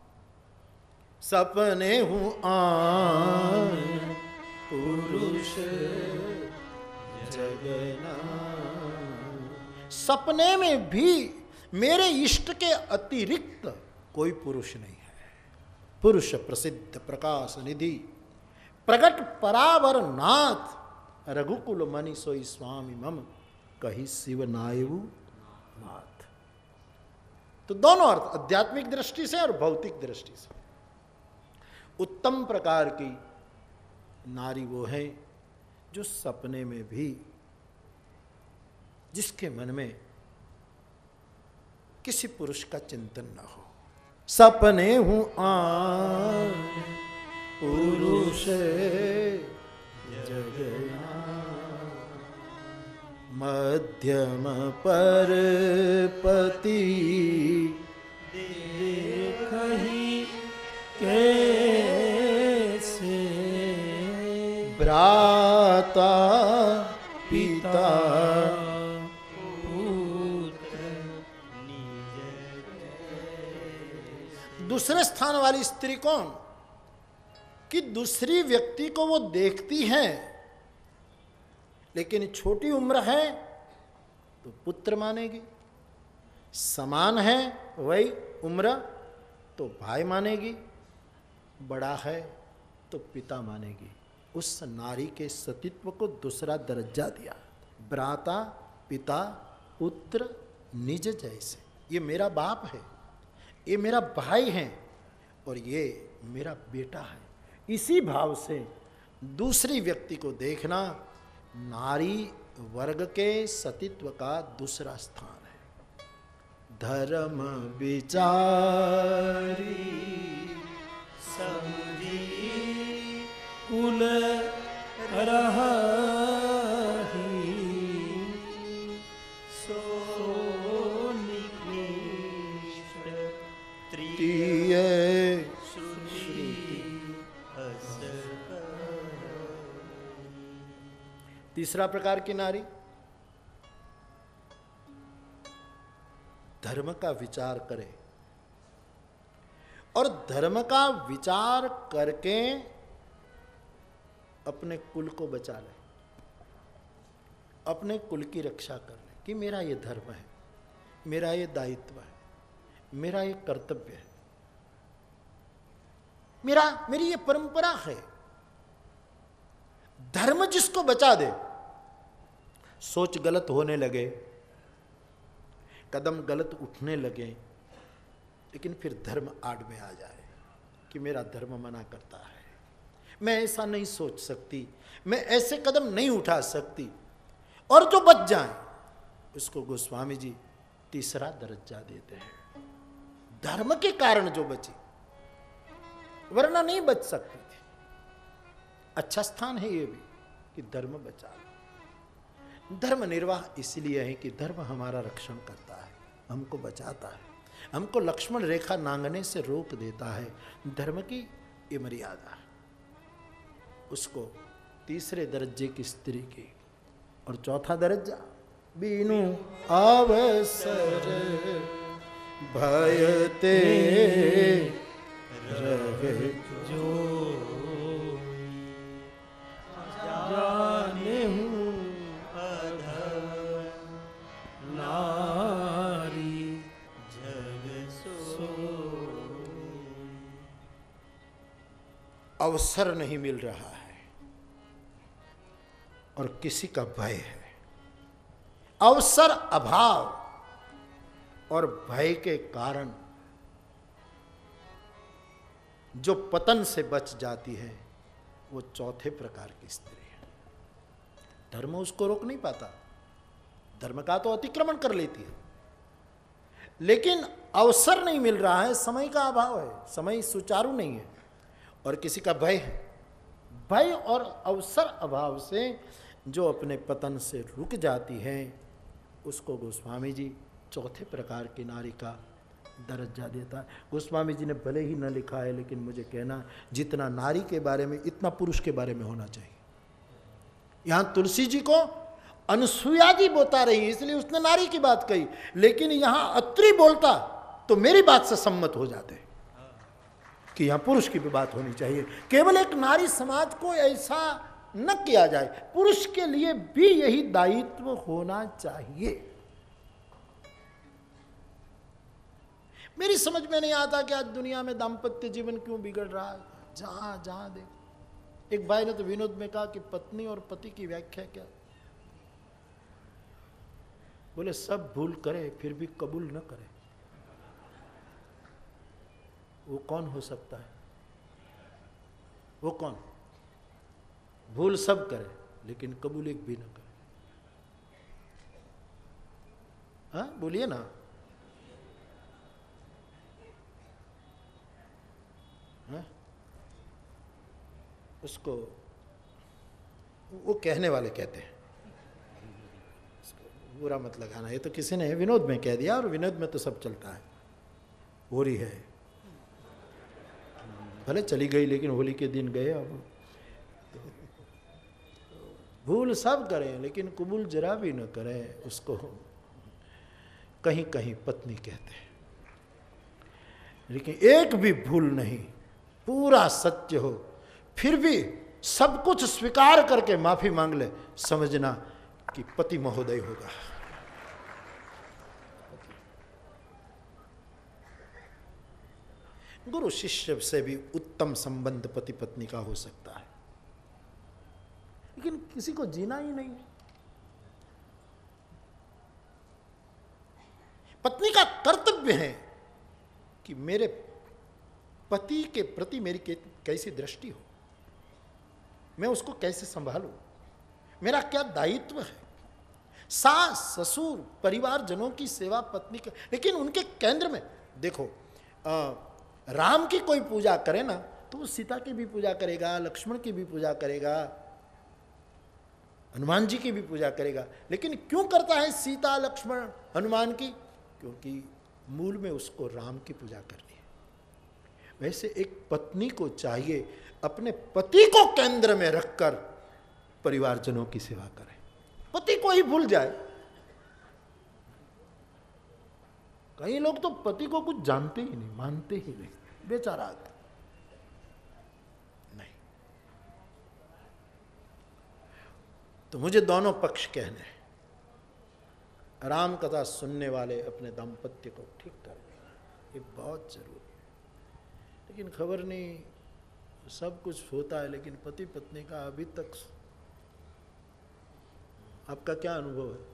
सपने हूँ आन पुरुष जगना। सपने में भी मेरे इष्ट के अतिरिक्त कोई पुरुष नहीं है। पुरुष प्रसिद्ध प्रकाश निधि प्रगट परावर नाथ, रघुकुल मणि सोई स्वामी मम, कही शिव नायु नाथ। तो दोनों अर्थ, आध्यात्मिक दृष्टि से और भौतिक दृष्टि से। उत्तम प्रकार की नारी वो है जो सपने में भी, जिसके मन में किसी पुरुष का चिंतन न हो। सपने हूँ आन पुरुष मध्यम परपति देखहि कैसे भ्राता पिता दूसरे स्थान वाली स्त्री कौन? कि दूसरी व्यक्ति को वो देखती हैं, लेकिन छोटी उम्र है तो पुत्र मानेगी, समान है वही उम्र तो भाई मानेगी, बड़ा है तो पिता मानेगी। उस नारी के सतीत्व को दूसरा दर्जा दिया, भ्राता पिता पुत्र निज जैसे। ये मेरा बाप है, ये मेरा भाई है और ये मेरा बेटा है। इसी भाव से दूसरी व्यक्ति को देखना नारी वर्ग के सतीत्व का दूसरा स्थान है। धर्म विचारी समझी कुल रही सो निकृष्ट तृतीय तीसरा प्रकार की नारी धर्म का विचार करे और धर्म का विचार करके अपने कुल को बचा ले, अपने कुल की रक्षा कर ले कि मेरा ये धर्म है, मेरा ये दायित्व है, मेरा ये कर्तव्य है, मेरी ये परंपरा है। धर्म जिसको बचा दे, सोच गलत होने लगे, कदम गलत उठने लगे, लेकिन फिर धर्म आड़ में आ जाए कि मेरा धर्म मना करता है, मैं ऐसा नहीं सोच सकती, मैं ऐसे कदम नहीं उठा सकती, और जो बच जाए उसको गोस्वामी जी तीसरा दर्जा देते हैं। धर्म के कारण जो बची, वरना नहीं बच सकती थी। अच्छा स्थान है ये भी कि धर्म बचा लो। धर्म निर्वाह इसलिए है कि धर्म हमारा रक्षण करता है, हमको बचाता है, हमको लक्ष्मण रेखा नांगने से रोक देता है। धर्म की ये मर्यादा है। उसको तीसरे दर्जे की स्त्री की। और चौथा दर्जा बीनु अवसर भयते रहे जो जाने हूँ अधम नारी जग सो। अवसर नहीं मिल रहा है और किसी का भय है। अवसर अभाव और भय के कारण जो पतन से बच जाती है वो चौथे प्रकार की स्त्री है। धर्म उसको रोक नहीं पाता, धर्म का तो अतिक्रमण कर लेती है, लेकिन अवसर नहीं मिल रहा है, समय का अभाव है, समय सुचारू नहीं है, और किसी का भय है। भय और अवसर अभाव से जो अपने पतन से रुक जाती है उसको गोस्वामी जी चौथे प्रकार की नारी का दर्जा देता है। गोस्वामी जी ने भले ही न लिखा है, लेकिन मुझे कहना जितना नारी के बारे में इतना पुरुष के बारे में होना चाहिए। यहाँ तुलसी जी को अनुसुईया जी बता रही, इसलिए उसने नारी की बात कही, लेकिन यहाँ अत्रि बोलता तो मेरी बात से सम्मत हो जाते कि यहाँ पुरुष की भी बात होनी चाहिए। केवल एक नारी समाज को ऐसा न किया जाए, पुरुष के लिए भी यही दायित्व होना चाहिए। मेरी समझ में नहीं आता कि आज दुनिया में दाम्पत्य जीवन क्यों बिगड़ रहा है। जहां जहां देख, एक भाई ने तो विनोद में कहा कि पत्नी और पति की व्याख्या क्या? बोले सब भूल करे फिर भी कबूल न करे, वो कौन हो सकता है? वो कौन? भूल सब करे लेकिन कबूल एक भी न करे। हाँ बोलिए ना। हाँ? उसको वो कहने वाले कहते हैं, बुरा मत लगाना, ये तो किसी ने विनोद में कह दिया, और विनोद में तो सब चलता है। होली है, भले चली गई लेकिन होली के दिन गए। अब भूल सब करें लेकिन कबूल जरा भी न करें, उसको कहीं कहीं पत्नी कहते हैं। लेकिन एक भी भूल नहीं, पूरा सत्य हो, फिर भी सब कुछ स्वीकार करके माफी मांग ले, समझना कि पति महोदय होगा। गुरु शिष्य से भी उत्तम संबंध पति पत्नी का हो सकता है, लेकिन किसी को जीना ही नहीं। पत्नी का कर्तव्य है कि मेरे पति के प्रति मेरी कैसी दृष्टि हो, मैं उसको कैसे संभालूं, मेरा क्या दायित्व है। सास ससुर परिवारजनों की सेवा पत्नी का, लेकिन उनके केंद्र में देखो, राम की कोई पूजा करे ना तो वो सीता की भी पूजा करेगा, लक्ष्मण की भी पूजा करेगा, हनुमान जी की भी पूजा करेगा। लेकिन क्यों करता है सीता लक्ष्मण हनुमान की? क्योंकि मूल में उसको राम की पूजा करनी है। वैसे एक पत्नी को चाहिए अपने पति को केंद्र में रखकर परिवारजनों की सेवा करे। पति को ही भूल जाए। कई लोग तो पति को कुछ जानते ही नहीं, मानते ही नहीं, बेचारा नहीं। तो मुझे दोनों पक्ष कहने हैं। राम कथा सुनने वाले अपने दाम्पत्य को ठीक कर दें, ये बहुत जरूरी है। लेकिन खबर नहीं, सब कुछ होता है लेकिन पति पत्नी का अभी तक आपका क्या अनुभव है?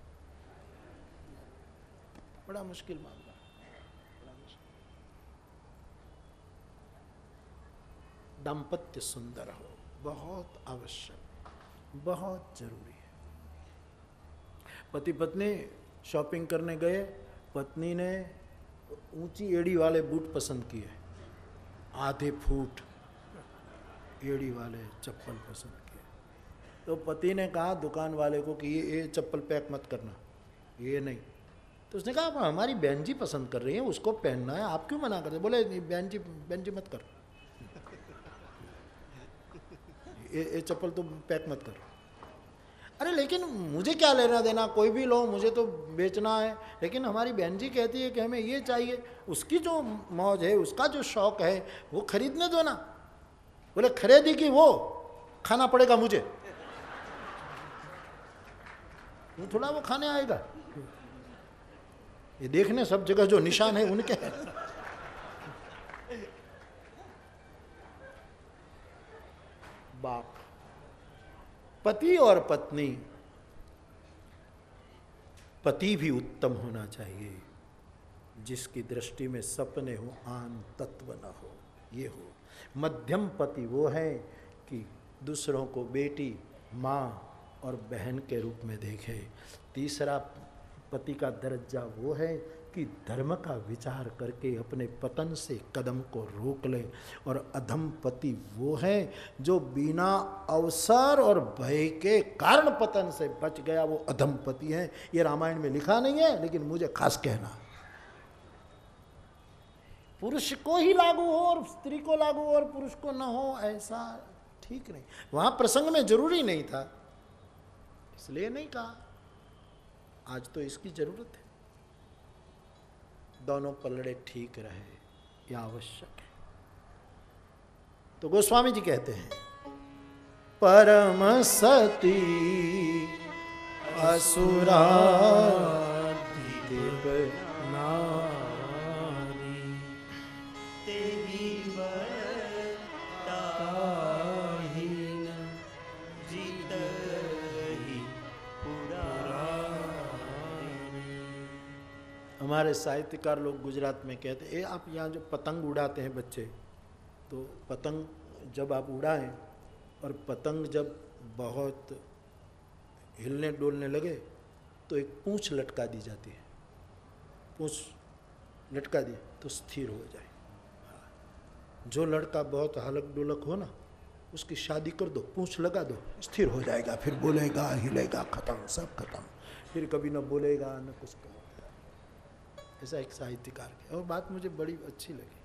बड़ा मुश्किल मामला है, बड़ा मुश्किल। दाम्पत्य सुंदर हो, बहुत आवश्यक, बहुत जरूरी है। पति पत्नी शॉपिंग करने गए, पत्नी ने ऊंची एड़ी वाले बूट पसंद किए, आधे फुट एड़ी वाले चप्पल पसंद किए। तो पति ने कहा दुकान वाले को कि ये चप्पल पैक मत करना, ये नहीं। तो उसने कहा हमारी बहन जी पसंद कर रही है, उसको पहनना है, आप क्यों मना करते? बोले बहन जी मत कर, ये चप्पल तो पैक मत कर। अरे लेकिन मुझे क्या लेना देना, कोई भी लो, मुझे तो बेचना है। लेकिन हमारी बहन जी कहती है कि हमें ये चाहिए, उसकी जो मौज है, उसका जो शौक है, वो खरीदने दो ना। बोले खरीदी कि वो खाना पड़ेगा मुझे, वो थोड़ा वो खाने आएगा। ये देखने सब जगह जो निशान है उनके हैं। बाप, पति और पत्नी, पति भी उत्तम होना चाहिए, जिसकी दृष्टि में सपने हो, आन तत्व न हो, ये हो। मध्यम पति वो है कि दूसरों को बेटी, माँ और बहन के रूप में देखे। तीसरा पति का दर्जा वो है कि धर्म का विचार करके अपने पतन से कदम को रोक ले। और अधम पति वो है जो बिना अवसर और भय के कारण पतन से बच गया, वो अधम पति है। ये रामायण में लिखा नहीं है, लेकिन मुझे खास कहना, पुरुष को ही लागू हो और स्त्री को लागू हो और पुरुष को न हो, ऐसा ठीक नहीं। वहां प्रसंग में जरूरी नहीं था, इसलिए नहीं कहा। आज तो इसकी जरूरत है, दोनों पलड़े ठीक रहे, यह आवश्यक है। तो गोस्वामी जी कहते हैं, परम सती असुरा हमारे साहित्यकार लोग गुजरात में कहते हैं, आप यहाँ जो पतंग उड़ाते हैं बच्चे, तो पतंग जब आप उड़ाएं और पतंग जब बहुत हिलने डोलने लगे तो एक पूंछ लटका दी जाती है, पूंछ लटका दी तो स्थिर हो जाए। जो लड़का बहुत हलक डुलक हो ना, उसकी शादी कर दो, पूंछ लगा दो, स्थिर हो जाएगा, फिर बोलेगा, हिलेगा, खत्म, सब खत्म, फिर कभी न बोलेगा न कुछ करेगा। ऐसा एक साहित्यकार की और बात मुझे बड़ी अच्छी लगी।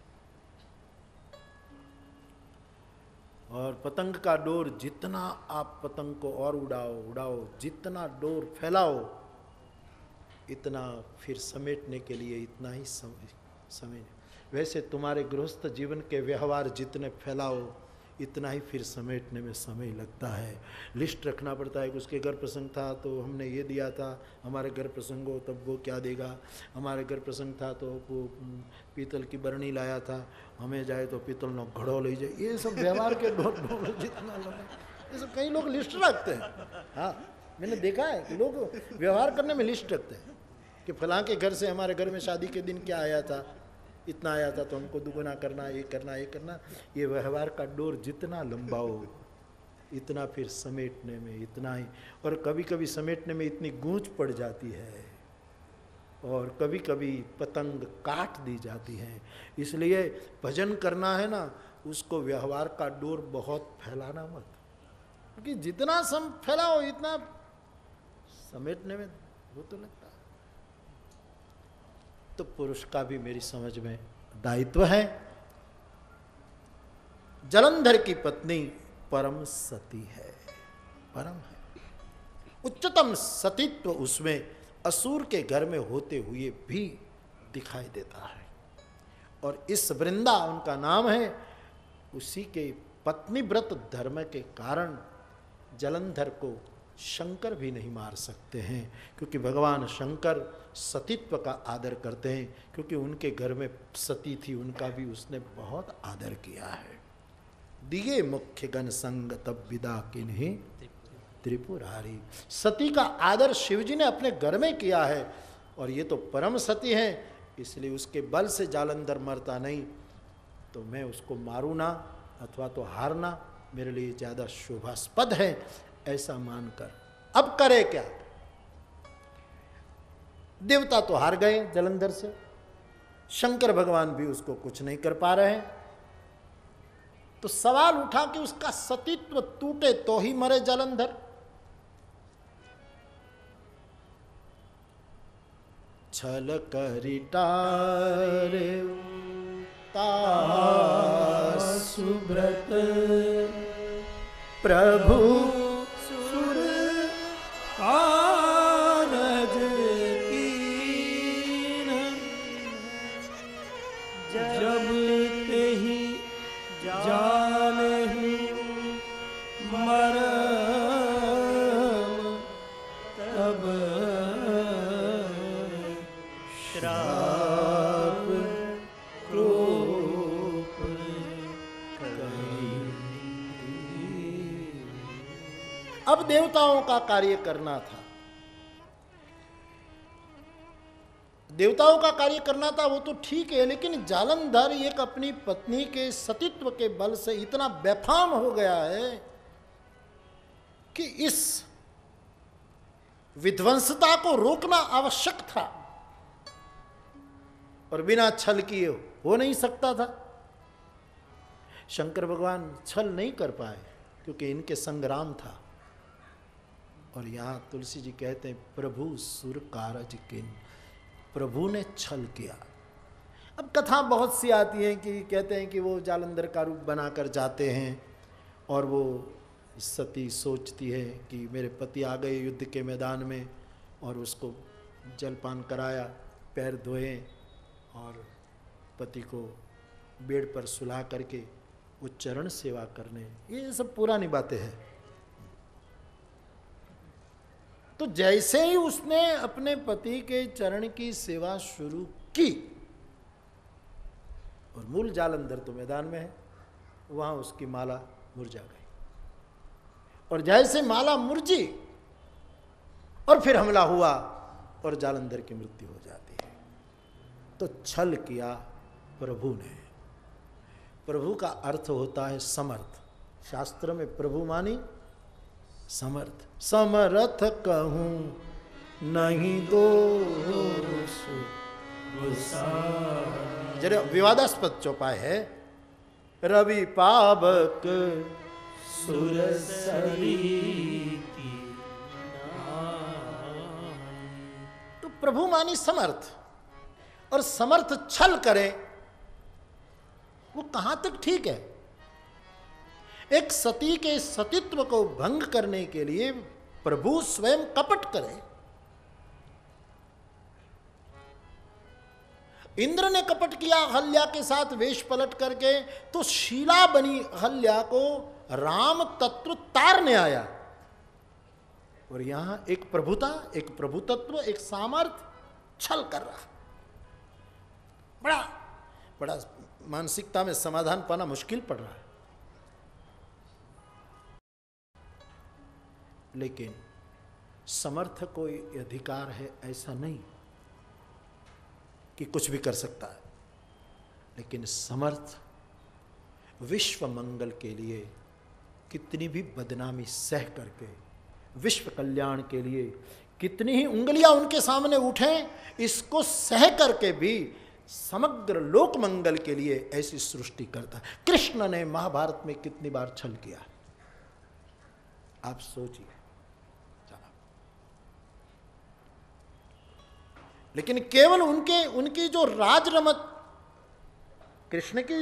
और पतंग का डोर, जितना आप पतंग को और उड़ाओ, जितना डोर फैलाओ, इतना फिर समेटने के लिए इतना ही समय। वैसे तुम्हारे गृहस्थ जीवन के व्यवहार जितने फैलाओ, इतना ही फिर समेटने में समय लगता है। लिस्ट रखना पड़ता है कि उसके घर प्रसंग था तो हमने ये दिया था, हमारे घर प्रसंग हो तब वो क्या देगा, हमारे घर प्रसंग था तो वो पीतल की बरनी लाया था, हमें जाए तो पीतल न घड़ो ले जाए। ये सब व्यवहार के डोर जितना ये सब कई लोग लिस्ट रखते हैं। हाँ, मैंने देखा है कि लोग व्यवहार करने में लिस्ट रखते हैं कि फलां के घर से हमारे घर में शादी के दिन क्या आया था, इतना आया था तो हमको दुगुना करना, ये करना, ये करना। ये व्यवहार का डोर जितना लंबाओ, इतना फिर समेटने में इतना ही। और कभी कभी समेटने में इतनी गूंज पड़ जाती है और कभी कभी पतंग काट दी जाती है। इसलिए भजन करना है ना, उसको व्यवहार का डोर बहुत फैलाना मत, क्योंकि जितना सम फैलाओ इतना समेटने में वो तो लगता है। तो पुरुष का भी मेरी समझ में दायित्व है। जलंधर की पत्नी परम सती है, परम है। उच्चतम सतीत्व उसमें असुर के घर में होते हुए भी दिखाई देता है। और इस वृंदा उनका नाम है, उसी के पत्नी व्रत धर्म के कारण जलंधर को शंकर भी नहीं मार सकते हैं, क्योंकि भगवान शंकर सतीत्व का आदर करते हैं। क्योंकि उनके घर में सती थी, उनका भी उसने बहुत आदर किया है। दिए मुख्य गण संग तब विदा किन्हीं त्रिपुरारी। सती का आदर शिवजी ने अपने घर में किया है, और ये तो परम सती है, इसलिए उसके बल से जालंधर मरता नहीं। तो मैं उसको मारूँ ना अथवा तो हारना मेरे लिए ज़्यादा शोभास्पद है, ऐसा मानकर अब करे क्या। देवता तो हार गए जलंधर से, शंकर भगवान भी उसको कुछ नहीं कर पा रहे हैं। तो सवाल उठा कि उसका सतीत्व टूटे तो ही मरे जलंधर। छल करी टारे सुब्रत प्रभु सुर कारज कीन, जब ते ही जानहि मरम, तब श्राप क्रोप करी। अब देवताओं का कार्य करना था, देवताओं का कार्य करना था, वो तो ठीक है। लेकिन जालंधर एक अपनी पत्नी के सतीत्व के बल से इतना बेफाम हो गया है कि इस विध्वंसता को रोकना आवश्यक था, और बिना छल किए हो नहीं सकता था। शंकर भगवान छल नहीं कर पाए क्योंकि इनके संग्राम था। और यहाँ तुलसी जी कहते हैं प्रभु सुर कारज किन, प्रभु ने छल किया। अब कथा बहुत सी आती है कि कहते हैं कि वो जालंधर का रूप बनाकर जाते हैं और वो सती सोचती है कि मेरे पति आ गए युद्ध के मैदान में, और उसको जलपान कराया, पैर धोए और पति को बेड पर सुला करके वो चरण सेवा करने, ये सब पुरानी बातें हैं। तो जैसे ही उसने अपने पति के चरण की सेवा शुरू की, और मूल जालंधर तो मैदान में है, वहां उसकी माला मुरझा गई। और जैसे माला मुरझी और फिर हमला हुआ और जालंधर की मृत्यु हो जाती है। तो छल किया प्रभु ने। प्रभु का अर्थ होता है समर्थ। शास्त्र में प्रभु मानी समर्थ। समर्थ कहूं नहीं दोष जरा विवादास्पद चौपाई है। रवि पावक सुरसरी की नाई। तो प्रभु मानी समर्थ, और समर्थ छल करे वो कहां तक ठीक है? एक सती के सतीत्व को भंग करने के लिए प्रभु स्वयं कपट करे। इंद्र ने कपट किया अहल्या के साथ वेश पलट करके, तो शीला बनी अहल्या को राम तत्व तारने आया। और यहां एक प्रभुता, एक प्रभु तत्व, एक सामर्थ छल कर रहा। बड़ा बड़ा मानसिकता में समाधान पाना मुश्किल पड़ रहा है। लेकिन समर्थ को अधिकार है ऐसा नहीं कि कुछ भी कर सकता है, लेकिन समर्थ विश्व मंगल के लिए कितनी भी बदनामी सह करके, विश्व कल्याण के लिए कितनी ही उंगलियां उनके सामने उठें, इसको सह करके भी समग्र लोक मंगल के लिए ऐसी सृष्टि करता है। कृष्ण ने महाभारत में कितनी बार छल किया, आप सोचिए। लेकिन केवल उनकी जो राजरमत, कृष्ण की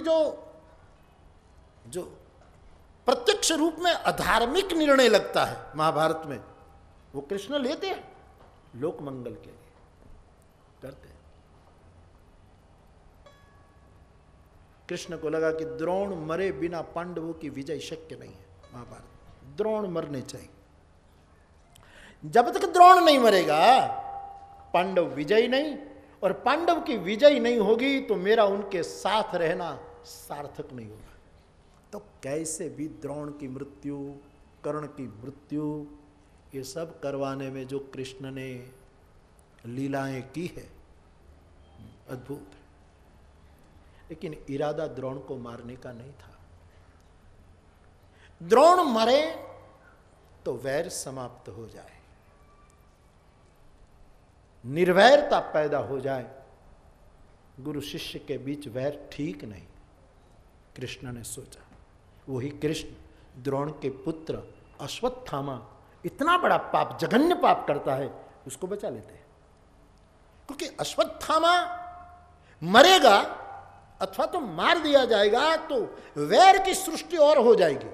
जो प्रत्यक्ष रूप में अधार्मिक निर्णय लगता है महाभारत में, वो कृष्ण लेते हैं लोक मंगल के लिए, करते हैं। कृष्ण को लगा कि द्रोण मरे बिना पांडवों की विजय शक्य नहीं है। महाभारत, द्रोण मरने चाहिए। जब तक द्रोण नहीं मरेगा पांडव विजयी नहीं, और पांडव की विजय नहीं होगी तो मेरा उनके साथ रहना सार्थक नहीं होगा। तो कैसे भी द्रोण की मृत्यु, कर्ण की मृत्यु, ये सब करवाने में जो कृष्ण ने लीलाएं की है, अद्भुत है। लेकिन इरादा द्रोण को मारने का नहीं था। द्रोण मरे तो वैर समाप्त हो जाए, निर्वैरता पैदा हो जाए। गुरु शिष्य के बीच वैर ठीक नहीं, कृष्ण ने सोचा। वही कृष्ण द्रोण के पुत्र अश्वत्थामा इतना बड़ा पाप, जघन्य पाप करता है, उसको बचा लेते हैं। क्योंकि अश्वत्थामा मरेगा अथवा तो मार दिया जाएगा तो वैर की सृष्टि और हो जाएगी,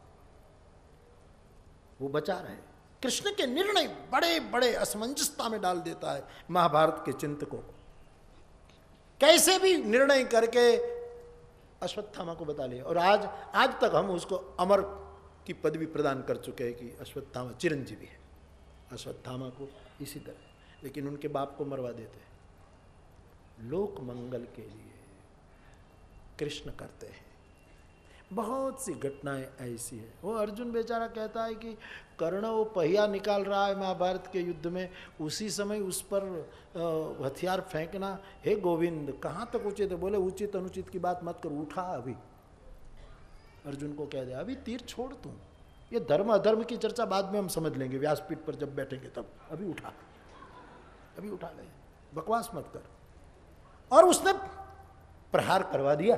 वो बचा रहे। कृष्ण के निर्णय बड़े बड़े असमंजसता में डाल देता है महाभारत के चिंतकों को। कैसे भी निर्णय करके अश्वत्थामा को बता लिया, और आज तक हम उसको अमर की पदवी प्रदान कर चुके हैं कि अश्वत्थामा चिरंजीवी है। अश्वत्थामा को इसी तरह, लेकिन उनके बाप को मरवा देते हैं। लोक मंगल के लिए कृष्ण करते हैं। बहुत सी घटनाएं ऐसी है। वो अर्जुन बेचारा कहता है कि कर्ण वो पहिया निकाल रहा है महाभारत के युद्ध में, उसी समय उस पर हथियार फेंकना, हे गोविंद कहाँ तक उचित है? बोले उचित अनुचित की बात मत कर, उठा अभी। अर्जुन को कह दिया अभी तीर छोड़ तू, ये धर्म अधर्म की चर्चा बाद में हम समझ लेंगे, व्यासपीठ पर जब बैठेंगे तब। अभी उठा, अभी उठा ले, बकवास मत कर। और उसने प्रहार करवा दिया।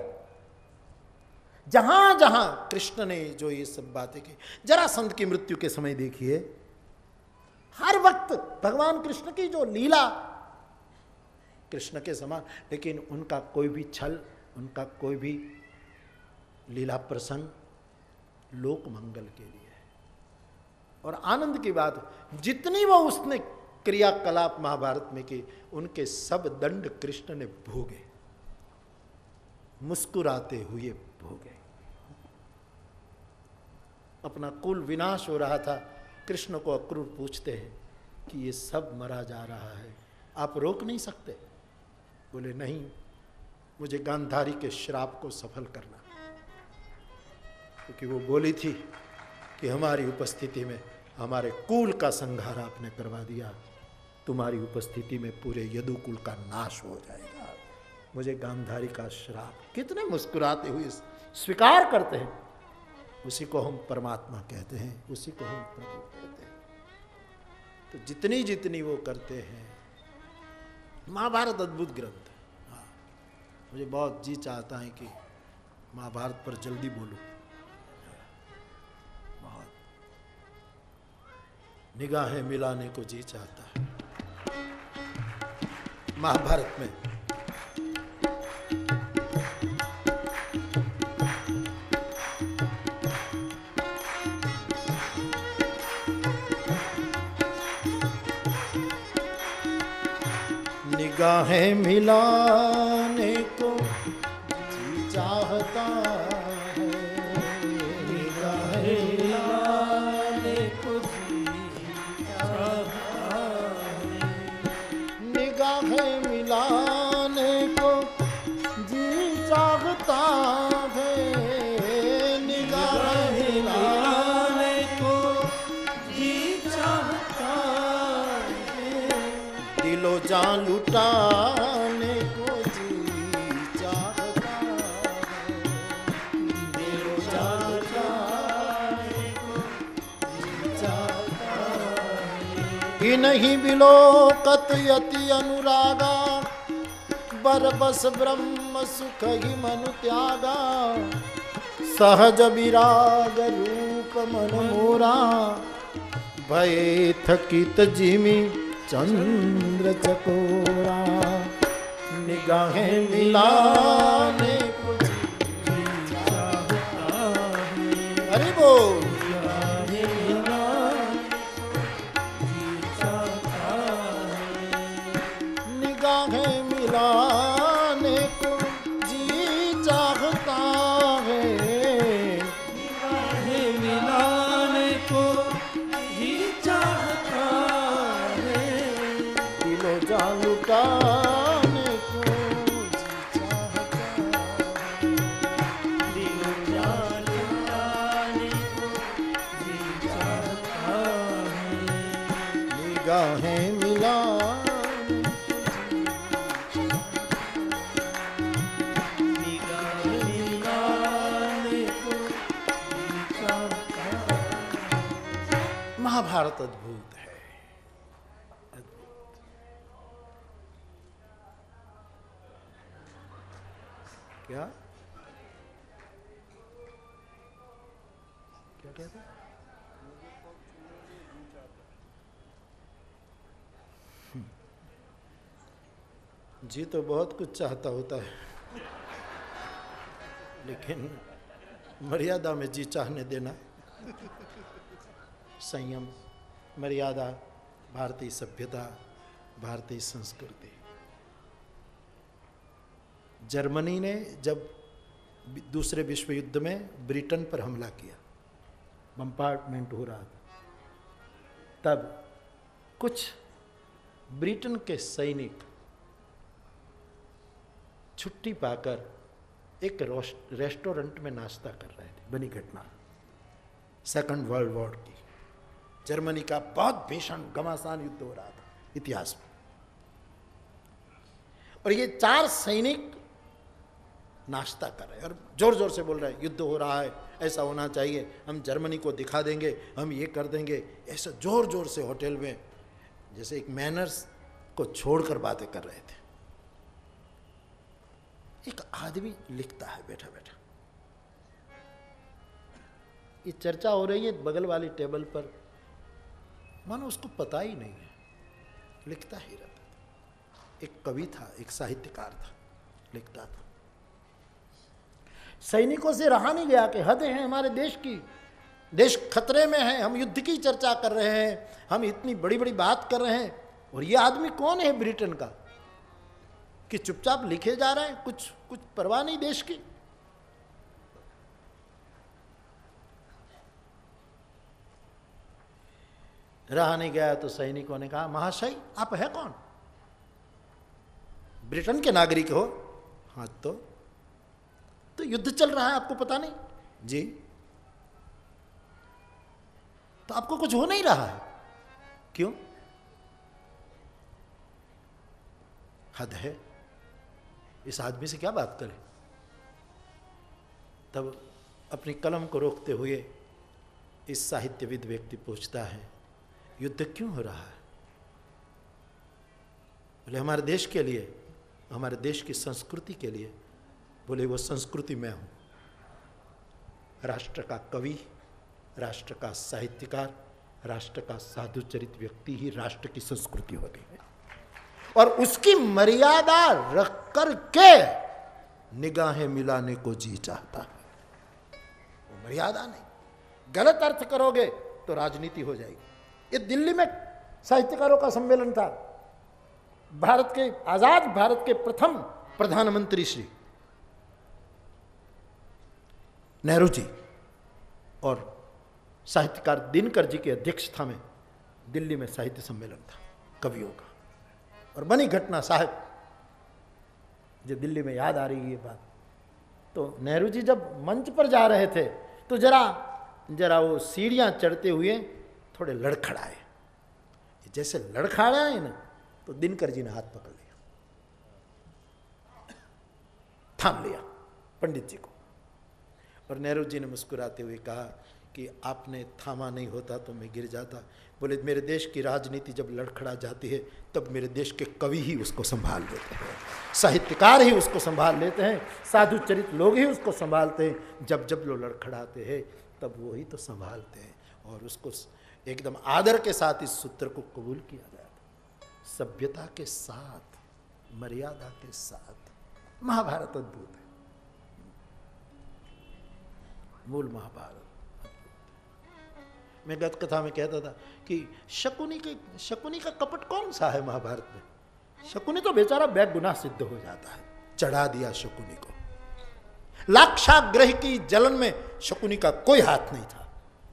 जहां जहां कृष्ण ने जो ये सब बातें की, जरासंध की मृत्यु के समय देखिए, हर वक्त भगवान कृष्ण की जो लीला, कृष्ण के समान, लेकिन उनका कोई भी छल, उनका कोई भी लीला प्रसंग लोक मंगल के लिए है। और आनंद की बात, जितनी वो उसने क्रियाकलाप महाभारत में की, उनके सब दंड कृष्ण ने भोगे, मुस्कुराते हुए भोगे। अपना कुल विनाश हो रहा था, कृष्ण को अक्रूर पूछते हैं कि ये सब मरा जा रहा है, आप रोक नहीं सकते? बोले नहीं, मुझे गांधारी के श्राप को सफल करना। क्योंकि वो बोली थी कि हमारी उपस्थिति में हमारे कुल का संहार आपने करवा दिया, तुम्हारी उपस्थिति में पूरे यदुकुल का नाश हो जाएगा। मुझे गांधारी का श्राप, कितने मुस्कुराते हुए स्वीकार करते हैं। उसी को हम परमात्मा कहते हैं, उसी को हम प्रभु कहते हैं। तो जितनी जितनी वो करते हैं, महाभारत अद्भुत ग्रंथ है। हाँ, मुझे बहुत जी चाहता है कि महाभारत पर जल्दी बोलूं। निगाहें मिलाने को जी चाहता है। महाभारत में निगाहें मिलाने को जी चाहता है, निगाहें मिलाने को जी चाहता है, निगाहें मिलाने को जी चाहता है, निगाहें मिलाने को जी चाहता है, दिलो जान लुटाने को जी चाहता है, दिलो जान लुटाने को जी चाहता है। इन्हीं बिलोकत यति अनुरागा, बरबस ब्रह्म सुख ही मनु त्यागा, सहज विराग रूप मन मोरा, भय थकित जिमी चंद्र चकोरा, निगाहें मिलाने को जी चाहता है। अरे बोल, निगाहें मिलाने को जी चाहता है, निगाहें मिलाने को जी चाहता है, निगाहें मिलाने को जी चाहता है, दिलो जान लुटाने को जी चाहता है, दिलो जान लुटाने को जी चाहता है, निगाहें मिलाने को जी चाहता है। महाभारत अद्भुत है, क्या क्या कहते हैं? जी तो बहुत कुछ चाहता होता है, लेकिन मर्यादा में जी चाहने देना, संयम, मर्यादा, भारतीय सभ्यता, भारतीय संस्कृति। जर्मनी ने जब दूसरे विश्व युद्ध में ब्रिटेन पर हमला किया, बम्बार्डमेंट हो रहा था, तब कुछ ब्रिटेन के सैनिक छुट्टी पाकर एक रेस्टोरेंट में नाश्ता कर रहे थे। बनी घटना सेकंड वर्ल्ड वॉर की, जर्मनी का बहुत भीषण घमासान युद्ध हो रहा था इतिहास में, और ये 4 सैनिक नाश्ता कर रहे हैं और जोर जोर से बोल रहे हैं युद्ध हो रहा है, ऐसा होना चाहिए, हम जर्मनी को दिखा देंगे, हम ये कर देंगे, ऐसा जोर जोर से होटल में जैसे एक मैनर्स को छोड़कर बातें कर रहे थे। एक आदमी लिखता है बैठा बैठा, ये चर्चा हो रही है बगल वाली टेबल पर, मानो उसको पता ही नहीं है, लिखता ही रहता था। एक कवि था, एक साहित्यकार था, लिखता था। सैनिकों से रहा नहीं गया कि हद है हमारे देश की, देश खतरे में है, हम युद्ध की चर्चा कर रहे हैं, हम इतनी बड़ी बड़ी बात कर रहे हैं, और ये आदमी कौन है ब्रिटेन का कि चुपचाप लिखे जा रहे हैं, कुछ परवाह नहीं देश की। रहा नहीं गया तो सैनिकों ने कहा, महाशय आप है कौन? ब्रिटेन के नागरिक हो? हाँ, तो युद्ध चल रहा है आपको पता नहीं? जी। तो आपको कुछ हो नहीं रहा है? क्यों? हद है, इस आदमी से क्या बात करें। तब अपनी कलम को रोकते हुए इस साहित्यविद व्यक्ति पूछता है, युद्ध क्यों हो रहा है? बोले हमारे देश के लिए, हमारे देश की संस्कृति के लिए। बोले वो संस्कृति मैं हूँ, राष्ट्र का कवि, राष्ट्र का साहित्यकार, राष्ट्र का साधुचरित व्यक्ति ही राष्ट्र की संस्कृति होती है, और उसकी मर्यादा रख कर के निगाहें मिलाने को जी चाहता है। वो मर्यादा नहीं, गलत अर्थ करोगे तो राजनीति हो जाएगी। ये दिल्ली में साहित्यकारों का सम्मेलन था, भारत के आजाद भारत के प्रथम प्रधानमंत्री श्री नेहरू जी और साहित्यकार दिनकर जी की अध्यक्षता में दिल्ली में साहित्य सम्मेलन था कवियों का। और बनी घटना साहब, जो दिल्ली में याद आ रही है ये बात, तो नेहरू जी जब मंच पर जा रहे थे तो जरा वो सीढ़ियां चढ़ते हुए थोड़े लड़खड़ाए। जैसे लड़खड़ाए ना तो दिनकर जी ने हाथ पकड़ लिया, थाम लिया पंडित जी को, और नेहरू जी ने मुस्कुराते हुए कहा कि आपने थामा नहीं होता तो मैं गिर जाता। बोले मेरे देश की राजनीति जब लड़खड़ा जाती है तब मेरे देश के कवि ही उसको संभाल लेते हैं, साहित्यकार ही उसको संभाल लेते हैं, साधुचरित लोग ही उसको संभालते हैं। जब जब लोग लड़खड़ाते हैं तब वो ही तो संभालते हैं। और उसको एकदम आदर के साथ इस सूत्र को कबूल किया गया था, सभ्यता के साथ, मर्यादा के साथ। महाभारत अद्भुत है, मूल महाभारत। मैं गत कथा में कहता था कि शकुनी का कपट कौन सा है महाभारत में। शकुनी तो बेचारा बेगुनाह सिद्ध हो जाता है, चढ़ा दिया शकुनी को। लाक्षाग्रह की जलन में शकुनी का कोई हाथ नहीं था।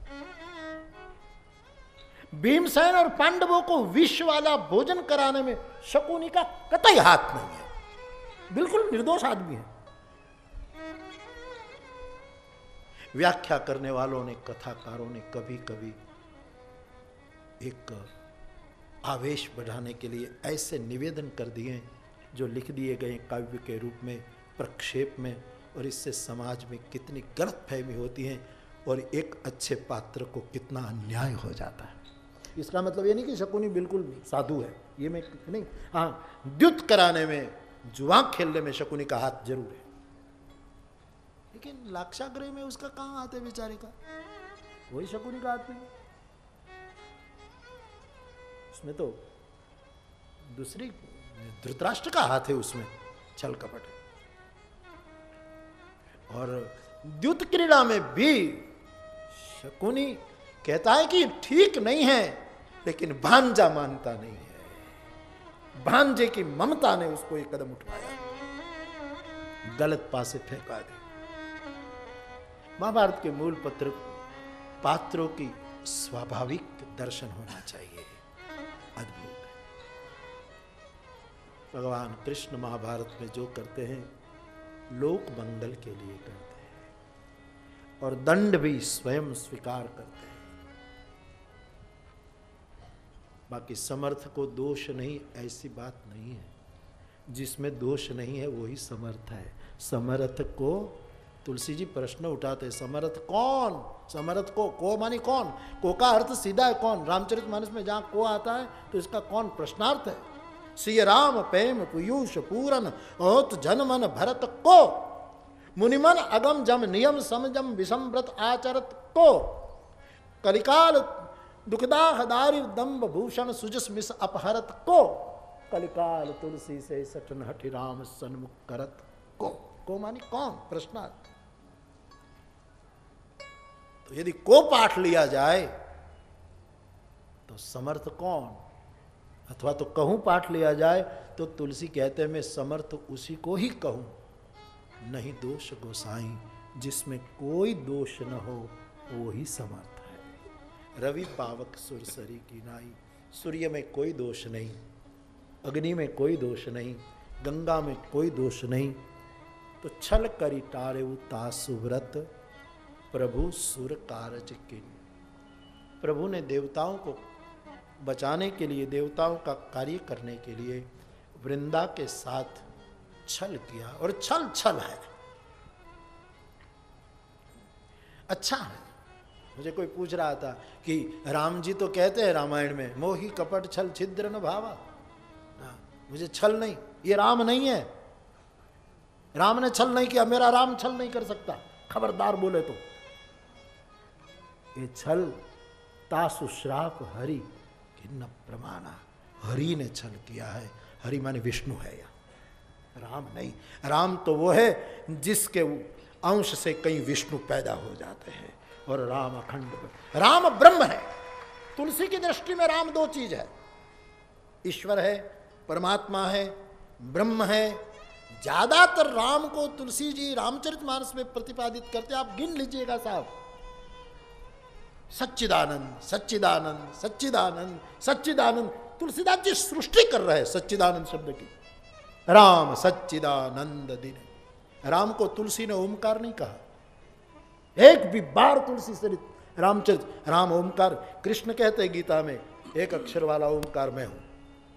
भीमसेन और पांडवों को विष वाला भोजन कराने में शकुनी का कतई हाथ नहीं है, बिल्कुल निर्दोष आदमी है। व्याख्या करने वालों ने, कथाकारों ने कभी कभी एक आवेश बढ़ाने के लिए ऐसे निवेदन कर दिए जो लिख दिए गए काव्य के रूप में, प्रक्षेप में, और इससे समाज में कितनी गलतफहमी होती है और एक अच्छे पात्र को कितना अन्याय हो जाता है। इसका मतलब ये नहीं कि शकुनी बिल्कुल साधु है, ये मैं नहीं। हाँ, द्युत कराने में, जुआ खेलने में शकुनी का हाथ जरूर है, लेकिन लाक्षागृह में उसका कहाँ हाथ है बेचारे का, वही शकुनी का हाथ नहीं। उसमें तो दूसरी धृतराष्ट्र का हाथ है, उसमें छल कपट है। और द्युत क्रीड़ा में भी शकुनी कहता है कि ठीक नहीं है, लेकिन भांजा मानता नहीं है। भांजे की ममता ने उसको एक कदम उठवाया, गलत पासे फेंका दे। महाभारत के मूल पत्र पात्रों की स्वाभाविक दर्शन होना चाहिए, अद्भुत है। भगवान कृष्ण महाभारत में जो करते हैं लोक मंगल के लिए करते हैं, और दंड भी स्वयं स्वीकार करते हैं। बाकी समर्थ को दोष नहीं, ऐसी बात नहीं है। जिसमें दोष नहीं है वही समर्थ है। समर्थ को तुलसी जी प्रश्न उठाते हैं, समर्थ कौन? समर्थ को मानी कौन? को का अर्थ सीधा है कौन। रामचरितमानस में जहां को आता है तो इसका कौन प्रश्नार्थ है। श्री राम प्रेम पीयूष पूरन ओत जनमन भरत को, मुनिमन अगम जम नियम समजम विषमव्रत आचरत को, कलिकाल दुखदाह दारि दम्भ भूषण सुजस मिस अपहरत को, कलिकाल तुलसी से सठन हठि राम सन्मुख करत को मानी कौन? प्रश्नार्थ। तो यदि को पाठ लिया जाए तो समर्थ कौन, अथवा तो कहूं पाठ लिया जाए तो तुलसी कहते हैं मैं समर्थ उसी को ही कहूं, नहीं दोष गोसाई, जिसमें कोई दोष न हो वो ही समर्थ है। रवि पावक सुरसरी की नाई, सूर्य में कोई दोष नहीं, अग्नि में कोई दोष नहीं, गंगा में कोई दोष नहीं, तो छल करी टारे तासुव्रत प्रभु सुर कारज किन। प्रभु ने देवताओं को बचाने के लिए, देवताओं का कार्य करने के लिए वृंदा के साथ छल किया, और छल छल है, अच्छा है। मुझे कोई पूछ रहा था कि राम जी तो कहते हैं रामायण में मोही कपट छल छिद्र न भावा, मुझे छल नहीं, ये राम नहीं है, राम ने छल नहीं किया, मेरा राम छल नहीं कर सकता, खबरदार बोले तो। ये छल तासु श्राप हरि किन्न प्रमाणा। हरि ने छल किया है। हरि माने विष्णु है या राम नहीं। राम तो वो है जिसके अंश से कई विष्णु पैदा हो जाते हैं, और राम अखंड, राम ब्रह्म है। तुलसी की दृष्टि में राम दो चीज है, ईश्वर है, परमात्मा है, ब्रह्म है। ज्यादातर राम को तुलसी जी रामचरितमानस में प्रतिपादित करते, आप गिन लीजिएगा साहब, सच्चिदानंद सच्चिदानंद सच्चिदानंद सच्चिदानंद। तुलसीदास जी सृष्टि कर रहे हैं सच्चिदानंद शब्द की। राम सच्चिदानंद दिन। राम को तुलसी ने ओमकार नहीं कहा, एक भी बार तुलसी से रामचरित राम ओमकार। कृष्ण कहते हैं गीता में, एक अक्षर वाला ओमकार मैं हूं।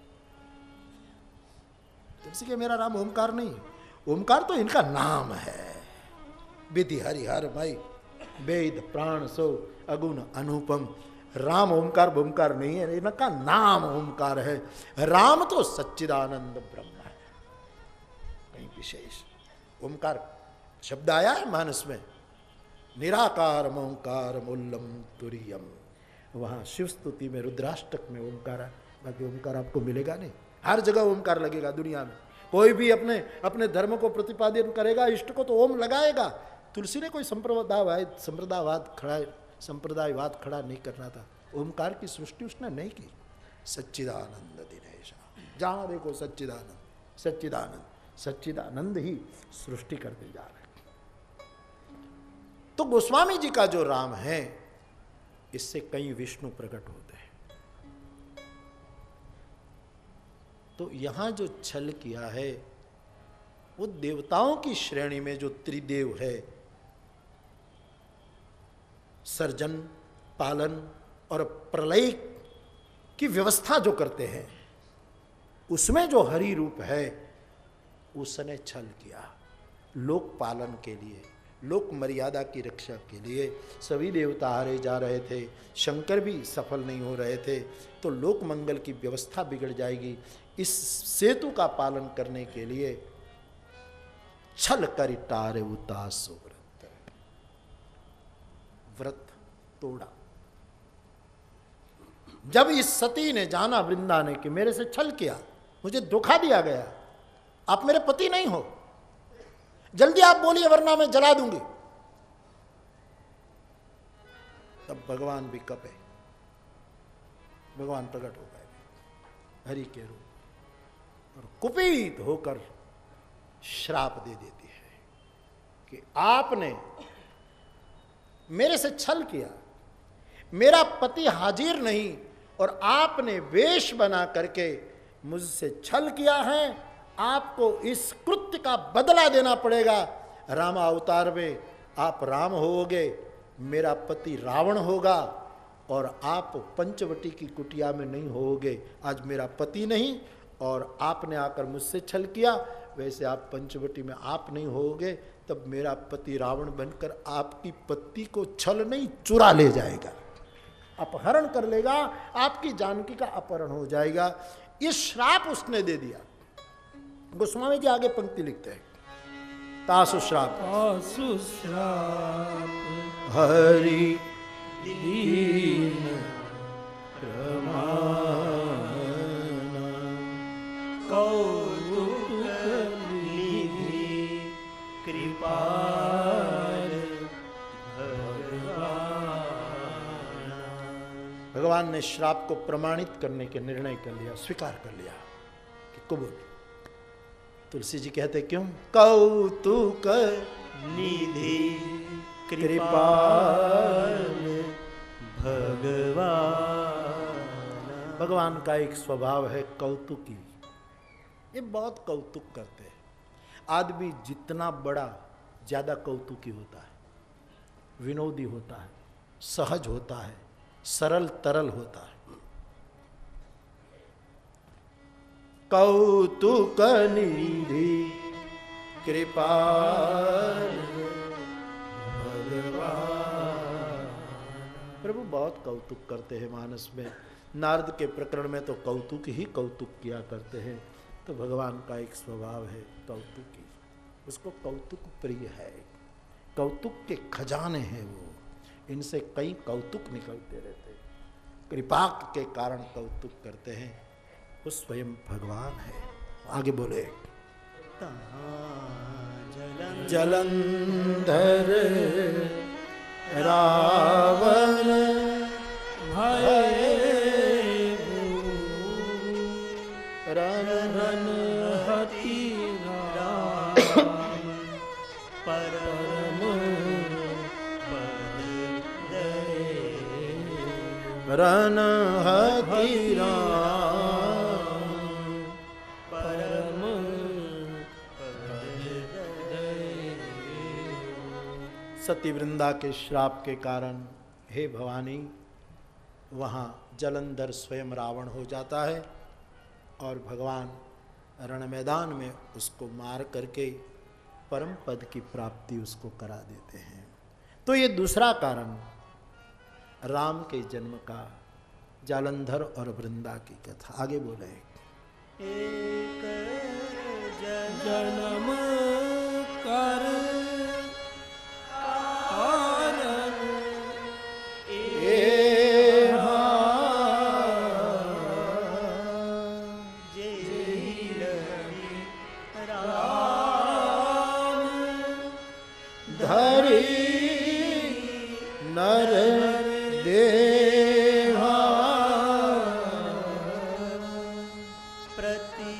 तुलसी के मेरा राम ओमकार नहीं, ओमकार तो इनका नाम है। विधि हरिहर मई वेद प्राण सो अगुण अनुपम। राम ओमकार बोमकार नहीं है, इनका नाम ओमकार है। राम तो सच्चिदानंद ब्रह्म है, कहीं विशेष। ओमकार शब्द आया है मानस में, निराकार ओंकार मूलम तुरियम। वहां शिव स्तुति में रुद्राष्टक में ओमकार है, बाकी ओमकार आपको मिलेगा नहीं। हर जगह ओमकार लगेगा दुनिया में। कोई भी अपने अपने धर्म को प्रतिपादन करेगा, इष्ट को तो ओम लगाएगा। तुलसी ने कोई संप्रदायवाद खड़ा नहीं करना था। ओमकार की सृष्टि उसने नहीं की। सच्चिदानंद दिनेश, जहां देखो सच्चिदानंद सच्चिदानंद सच्चिदानंद ही सृष्टि करते जा रहे। तो गोस्वामी जी का जो राम है, इससे कई विष्णु प्रकट होते हैं। तो यहां जो छल किया है, वो देवताओं की श्रेणी में जो त्रिदेव है, सर्जन, पालन और प्रलय की व्यवस्था जो करते हैं, उसमें जो हरि रूप है, उसने छल किया। लोक पालन के लिए, लोक मर्यादा की रक्षा के लिए सभी देवता हारे जा रहे थे, शंकर भी सफल नहीं हो रहे थे। तो लोक मंगल की व्यवस्था बिगड़ जाएगी, इस सेतु का पालन करने के लिए छल कर टारे उतासो व्रत, व्रत तोड़ा। जब इस सती ने जाना वृंदा ने कि मेरे से छल किया, मुझे धोखा दिया गया, आप मेरे पति नहीं हो, जल्दी आप बोलिए वरना मैं जला दूंगी। तब भगवान भी कपे, भगवान प्रकट हो गए हरि के रूप, और कुपित होकर श्राप दे देती है कि आपने मेरे से छल किया, मेरा पति हाजिर नहीं, और आपने वेश बना करके मुझसे छल किया है। आपको इस कृत्य का बदला देना पड़ेगा। राम अवतार में आप राम होगे, मेरा पति रावण होगा, और आप पंचवटी की कुटिया में नहीं होगे। आज मेरा पति नहीं, और आपने आकर मुझसे छल किया, वैसे आप पंचवटी में आप नहीं होगे, तब मेरा पति रावण बनकर आपकी पत्नी को छल नहीं चुरा ले जाएगा, अपहरण कर लेगा, आपकी जानकी का अपहरण हो जाएगा। ये श्राप उसने दे दिया। गोस्वामी जी आगे पंक्ति लिखते हैं, तासु श्राप हरि दीन रमाना कौतुक निधि कृपाल भगवान ने श्राप को प्रमाणित करने के निर्णय कर लिया, स्वीकार कर लिया कि कबूल। तुलसी जी कहते क्यों? कौतुक निधि कृपाल भगवान। भगवान का एक स्वभाव है कौतुकी, ये बहुत कौतुक करते हैं। आदमी जितना बड़ा ज्यादा कौतुकी होता है, विनोदी होता है, सहज होता है, सरल तरल होता है। कौतुक निधि कृपाल भगवान। प्रभु बहुत कौतुक करते हैं मानस में। नारद के प्रकरण में तो कौतुक ही कौतुक किया करते हैं। तो भगवान का एक स्वभाव है कौतुकी, उसको कौतुक प्रिय है, कौतुक के खजाने हैं वो, इनसे कई कौतुक निकलते रहते हैं। कृपा के कारण कौतुक करते हैं, वो स्वयं भगवान है। आगे बोले, जलंधर रावण भय रन रन हति राम परम रन हति राम परम सती वृंदा के श्राप के कारण हे भवानी वहाँ जलंधर स्वयं रावण हो जाता है और भगवान रण मैदान में उसको मार करके परम पद की प्राप्ति उसको करा देते हैं। तो ये दूसरा कारण राम के जन्म का, जालंधर और वृंदा की कथा। आगे बोले, एक जन्म कर नर देहा प्रति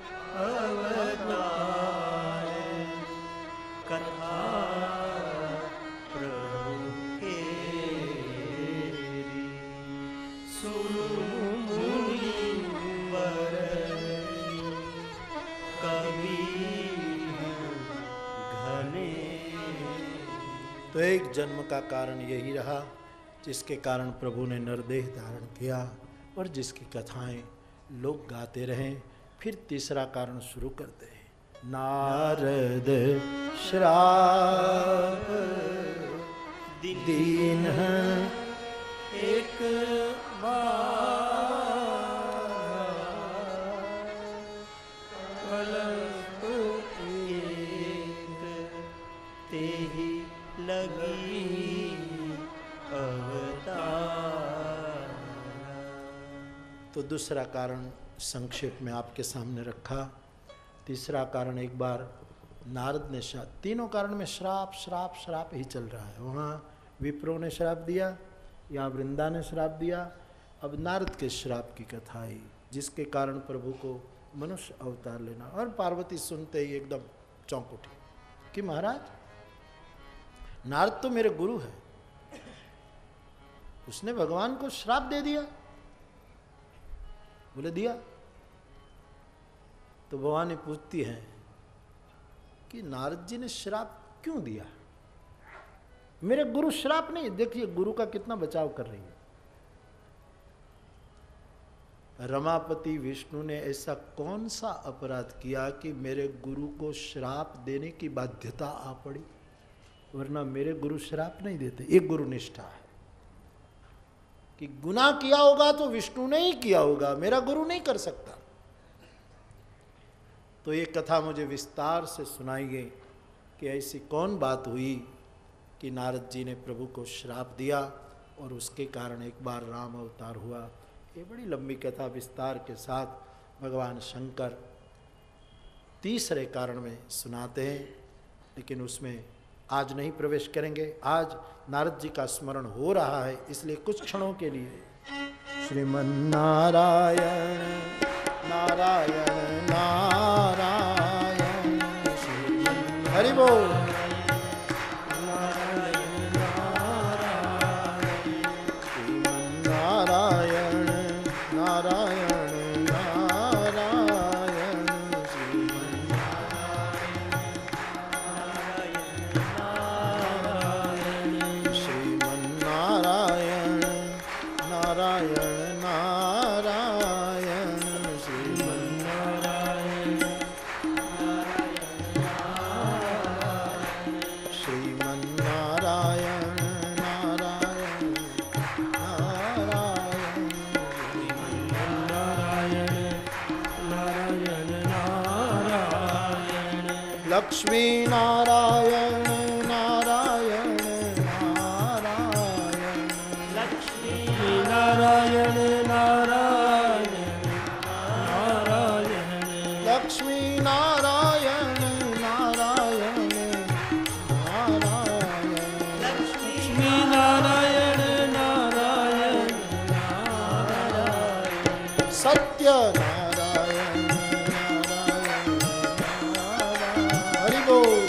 अवतार कथा प्रभु के सुमुनि वरनी कवि घने। तो एक जन्म का कारण यही रहा जिसके कारण प्रभु ने नरदेह धारण किया और जिसकी कथाएं लोग गाते रहें। फिर तीसरा कारण शुरू करते हैं, नारद श्राप दीन एक लगी अवतार। तो दूसरा कारण संक्षेप में आपके सामने रखा। तीसरा कारण एक बार नारद ने श्राप, तीनों कारण में श्राप श्राप श्राप ही चल रहा है। वहाँ विप्रो ने श्राप दिया, यहाँ वृंदा ने श्राप दिया, अब नारद के श्राप की कथा आई जिसके कारण प्रभु को मनुष्य अवतार लेना। और पार्वती सुनते ही एकदम चौंक उठी कि महाराज नारद तो मेरे गुरु है, उसने भगवान को श्राप दे दिया। बोले दिया। तो भवानी पूछती हैं कि नारद जी ने श्राप क्यों दिया? मेरे गुरु श्राप नहीं, देखिए गुरु का कितना बचाव कर रही है। रमापति विष्णु ने ऐसा कौन सा अपराध किया कि मेरे गुरु को श्राप देने की बाध्यता आ पड़ी? वरना मेरे गुरु श्राप नहीं देते। एक गुरु निष्ठा है कि गुनाह किया होगा तो विष्णु ने ही किया होगा, मेरा गुरु नहीं कर सकता। तो ये कथा मुझे विस्तार से सुनाई गई कि ऐसी कौन बात हुई कि नारद जी ने प्रभु को श्राप दिया और उसके कारण एक बार राम अवतार हुआ। ये बड़ी लंबी कथा विस्तार के साथ भगवान शंकर तीसरे कारण में सुनाते हैं, लेकिन उसमें आज नहीं प्रवेश करेंगे। आज नारद जी का स्मरण हो रहा है, इसलिए कुछ क्षणों के लिए श्रीमन्नारायण नारायण नारायण हरि बोल। लक्ष्मी नारायण नारायण नारायण लक्ष्मी नारायण नारायण नारायण नारायण लक्ष्मी नारायण नारायण नारायण सत्य नारायण नारायण नारायण हरि बोल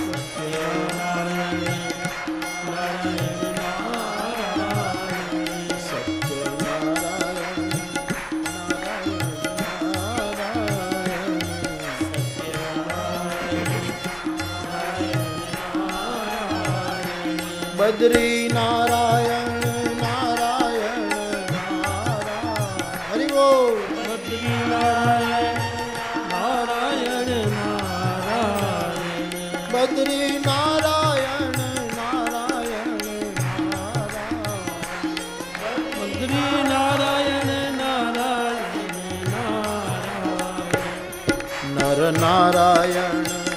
बद्री नारायण नारायण नारायण हरि बोल बद्री नारायण नारायण नारायण बद्री नारायण नारायण नारायण बद्री नारायण नारायण नारायण नर नारायण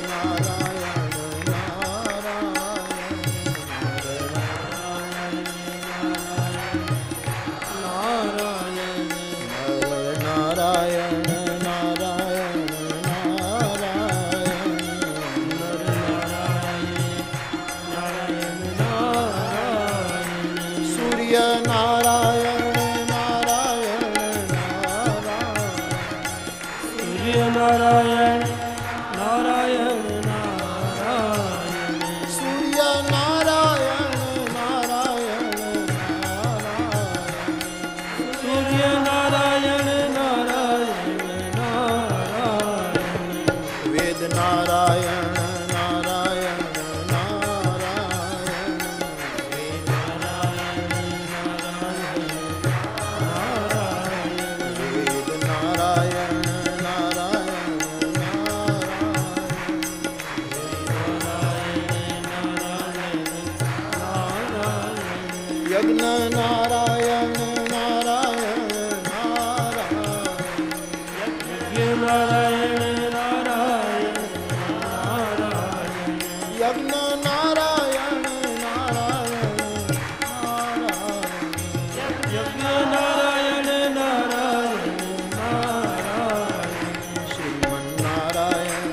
नारायण नारायण नारायण सूर्य नारायण नारायण नारायण सूर्य नारायण नारायण नारायण वेद नारायण नारायण नारायण वेद नारायण नारायण वेद नारायण यज्ञ नारायण नारायण नारायण यज्ञ नारायण नारायण नारायण नारायण श्रीमन नारायण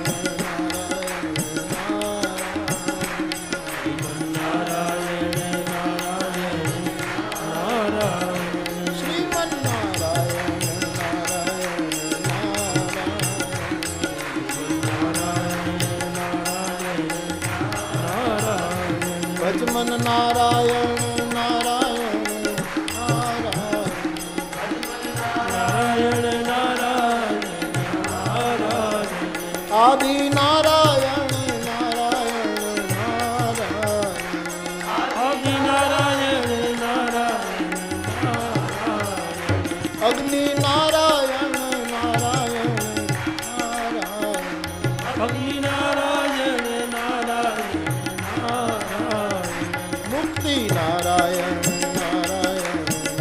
भजमन नारायण नारायण नारायण नारायण आदि नारायण नारायण नारायण आदि नारायण नारायण अग्नि नारायण नारायण नारायण अग्नि नारायण नारायण मुक्ति नारायण नारायण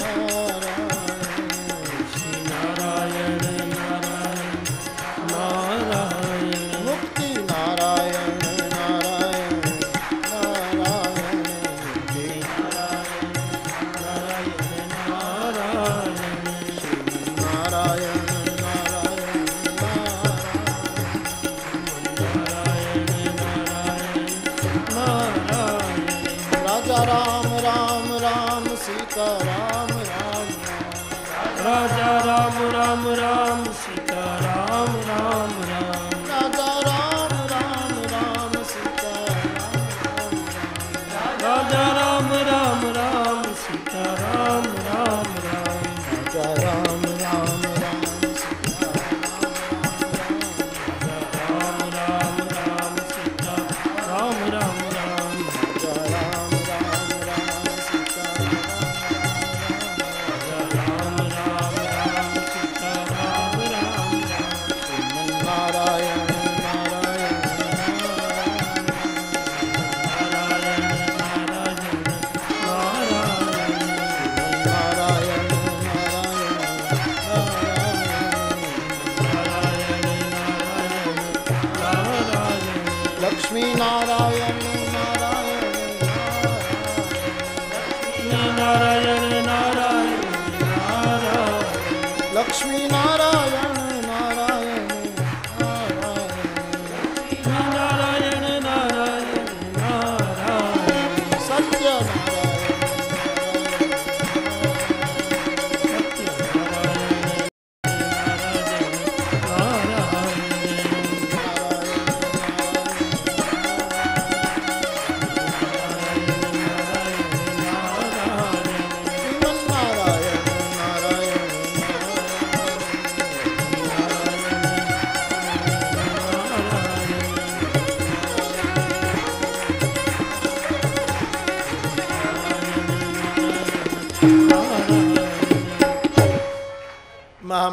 नारायण नारायण मुक्ति नारायण नारायण नारायण नारायण राजा राम राम राम सीता राम राम राजा राम राम राम सीता राम राम राम राजा राम राम राम सीता राजा राम राम राम सीता राम राम राम राजा राम राम राम सीता राम राम राम सीता राम राम राम राजा राम राम राम सीता राम राम राम सीता राम राम श्रीमन नारायण नारायण नारायण नारायण नारायण नारायण लक्ष्मी नारायण नारायण नारायण नारायण नारायण लक्ष्मी नारायण नारायण नारायण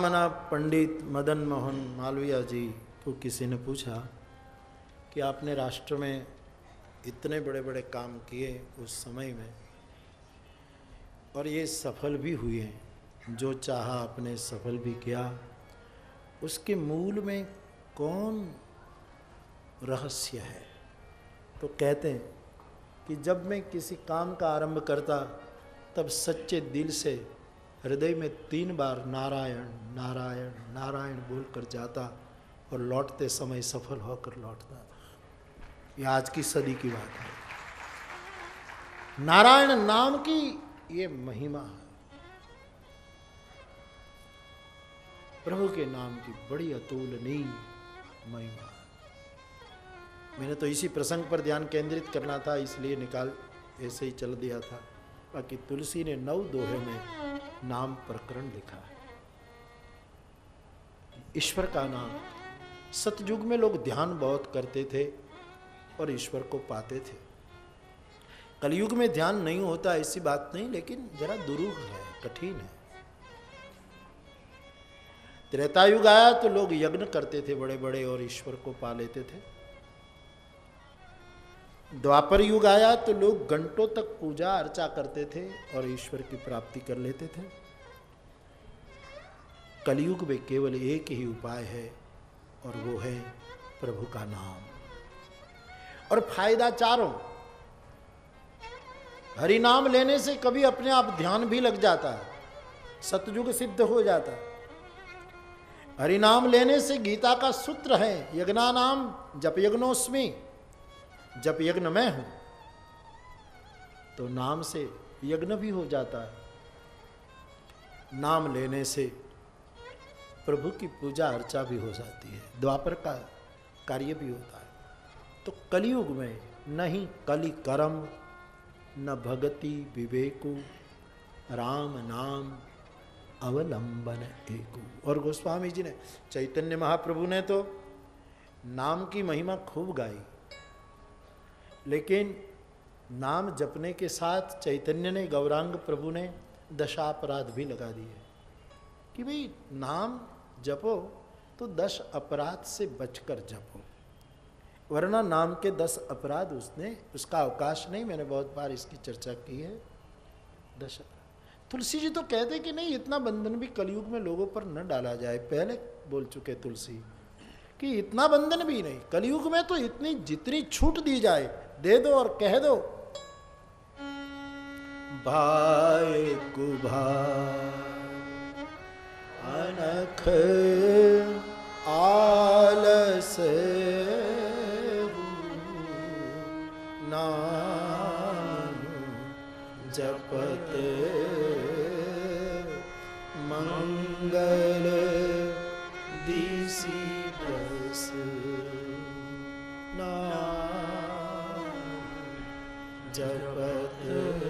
महामना पंडित मदन मोहन मालवीय जी को किसी ने पूछा कि आपने राष्ट्र में इतने बड़े बड़े काम किए उस समय में, और ये सफल भी हुए, जो चाहा आपने सफल भी किया, उसके मूल में कौन रहस्य है? तो कहते हैं कि जब मैं किसी काम का आरंभ करता तब सच्चे दिल से हृदय में 3 बार नारायण नारायण नारायण बोलकर जाता और लौटते समय सफल होकर लौटता। ये आज की सदी की बात है। नारायण नाम की ये महिमा है, प्रभु के नाम की बड़ी अतुलनीय महिमा। मैंने तो इसी प्रसंग पर ध्यान केंद्रित करना था, इसलिए निकाल ऐसे ही चल दिया था। बाकी तुलसी ने 9 दोहे में नाम प्रकरण लिखा है। ईश्वर का नाम, सतयुग में लोग ध्यान बहुत करते थे और ईश्वर को पाते थे। कलयुग में ध्यान नहीं होता ऐसी बात नहीं, लेकिन जरा दुरूह है, कठिन है। त्रेता युग आया तो लोग यज्ञ करते थे बड़े बड़े और ईश्वर को पा लेते थे। द्वापर युग आया तो लोग घंटों तक पूजा अर्चा करते थे और ईश्वर की प्राप्ति कर लेते थे। कलयुग में केवल एक ही उपाय है और वो है प्रभु का नाम। और फायदा चारों। हरि नाम लेने से कभी अपने आप ध्यान भी लग जाता है, सतयुग सिद्ध हो जाता है। हरि नाम लेने से गीता का सूत्र है, यज्ञा नाम जप यज्ञोस्मि, जब यज्ञ में हूं तो नाम से यज्ञ भी हो जाता है। नाम लेने से प्रभु की पूजा अर्चा भी हो जाती है, द्वापर का कार्य भी होता है। तो कलयुग में नहीं कलि करम न भगति विवेकु, राम नाम अवलंबन एकु। और गोस्वामी जी ने, चैतन्य महाप्रभु ने तो नाम की महिमा खूब गाई, लेकिन नाम जपने के साथ चैतन्य ने, गौरांग प्रभु ने दशापराध भी लगा दिए कि भाई नाम जपो तो 10 अपराध से बचकर जपो, वरना नाम के 10 अपराध उसका अवकाश नहीं। मैंने बहुत बार इसकी चर्चा की है। 10 तुलसी जी तो कहते कि नहीं, इतना बंधन भी कलयुग में लोगों पर न डाला जाए। पहले बोल चुके तुलसी कि इतना बंधन भी नहीं, कलयुग में तो इतनी जितनी छूट दी जाए दे दो और कह दो, भाई कुभाई अनख आलस नाम जपत मंगल दिसी बस नाम जपत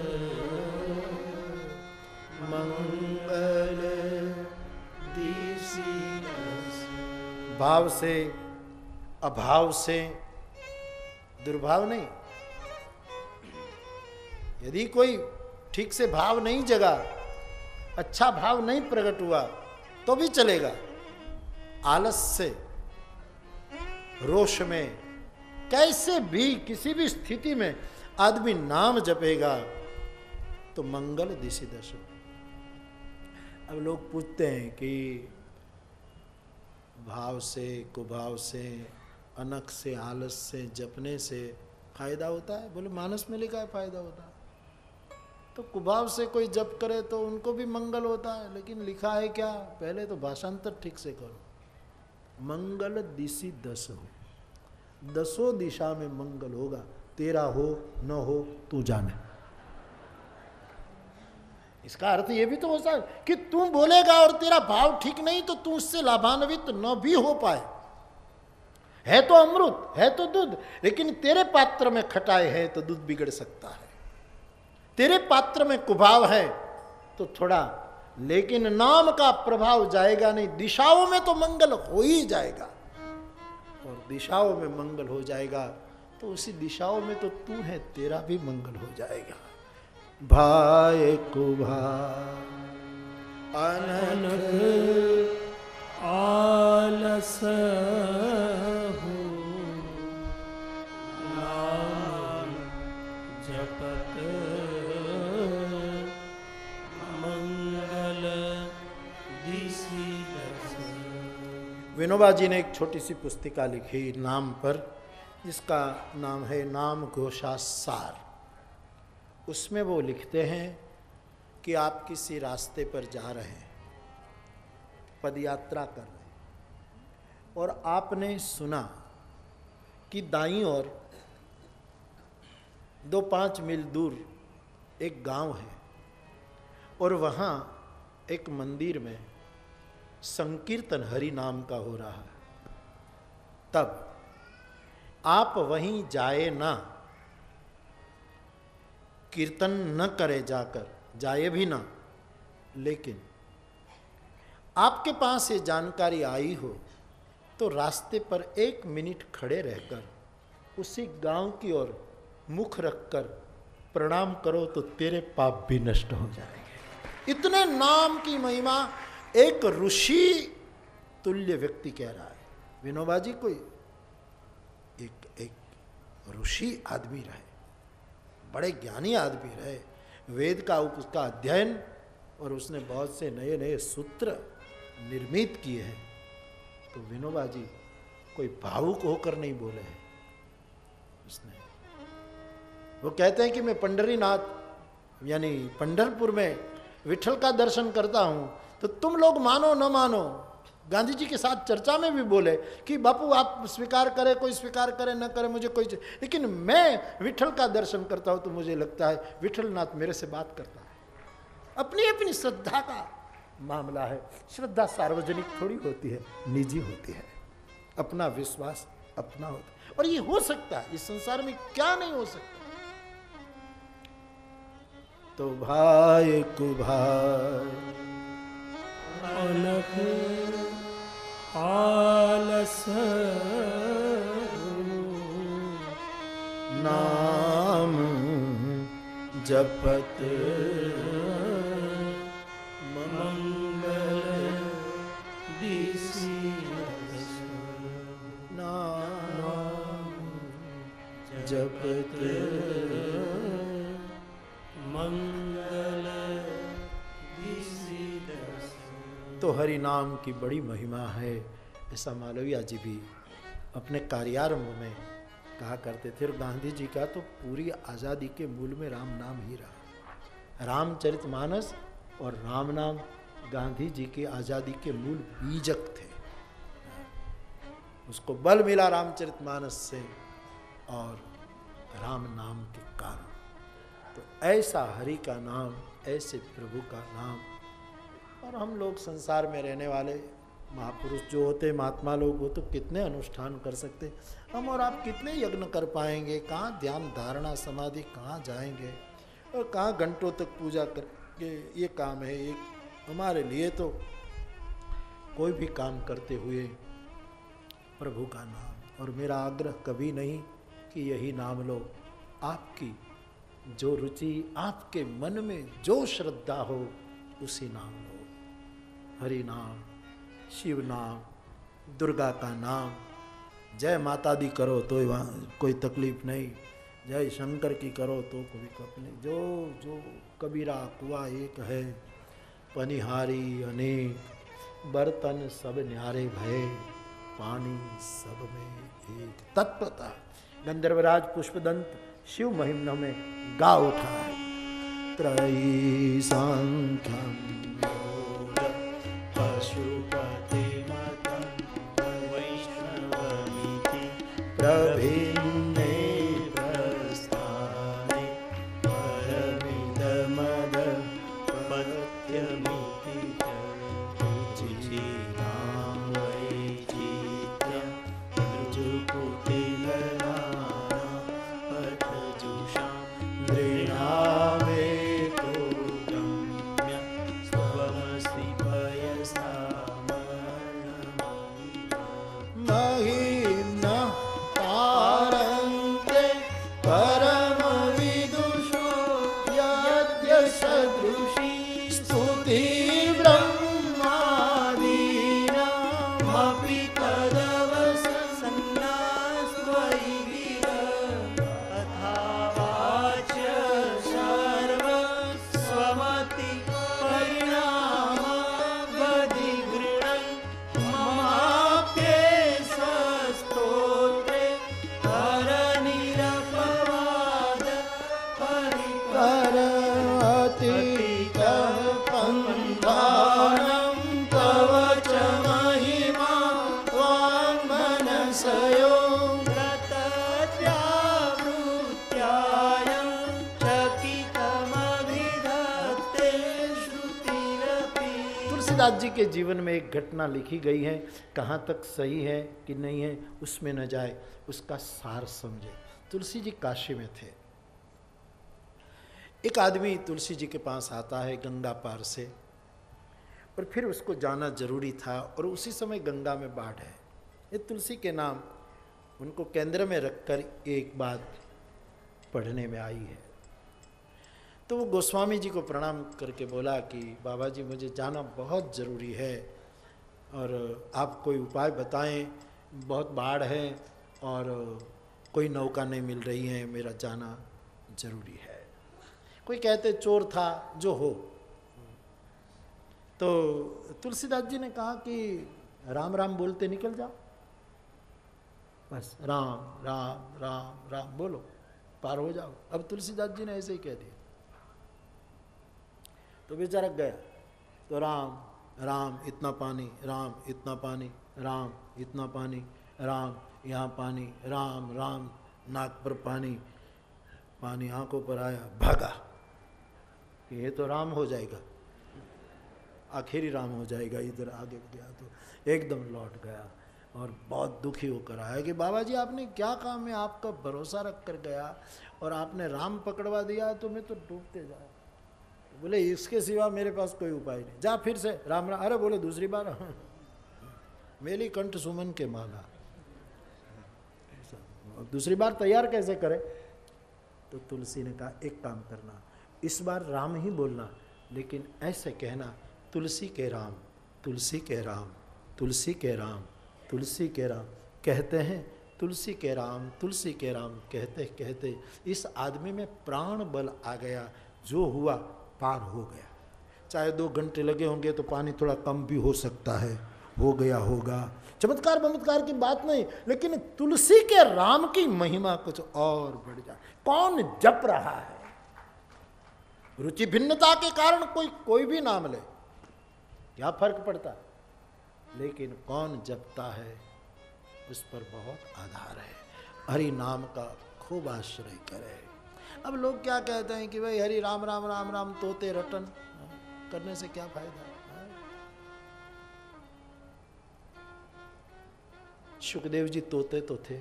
मंगल दिसी बस। भाव से, अभाव से, दुर्भाव नहीं। यदि कोई ठीक से भाव नहीं जगा, अच्छा भाव नहीं प्रकट हुआ तो भी चलेगा। आलस से, रोष में, कैसे भी किसी भी स्थिति में आदमी नाम जपेगा तो मंगल दिशि दश। अब लोग पूछते हैं कि भाव से, कुभाव से, अनख से, आलस से जपने से फायदा होता है? बोले मानस में लिखा है फायदा होता है। तो कुभाव से कोई जप करे तो उनको भी मंगल होता है, लेकिन लिखा है क्या? पहले तो भाषांतर ठीक से करो। मंगल दिशि दस हो, 10 दिशा में मंगल होगा। तेरा हो न हो तू जाने। इसका अर्थ ये भी तो हो सकता कि तू बोलेगा और तेरा भाव ठीक नहीं तो तू उससे लाभान्वित न भी हो पाए। है तो अमृत, है तो दूध, लेकिन तेरे पात्र में खटाई है तो दूध बिगड़ सकता है। तेरे पात्र में कुभाव है तो थोड़ा, लेकिन नाम का प्रभाव जाएगा नहीं। दिशाओं में तो मंगल हो ही जाएगा, और दिशाओं में मंगल हो जाएगा तो उसी दिशाओं में तो तू है, तेरा भी मंगल हो जाएगा। भाई कुभाव अनख विनोबा जी ने एक छोटी सी पुस्तिका लिखी नाम पर, जिसका नाम है नाम घोषासार। उसमें वो लिखते हैं कि आप किसी रास्ते पर जा रहे हैं, पदयात्रा कर रहे हैं, और आपने सुना कि दाईं ओर 2-5 मील दूर एक गांव है और वहाँ एक मंदिर में संकीर्तन हरि नाम का हो रहा है। तब आप वहीं जाए ना, कीर्तन न करे जाकर, जाए भी ना, लेकिन आपके पास ये जानकारी आई हो तो रास्ते पर 1 मिनट खड़े रहकर उसी गांव की ओर मुख रखकर प्रणाम करो तो तेरे पाप भी नष्ट हो जाएंगे। इतने नाम की महिमा एक ऋषि तुल्य व्यक्ति कह रहा है। विनोबा जी कोई एक ऋषि आदमी रहे, बड़े ज्ञानी आदमी रहे, वेद का उसका अध्ययन, और उसने बहुत से नए नए सूत्र निर्मित किए हैं। तो विनोबा जी कोई भावुक होकर नहीं बोले हैं। उसने वो कहते हैं कि मैं पंढरीनाथ यानी पंढरपुर में विठल का दर्शन करता हूं, तो तुम लोग मानो न मानो, गांधी जी के साथ चर्चा में भी बोले कि बापू आप स्वीकार करें, कोई स्वीकार करे न करे, मुझे कोई, लेकिन मैं विठल का दर्शन करता हूं तो मुझे लगता है विठलनाथ मेरे से बात करता है। अपनी अपनी श्रद्धा का मामला है। श्रद्धा सार्वजनिक थोड़ी होती है, निजी होती है। अपना विश्वास अपना होता है, और ये हो सकता है। इस संसार में क्या नहीं हो सकता। तो भाई को भाई अनक आलस नाम जपत मंगल दिसी नाम जपत मंगल तो हरि नाम की बड़ी महिमा है। ऐसा मालवीय जी भी अपने कार्यारंभ में कहा करते थे। और गांधी जी का तो पूरी आज़ादी के मूल में राम नाम ही रहा। रामचरितमानस और राम नाम गांधी जी की आज़ादी के मूल बीजक थे। उसको बल मिला रामचरितमानस से और राम नाम के कारण। तो ऐसा हरि का नाम, ऐसे प्रभु का नाम। और हम लोग संसार में रहने वाले महापुरुष जो होते, महात्मा लोग, वो तो कितने अनुष्ठान कर सकते। हम और आप कितने यज्ञ कर पाएंगे, कहाँ ध्यान धारणा समाधि कहाँ जाएंगे, और कहाँ घंटों तक पूजा करके ये काम है। एक हमारे लिए तो कोई भी काम करते हुए प्रभु का नाम। और मेरा आग्रह कभी नहीं कि यही नाम लो। आपकी जो रुचि, आपके मन में जो श्रद्धा हो, उसी नाम लो। हरि नाम, शिव नाम, दुर्गा का नाम, जय माता दी करो तो कोई तकलीफ नहीं, जय शंकर की करो तो कोई कप नहीं। जो जो कबीरा कुआ एक है, पनिहारी अनेक, बर्तन सब न्यारे भय, पानी सब में एक। तत्वता गंधर्वराज पुष्पदंत शिव महिमा में गा उठा है। त्रयी सांख्यम पशुपतिमतं वैष्णवमिति प्रभिन्ने प्रस्थाने परमिदमद पत्यमिति रुचिराम वैचित्र्यं ऋजुकुटिलनाना पठजुषां नृणामेको गम्य स्वमसि महिम्नः पारन्ते परमविदुषो यद्यसदृशी स्तुति ब्रह्मादीनामपि तदवसन्नास्त्वयि अथावाच सर्वस्वमति परिणामवधिगृणन् ममाप्य संशयो व्रतव्यावृत्यायं चकितमभिधत्ते श्रुतिरपि। तुलसीदास जी के जीवन में एक घटना लिखी गई है, कहाँ तक सही है कि नहीं है उसमें न जाए, उसका सार समझे। तुलसी जी काशी में थे। एक आदमी तुलसी जी के पास आता है गंगा पार से, और फिर उसको जाना जरूरी था, और उसी समय गंगा में बाढ़ है। ये तुलसी के नाम उनको केंद्र में रखकर एक बात पढ़ने में आई है। तो वो गोस्वामी जी को प्रणाम करके बोला कि बाबा जी मुझे जाना बहुत ज़रूरी है, और आप कोई उपाय बताएं, बहुत बाढ़ है और कोई नौका नहीं मिल रही है, मेरा जाना जरूरी है। कोई कहते चोर था, जो हो। तो तुलसीदास जी ने कहा कि राम राम बोलते निकल जाओ, बस राम राम राम राम बोलो, पार हो जाओ। अब तुलसीदास जी ने ऐसे ही कह दिया। तो बेचारा गया, तो राम राम इतना पानी, राम इतना पानी, राम इतना पानी, राम यहाँ पानी, राम राम नाक पर पानी, पानी आंखों पर आया, भागा। ये तो राम हो जाएगा, आखिरी राम हो जाएगा। इधर आगे गया तो एकदम लौट गया और बहुत दुखी होकर आया कि बाबा जी आपने क्या काम है, आपका भरोसा रख कर गया और आपने राम पकड़वा दिया, तो मैं तो डूबते जा। बोले इसके सिवा मेरे पास कोई उपाय नहीं, जा फिर से राम राम। अरे बोले दूसरी बार मेली कंठ सुमन के माला, दूसरी बार तैयार कैसे करे? तो तुलसी ने कहा एक काम करना, इस बार राम ही बोलना, लेकिन ऐसे कहना तुलसी के राम, तुलसी के राम, तुलसी के राम, तुलसी के राम। कहते हैं तुलसी के राम, तुलसी के राम कहते कहते इस आदमी में प्राण बल आ गया, जो हुआ पार हो गया। चाहे 2 घंटे लगे होंगे तो पानी थोड़ा कम भी हो सकता है, हो गया होगा। चमत्कार बमत्कार की बात नहीं, लेकिन तुलसी के राम की महिमा कुछ और बढ़ जाए। कौन जप रहा है, रुचि भिन्नता के कारण कोई भी नाम ले, क्या फर्क पड़ता, लेकिन कौन जपता है उस पर बहुत आधार है। हरि नाम का खूब आश्रय करे। अब लोग क्या कहते हैं कि भाई हरि राम राम राम राम तोते रटन करने से क्या फायदा। सुखदेव जी तोते तो थे,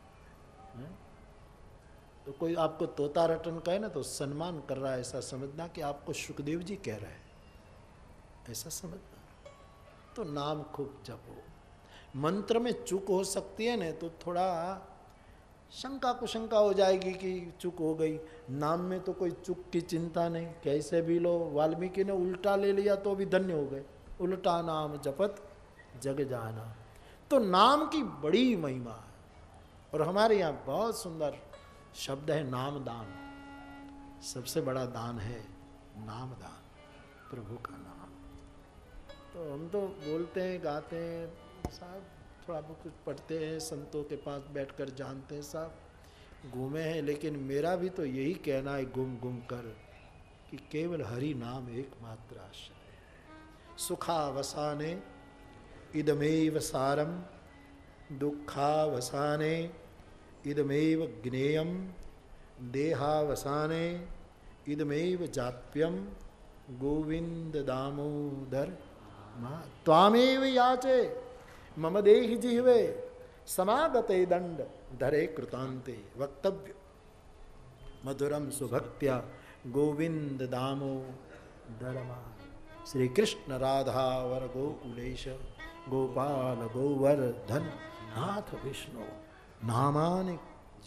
तो कोई आपको तोता रटन कहे ना तो सम्मान कर रहा है, ऐसा समझना कि आपको सुखदेव जी कह रहे हैं, ऐसा समझना। तो नाम खूब जपो। मंत्र में चूक हो सकती है ना, तो थोड़ा शंका कुशंका हो जाएगी कि चूक हो गई। नाम में तो कोई चूक की चिंता नहीं, कैसे भी लो। वाल्मीकि ने उल्टा ले लिया तो भी धन्य हो गए, उल्टा नाम जपत जग जाना। तो नाम की बड़ी महिमा है। और हमारे यहाँ बहुत सुंदर शब्द है नाम दान। सबसे बड़ा दान है नाम दान, प्रभु का नाम। तो हम तो बोलते हैं, गाते हैं, साहब थोड़ा बहुत कुछ पढ़ते हैं, संतों के पास बैठकर जानते हैं, साहब घूमे हैं, लेकिन मेरा भी तो यही कहना है घूम घूम कर कि केवल हरि नाम एकमात्र आश्रय है। सुखावसाने इदमेव सारम, दुखावसाने इदमेव ज्ञेयम, देहावसाने इदमेव जाप्यम, गोविंद दामोदर त्वामेव याचे मम देहि जिह्वे, समागते दंड धरे कृतांते वक्तव्य, मधुरम सुभक्त्या गोविंद दामोदर। श्री कृष्ण राधा वर गोकुलेश, गोपाल गोवर्धन नाथ विष्णु, नामानि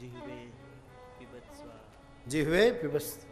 जिह्वे पिबस्व,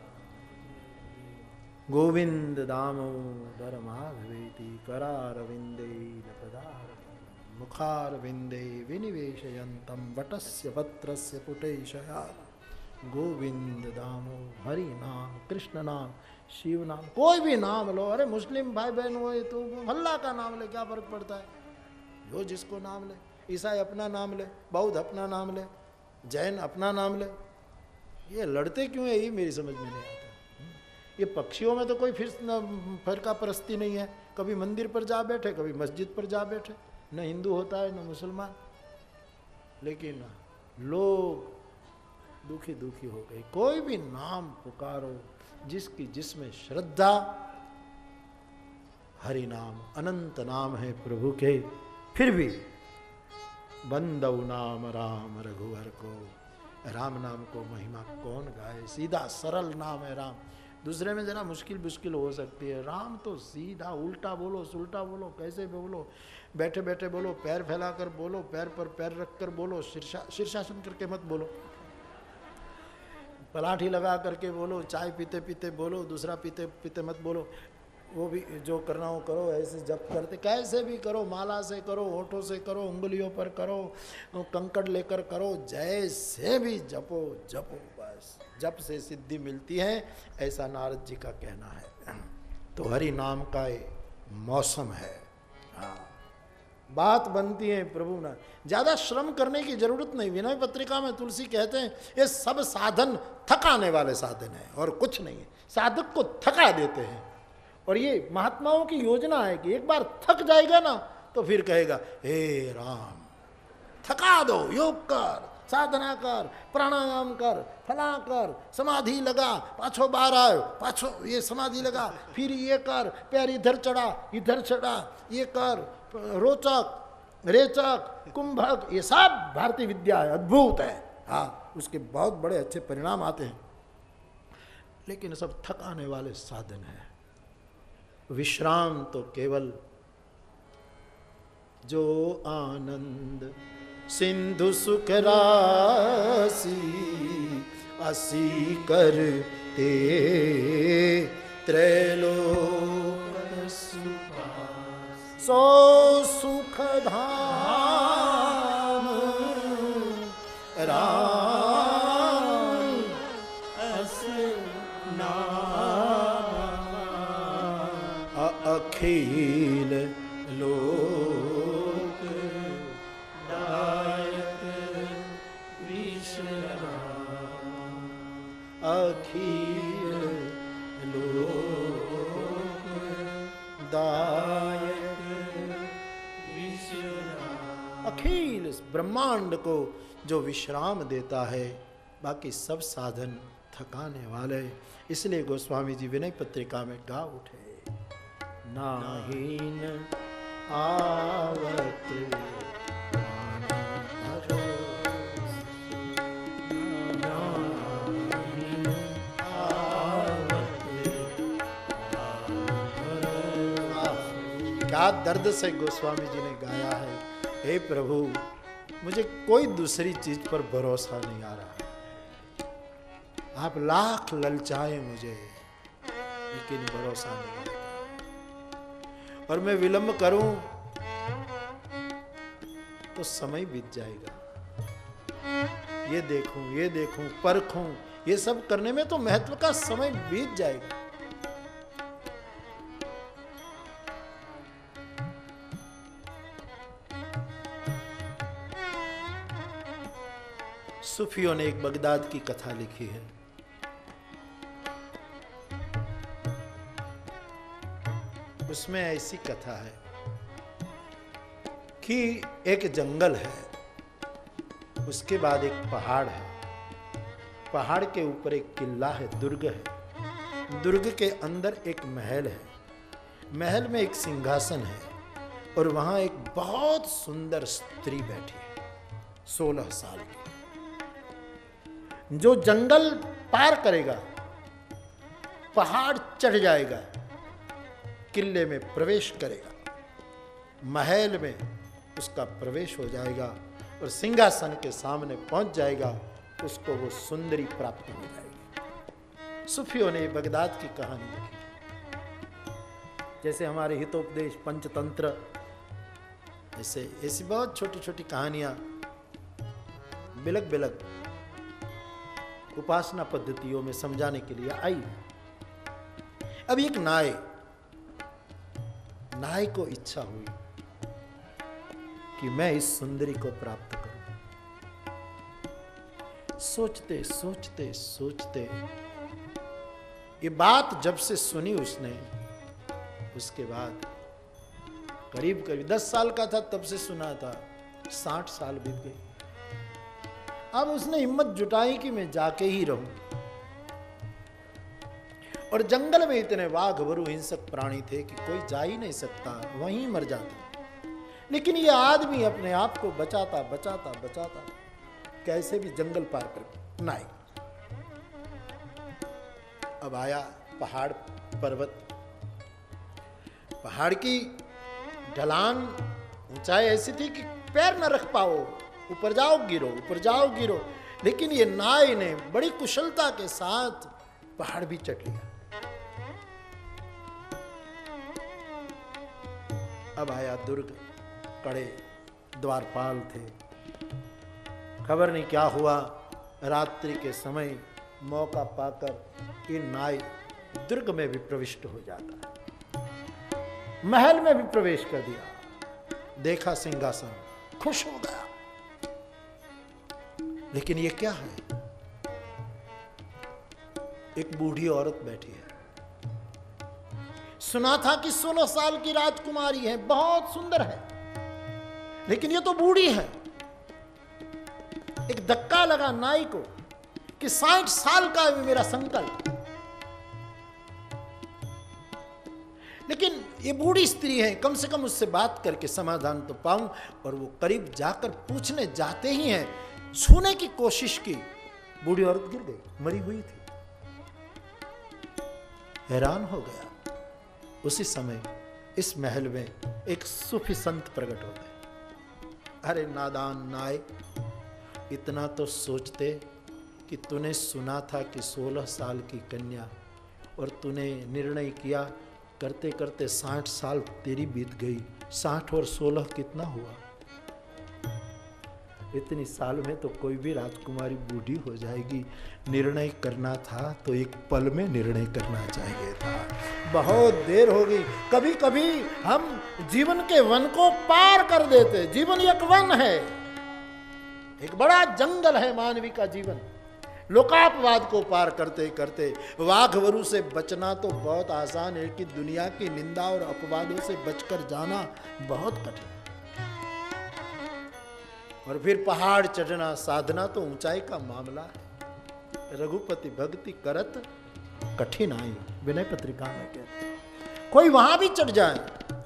गोविंद दामोदर माधवेति करारविंदे पदार मुखारविंदे विनिवेशयन्तं वटस्य पत्रस्य पुटेशया। गोविंद दामो, हरि नाम, कृष्ण नाम, शिव नाम, कोई भी नाम लो। अरे मुस्लिम भाई बहन हो तो अल्लाह का नाम ले, क्या फर्क पड़ता है, जो जिसको नाम ले। ईसाई अपना नाम ले, बौद्ध अपना नाम ले, जैन अपना नाम ले। ये लड़ते क्यों है, ये मेरी समझ में नहीं आता। ये पक्षियों में तो कोई फिरका परस्ती नहीं है, कभी मंदिर पर जा बैठे, कभी मस्जिद पर जा बैठे, न हिंदू होता है न मुसलमान। लेकिन लोग दुखी दुखी हो गए। कोई भी नाम पुकारो जिसकी जिसमें श्रद्धा, हरि नाम अनंत नाम है प्रभु के, फिर भी बंदौ नाम राम रघुवर को, राम नाम को महिमा कौन गाए। सीधा सरल नाम है राम। दूसरे में जरा मुश्किल मुश्किल हो सकती है, राम तो सीधा, उल्टा बोलो सुल्टा बोलो, कैसे बोलो, बैठे बैठे बोलो, पैर फैलाकर बोलो, पैर पर पैर रखकर बोलो, शीर्षासन करके मत बोलो, पलाठी लगा करके बोलो, चाय पीते पीते बोलो, दूसरा पीते पीते मत बोलो। वो भी जो करना हो करो, ऐसे जप करते कैसे भी करो, माला से करो, होठों से करो, उंगलियों पर करो, कंकड़ लेकर करो, जैसे भी जपो जपो, बस जप से सिद्धि मिलती है, ऐसा नारद जी का कहना है। तो हरि नाम का ये मौसम है। हाँ, बात बनती है प्रभु ना, ज्यादा श्रम करने की जरूरत नहीं। विनय पत्रिका में तुलसी कहते हैं ये सब साधन थकाने वाले साधन है और कुछ नहीं है, साधक को थका देते हैं। और ये महात्माओं की योजना है कि एक बार थक जाएगा ना तो फिर कहेगा हे राम, थका दो, योग कर, साधना कर, प्राणायाम कर, फला कर, समाधि लगा, पाछो बाहर आओ, पाछो ये समाधि लगा, फिर ये कर, पैर इधर चढ़ा, ये कर, रोचक रेचक कुंभक, ये सब भारतीय विद्या है, अद्भुत है। हाँ, उसके बहुत बड़े अच्छे परिणाम आते हैं, लेकिन सब थकाने वाले साधन हैं। विश्राम तो केवल जो आनंद सिंधु सुख राशि असी करते त्रैलोक सो सुख धाम राम अखिल लोक दायक विश्राम, अखिल लोक दायक विश्राम। अखिल ब्रह्मांड को जो विश्राम देता है, बाकी सब साधन थकाने वाले। इसलिए गोस्वामी जी विनय पत्रिका में गा उठे, नाहीन आवत क्या दर्द से गोस्वामी जी ने गाया है। हे प्रभु, मुझे कोई दूसरी चीज पर भरोसा नहीं आ रहा, आप लाख ललचाए मुझे, लेकिन भरोसा नहीं आ रहा। और मैं विलंब करूं तो समय बीत जाएगा। ये देखूं परखूं, ये सब करने में तो महत्व का समय बीत जाएगा। सूफियों ने एक बगदाद की कथा लिखी है। उसमें ऐसी कथा है कि एक जंगल है, उसके बाद एक पहाड़ है, पहाड़ के ऊपर एक किला है, दुर्ग है, दुर्ग के अंदर एक महल है, महल में एक सिंहासन है, और वहां एक बहुत सुंदर स्त्री बैठी है, 16 साल की। जो जंगल पार करेगा, पहाड़ चढ़ जाएगा, किले में प्रवेश करेगा, महल में उसका प्रवेश हो जाएगा और सिंहासन के सामने पहुंच जाएगा, उसको वो सुंदरी प्राप्त हो जाएगी। सूफियों ने बगदाद की कहानी लिखी। जैसे हमारे हितोपदेश, पंचतंत्र, ऐसी बहुत छोटी छोटी कहानियां बिलक बिलक उपासना पद्धतियों में समझाने के लिए आई। अब एक नाय को इच्छा हुई कि मैं इस सुंदरी को प्राप्त करूं। सोचते सोचते सोचते ये बात जब से सुनी उसने, उसके बाद करीब 10 साल का था तब से सुना था, 60 साल बीत गए। अब उसने हिम्मत जुटाई कि मैं जाके ही रहूं। और जंगल में इतने वाघ वरु हिंसक प्राणी थे कि कोई जा ही नहीं सकता, वहीं मर जाता। लेकिन ये आदमी अपने आप को बचाता बचाता बचाता कैसे भी जंगल पार कर नाई। अब आया पहाड़ पर्वत, पहाड़ की ढलान ऊंचाई ऐसी थी कि पैर न रख पाओ, ऊपर जाओ गिरो, ऊपर जाओ गिरो। लेकिन ये नाई ने बड़ी कुशलता के साथ पहाड़ भी चढ़ लिया। अब आया दुर्ग, कड़े द्वारपाल थे, खबर नहीं क्या हुआ। रात्रि के समय मौका पाकर ये नाई दुर्ग में भी प्रविष्ट हो जाता है। महल में भी प्रवेश कर दिया, देखा सिंहासन, खुश हो गया। लेकिन ये क्या है? एक बूढ़ी औरत बैठी है। सुना था कि 16 साल की राजकुमारी है, बहुत सुंदर है, लेकिन ये तो बूढ़ी है। एक धक्का लगा नाई को कि 60 साल का है मेरा संकल्प। लेकिन ये बूढ़ी स्त्री है, कम से कम उससे बात करके समाधान तो पाऊं। और वो करीब जाकर पूछने जाते ही हैं, छूने की कोशिश की, बूढ़ी औरत गिर गई, मरी हुई थी। हैरान हो गया। उसी समय इस महल में एक सूफी संत प्रकट हो गए। अरे नादान नाई, इतना तो सोचते कि तूने सुना था कि 16 साल की कन्या, और तूने निर्णय किया करते करते 60 साल तेरी बीत गई। 60 और 16 कितना हुआ? इतनी साल में तो कोई भी राजकुमारी बूढ़ी हो जाएगी। निर्णय करना था तो एक पल में निर्णय करना चाहिए था। बहुत देर हो गई। कभी कभी हम जीवन के वन को पार कर देते। जीवन एक वन है, एक बड़ा जंगल है मानवी का जीवन। लोकापवाद को पार करते करते वाघ वरु से बचना तो बहुत आसान है कि दुनिया की निंदा और अपवादों से बचकर जाना बहुत कठिन। और फिर पहाड़ चढ़ना, साधना तो ऊंचाई का मामला है। रघुपति भक्ति करत कठिन आई, विनय पत्रिका में कहते। कोई वहां भी चढ़ जाए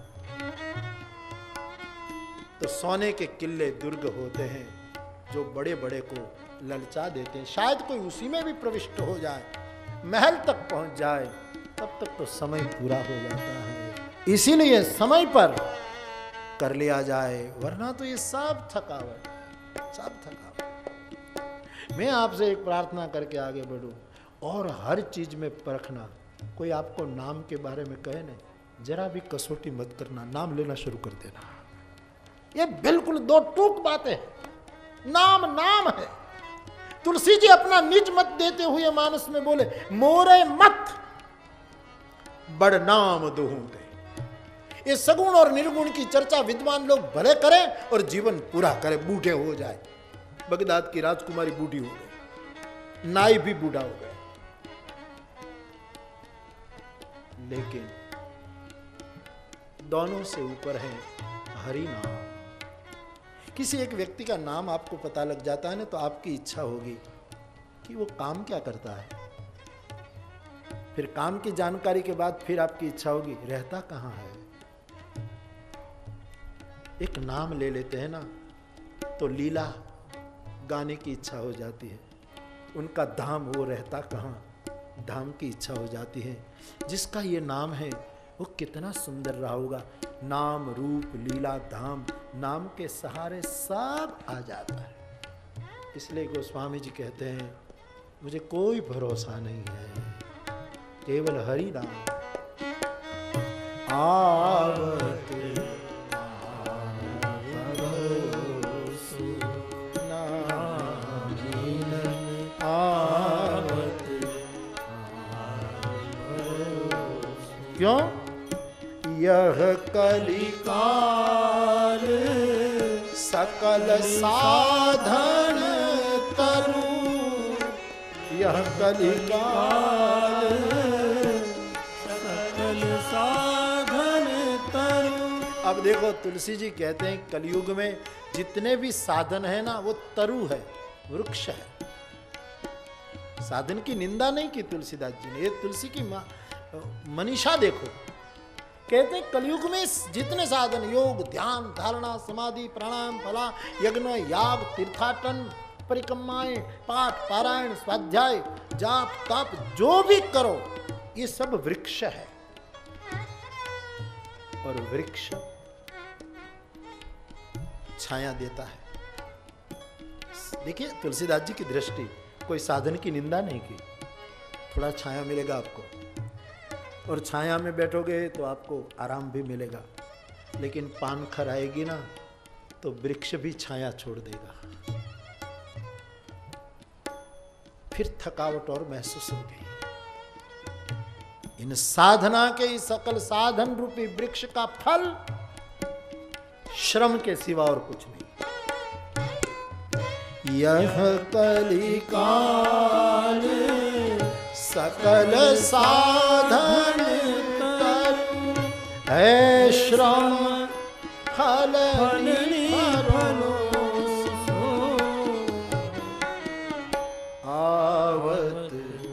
तो सोने के किले दुर्ग होते हैं जो बड़े बड़े को ललचा देते हैं। शायद कोई उसी में भी प्रविष्ट हो जाए, महल तक पहुंच जाए, तब तक तो समय पूरा हो जाता है। इसीलिए समय पर कर लिया जाए, वरना तो ये सब थकावट, सब थकावट। मैं आपसे एक प्रार्थना करके आगे बढ़ूं, और हर चीज में परखना। कोई आपको नाम के बारे में कहे नहीं, जरा भी कसौटी मत करना, नाम लेना शुरू कर देना। ये बिल्कुल दो टूक बातें। नाम नाम है। तुलसी जी अपना निज मत देते हुए मानस में बोले, मोरे मत बड़ नाम दुहूं दे। ये सगुण और निर्गुण की चर्चा विद्वान लोग भले करें और जीवन पूरा करें, बूढ़े हो जाए। बगदाद की राजकुमारी बूढ़ी हो गई, नाई भी बूढ़ा हो गया। लेकिन दोनों से ऊपर है हरि नाम। किसी एक व्यक्ति का नाम आपको पता लग जाता है ना, तो आपकी इच्छा होगी कि वो काम क्या करता है। फिर काम की जानकारी के बाद फिर आपकी इच्छा होगी रहता कहाँ है। एक नाम ले लेते हैं ना, तो लीला गाने की इच्छा हो जाती है। उनका धाम, वो रहता कहाँ, धाम की इच्छा हो जाती है। जिसका ये नाम है वो कितना सुंदर रहा होगा। नाम रूप लीला धाम, नाम के सहारे सब आ जाता है। इसलिए गोस्वामी जी कहते हैं, मुझे कोई भरोसा नहीं है, केवल हरि नाम। आवत क्यों? यह कलिकाल सकल साधन तरु, यह कलिकाल सकल साधन तरु। अब देखो तुलसी जी कहते हैं कलयुग में जितने भी साधन है ना वो तरु है, वृक्ष है। साधन की निंदा नहीं की तुलसीदास जी ने। ये तुलसी की मनीषा देखो। कहते कलयुग में जितने साधन, योग, ध्यान, धारणा, समाधि, प्राणायाम, फला, यज्ञ, याग, तीर्थाटन, परिक्रमाएं, पाठ, पारायण, स्वाध्याय, जाप, तप, जो भी करो, ये सब वृक्ष है। और वृक्ष छाया देता है। देखिए तुलसीदास जी की दृष्टि, कोई साधन की निंदा नहीं की। थोड़ा छाया मिलेगा आपको, और छाया में बैठोगे तो आपको आराम भी मिलेगा। लेकिन पान खराएगी ना तो वृक्ष भी छाया छोड़ देगा, फिर थकावट और महसूस होगी। इन साधना के इस सकल साधन रूपी वृक्ष का फल श्रम के सिवा और कुछ नहीं। यह कलिकाल सकल साधन है श्रम फल आवत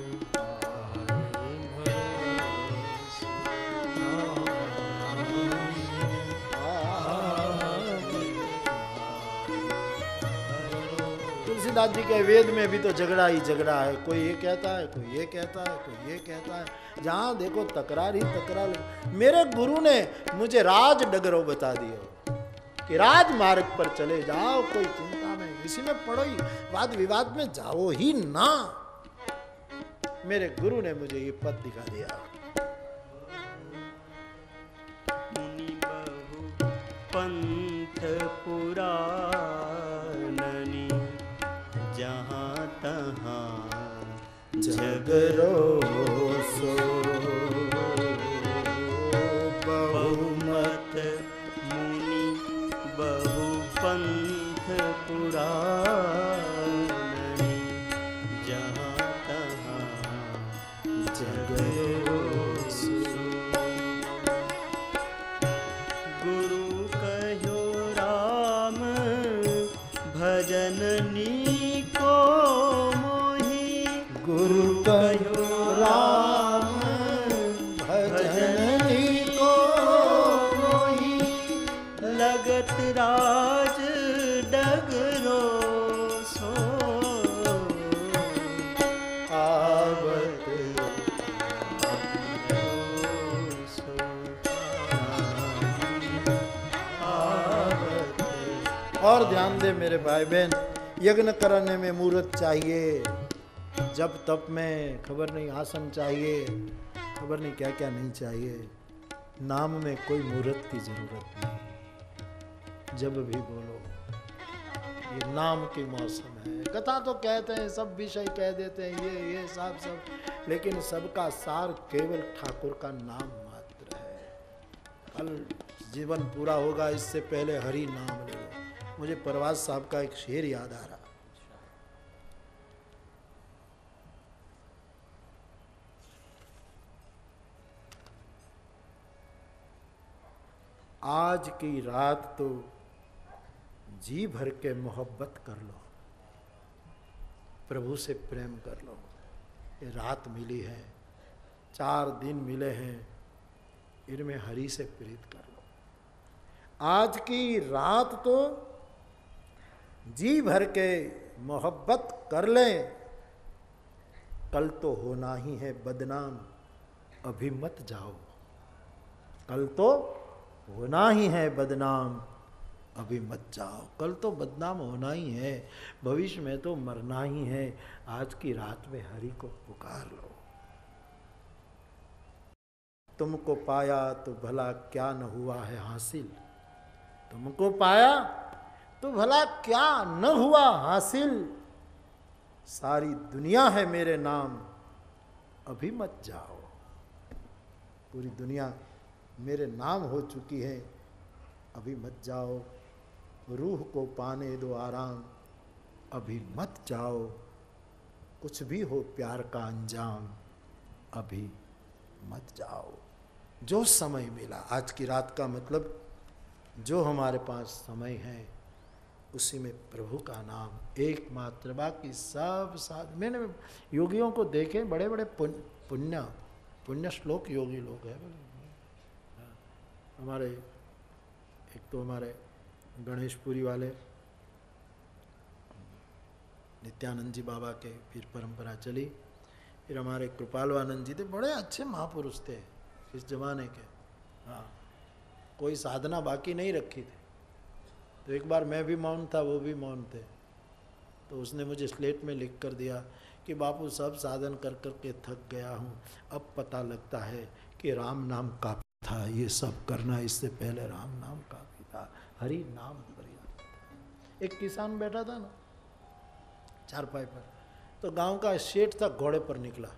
तुलसीदास जी के वेद में भी तो झगड़ा ही झगड़ा है। कोई ये कहता है, कोई ये कहता है, कोई ये कहता है। जहां देखो तकरार ही तकरार। मेरे गुरु ने मुझे राज डगरो बता दिया कि राज मार्ग पर चले जाओ, कोई चिंता नहीं, इसी में पड़ो ही, वाद विवाद में जाओ ही ना। मेरे गुरु ने मुझे ये पद दिखा दिया। मुनि बहु पंथ पुराननी, जहाँ तहाँ झगड़ो सो बहुमत। मुनि बहु पंथ पुराननी, जहाँ तहाँ झगड़ो सो। गुरु कहो राम भजननी को मोहि, गुरु कहो राम भजननी को मोहि, लगत राज डगरो सो। आवत सो और ध्यान दे मेरे भाई बहन, यज्ञ करने में मुहूर्त चाहिए, जब तप में खबर नहीं आसन चाहिए, खबर नहीं क्या क्या नहीं चाहिए। नाम में कोई मुहूर्त की जरूरत नहीं। जब भी बोलो, ये नाम की मौसम है। कथा तो कहते हैं, सब विषय कह देते हैं, ये सब, लेकिन सबका सार केवल ठाकुर का नाम मात्र है। कल जीवन पूरा होगा, इससे पहले हरि नाम ले लो। मुझे परवाज साहब का एक शेर याद आ रहा। आज की रात तो जी भर के मोहब्बत कर लो, प्रभु से प्रेम कर लो। ये रात मिली है, 4 दिन मिले हैं, इनमें हरि से प्रीत कर लो। आज की रात तो जी भर के मोहब्बत कर लें, कल तो होना ही है बदनाम, अभी मत जाओ। कल तो होना ही है बदनाम, अभी मत जाओ। कल तो बदनाम होना ही है, भविष्य में तो मरना ही है। आज की रात में हरि को पुकार लो। तुमको पाया तो भला क्या न हुआ है हासिल, तुमको पाया तो भला क्या न हुआ हासिल, सारी दुनिया है मेरे नाम, अभी मत जाओ। पूरी दुनिया मेरे नाम हो चुकी है, अभी मत जाओ। रूह को पाने दो आराम, अभी मत जाओ। कुछ भी हो प्यार का अंजाम, अभी मत जाओ। जो समय मिला, आज की रात का मतलब जो हमारे पास समय है, उसी में प्रभु का नाम एकमात्र, बाकी सब साध। मैंने योगियों को देखे, बड़े बड़े पुण्य श्लोक योगी लोग हैं। हमारे एक तो हमारे गणेशपुरी वाले नित्यानंद जी बाबा के फिर परंपरा चली, फिर हमारे कृपालवानंद जी थे, बड़े अच्छे महापुरुष थे इस जमाने के। हाँ, कोई साधना बाकी नहीं रखी थी। तो एक बार मैं भी मौन था, वो भी मौन थे, तो उसने मुझे स्लेट में लिख कर दिया कि बापू सब साधन कर कर के थक गया हूँ, अब पता लगता है कि राम नाम काफी था, ये सब करना, इससे पहले राम नाम काफी था, हरि नाम पर्याप्त था। एक किसान बैठा था ना चारपाई पर, तो गांव का सेठ था, घोड़े पर निकला,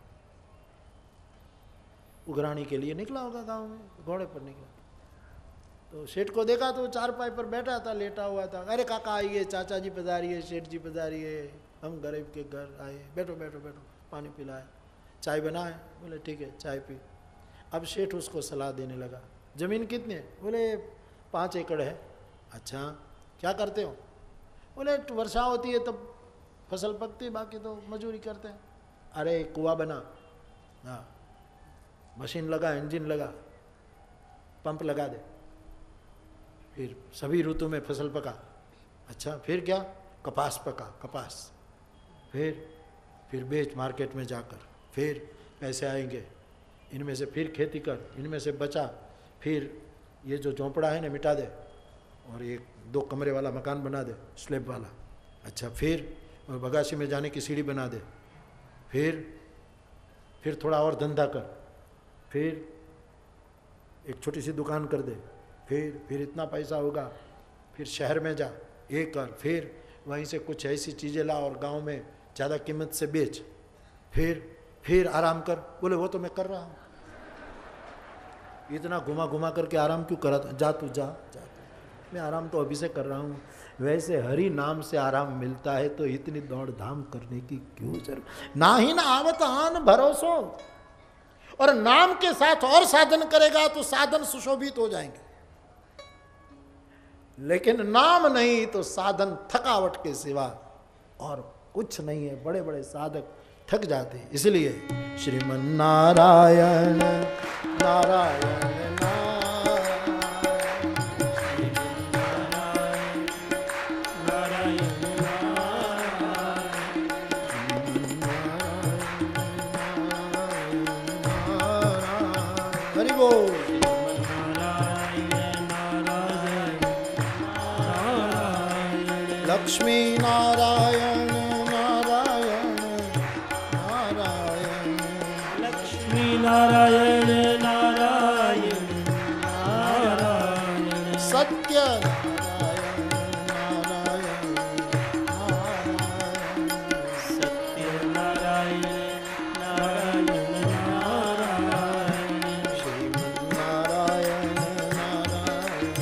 उगरानी के लिए निकला होगा गांव में, घोड़े पर निकला। तो सेठ को देखा तो चारपाई पर बैठा था, लेटा हुआ था। अरे काका आइए, चाचा जी पधारिए, सेठ जी पधारिए, हम गरीब के घर आए, बैठो बैठो बैठो, पानी पिलाए, चाय बनाए। बोले ठीक है, चाय पी। अब सेठ उसको सलाह देने लगा, ज़मीन कितनी है? बोले 5 एकड़ है। अच्छा, क्या करते हो? बोले वर्षा होती है तब फसल पकती, बाकी तो मजूरी करते हैं। अरे कुआं बना, हाँ, मशीन लगा, इंजन लगा, पंप लगा दे, फिर सभी ऋतु में फसल पका। अच्छा, फिर क्या? कपास पका, कपास, फिर बेच मार्केट में जाकर, फिर पैसे आएंगे, इनमें से फिर खेती कर, इनमें से बचा, फिर ये जो झोंपड़ा है ना मिटा दे, और एक 2 कमरे वाला मकान बना दे, स्लैब वाला। अच्छा, फिर और बगासी में जाने की सीढ़ी बना दे, फिर थोड़ा और धंधा कर, फिर एक छोटी सी दुकान कर दे, फिर इतना पैसा होगा, फिर शहर में जा, ये कर, फिर वहीं से कुछ ऐसी चीज़ें ला और गांव में ज़्यादा कीमत से बेच, फिर आराम कर। बोले वो तो मैं कर रहा हूँ, इतना घुमा घुमा करके आराम क्यों करा? जा तू, जा तू, मैं आराम तो अभी से कर रहा हूँ। वैसे हरि नाम से आराम मिलता है तो इतनी दौड़ धाम करने की क्यों जरूरत? ना ही ना आवत आन भरोसो, और नाम के साथ और साधन करेगा तो साधन सुशोभित हो जाएंगे, लेकिन नाम नहीं तो साधन थकावट के सिवा और कुछ नहीं है। बड़े बड़े साधक थक जाते हैं। इसलिए श्रीमन नारायण नारायण लक्ष्मी नारायण नारायण नारायण, लक्ष्मी नारायण नारायण नारायण, सत्य नारायण नारायण नारायण, सत्य नारायण नारायण नारायण, श्रीमन नारायण नारायण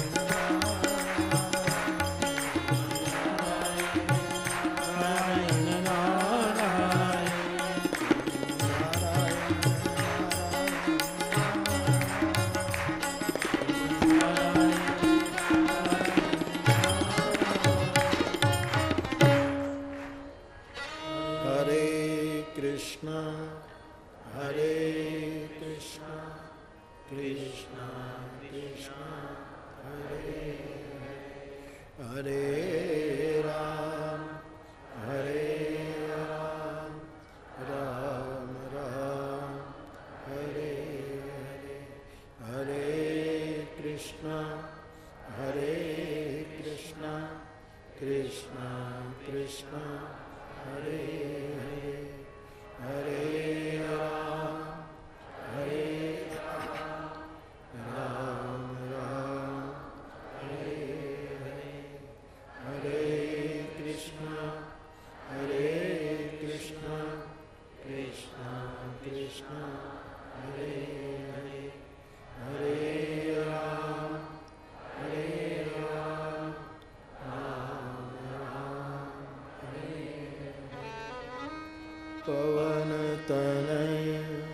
पवन तनय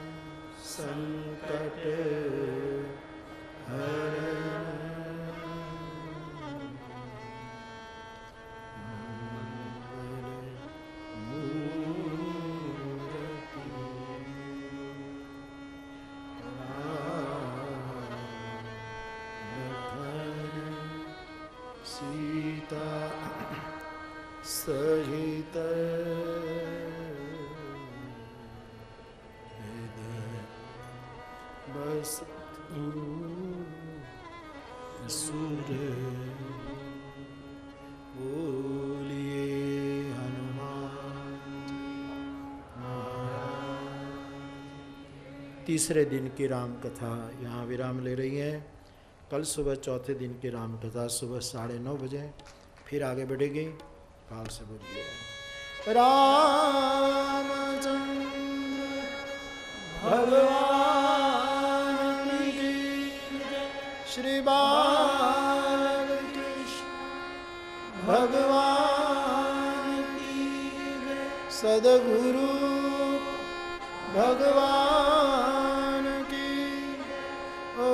संकट हरण सहित बस सुर बोलिए हनुमान। तीसरे दिन की राम कथा यहाँ विराम ले रही है। कल सुबह चौथे दिन की राम कथा सुबह 9:30 बजे फिर आगे बढ़ेगी। काल से बोलिए रामचंद्र भगवान की श्री बालकृष्ण भगवान की सद्गुरु भगवान की ओ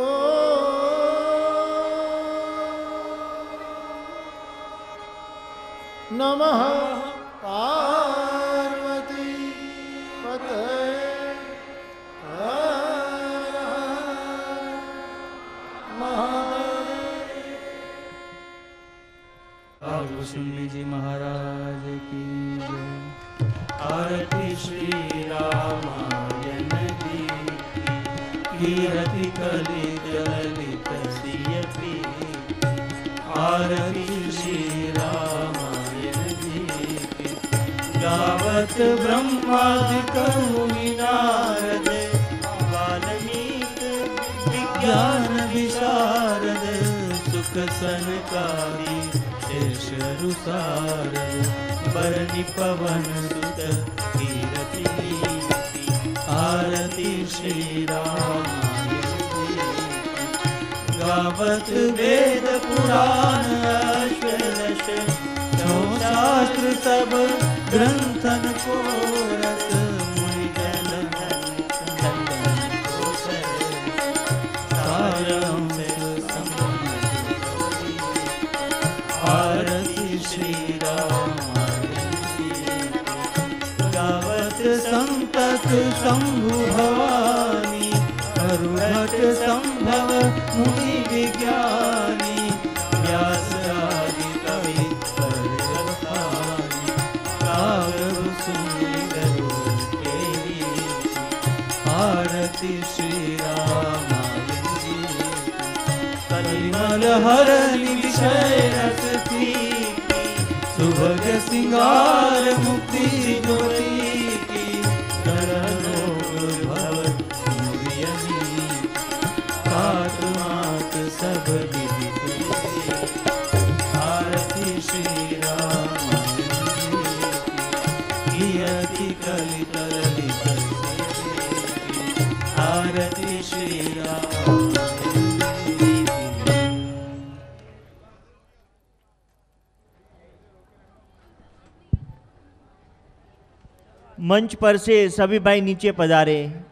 नमः पार्वती पतये हर हर महादेव। आप सुन लीजिए महाराज की जय। आरती श्री रामायण जी की रति कलित ललित सियति। आरती श्री रामायण जी की गावत ब्रह्मादिक मुनि नारद वाल्मीकि विज्ञान विशारद सुख सनकादि शेष रुसार बरनि पवन सुत कीरति नीति। आरती श्री रामायण जी गावत वेद पुराण अष्टदश शास्त्र सब ग्रंथन को रस मुनि जन चंदन को सर सारंग आरती श्री रामायण जी गावत संतत शंभु भवानी अरुणट संभव मुनि विज्ञानी व्यास आदि कवि परखानी काव्य सुंदर केरी। आरती श्री रामायण जी कलिमल हरनि विषय रस प्रीति सुभग सिंगार मुक्ति ज्योति की करो भव मुरियनी काट मात सब विधि तुलसी। आरती श्री रामायण जी की कलित ललित आरती श्री राम। मंच पर से सभी भाई नीचे पधारे।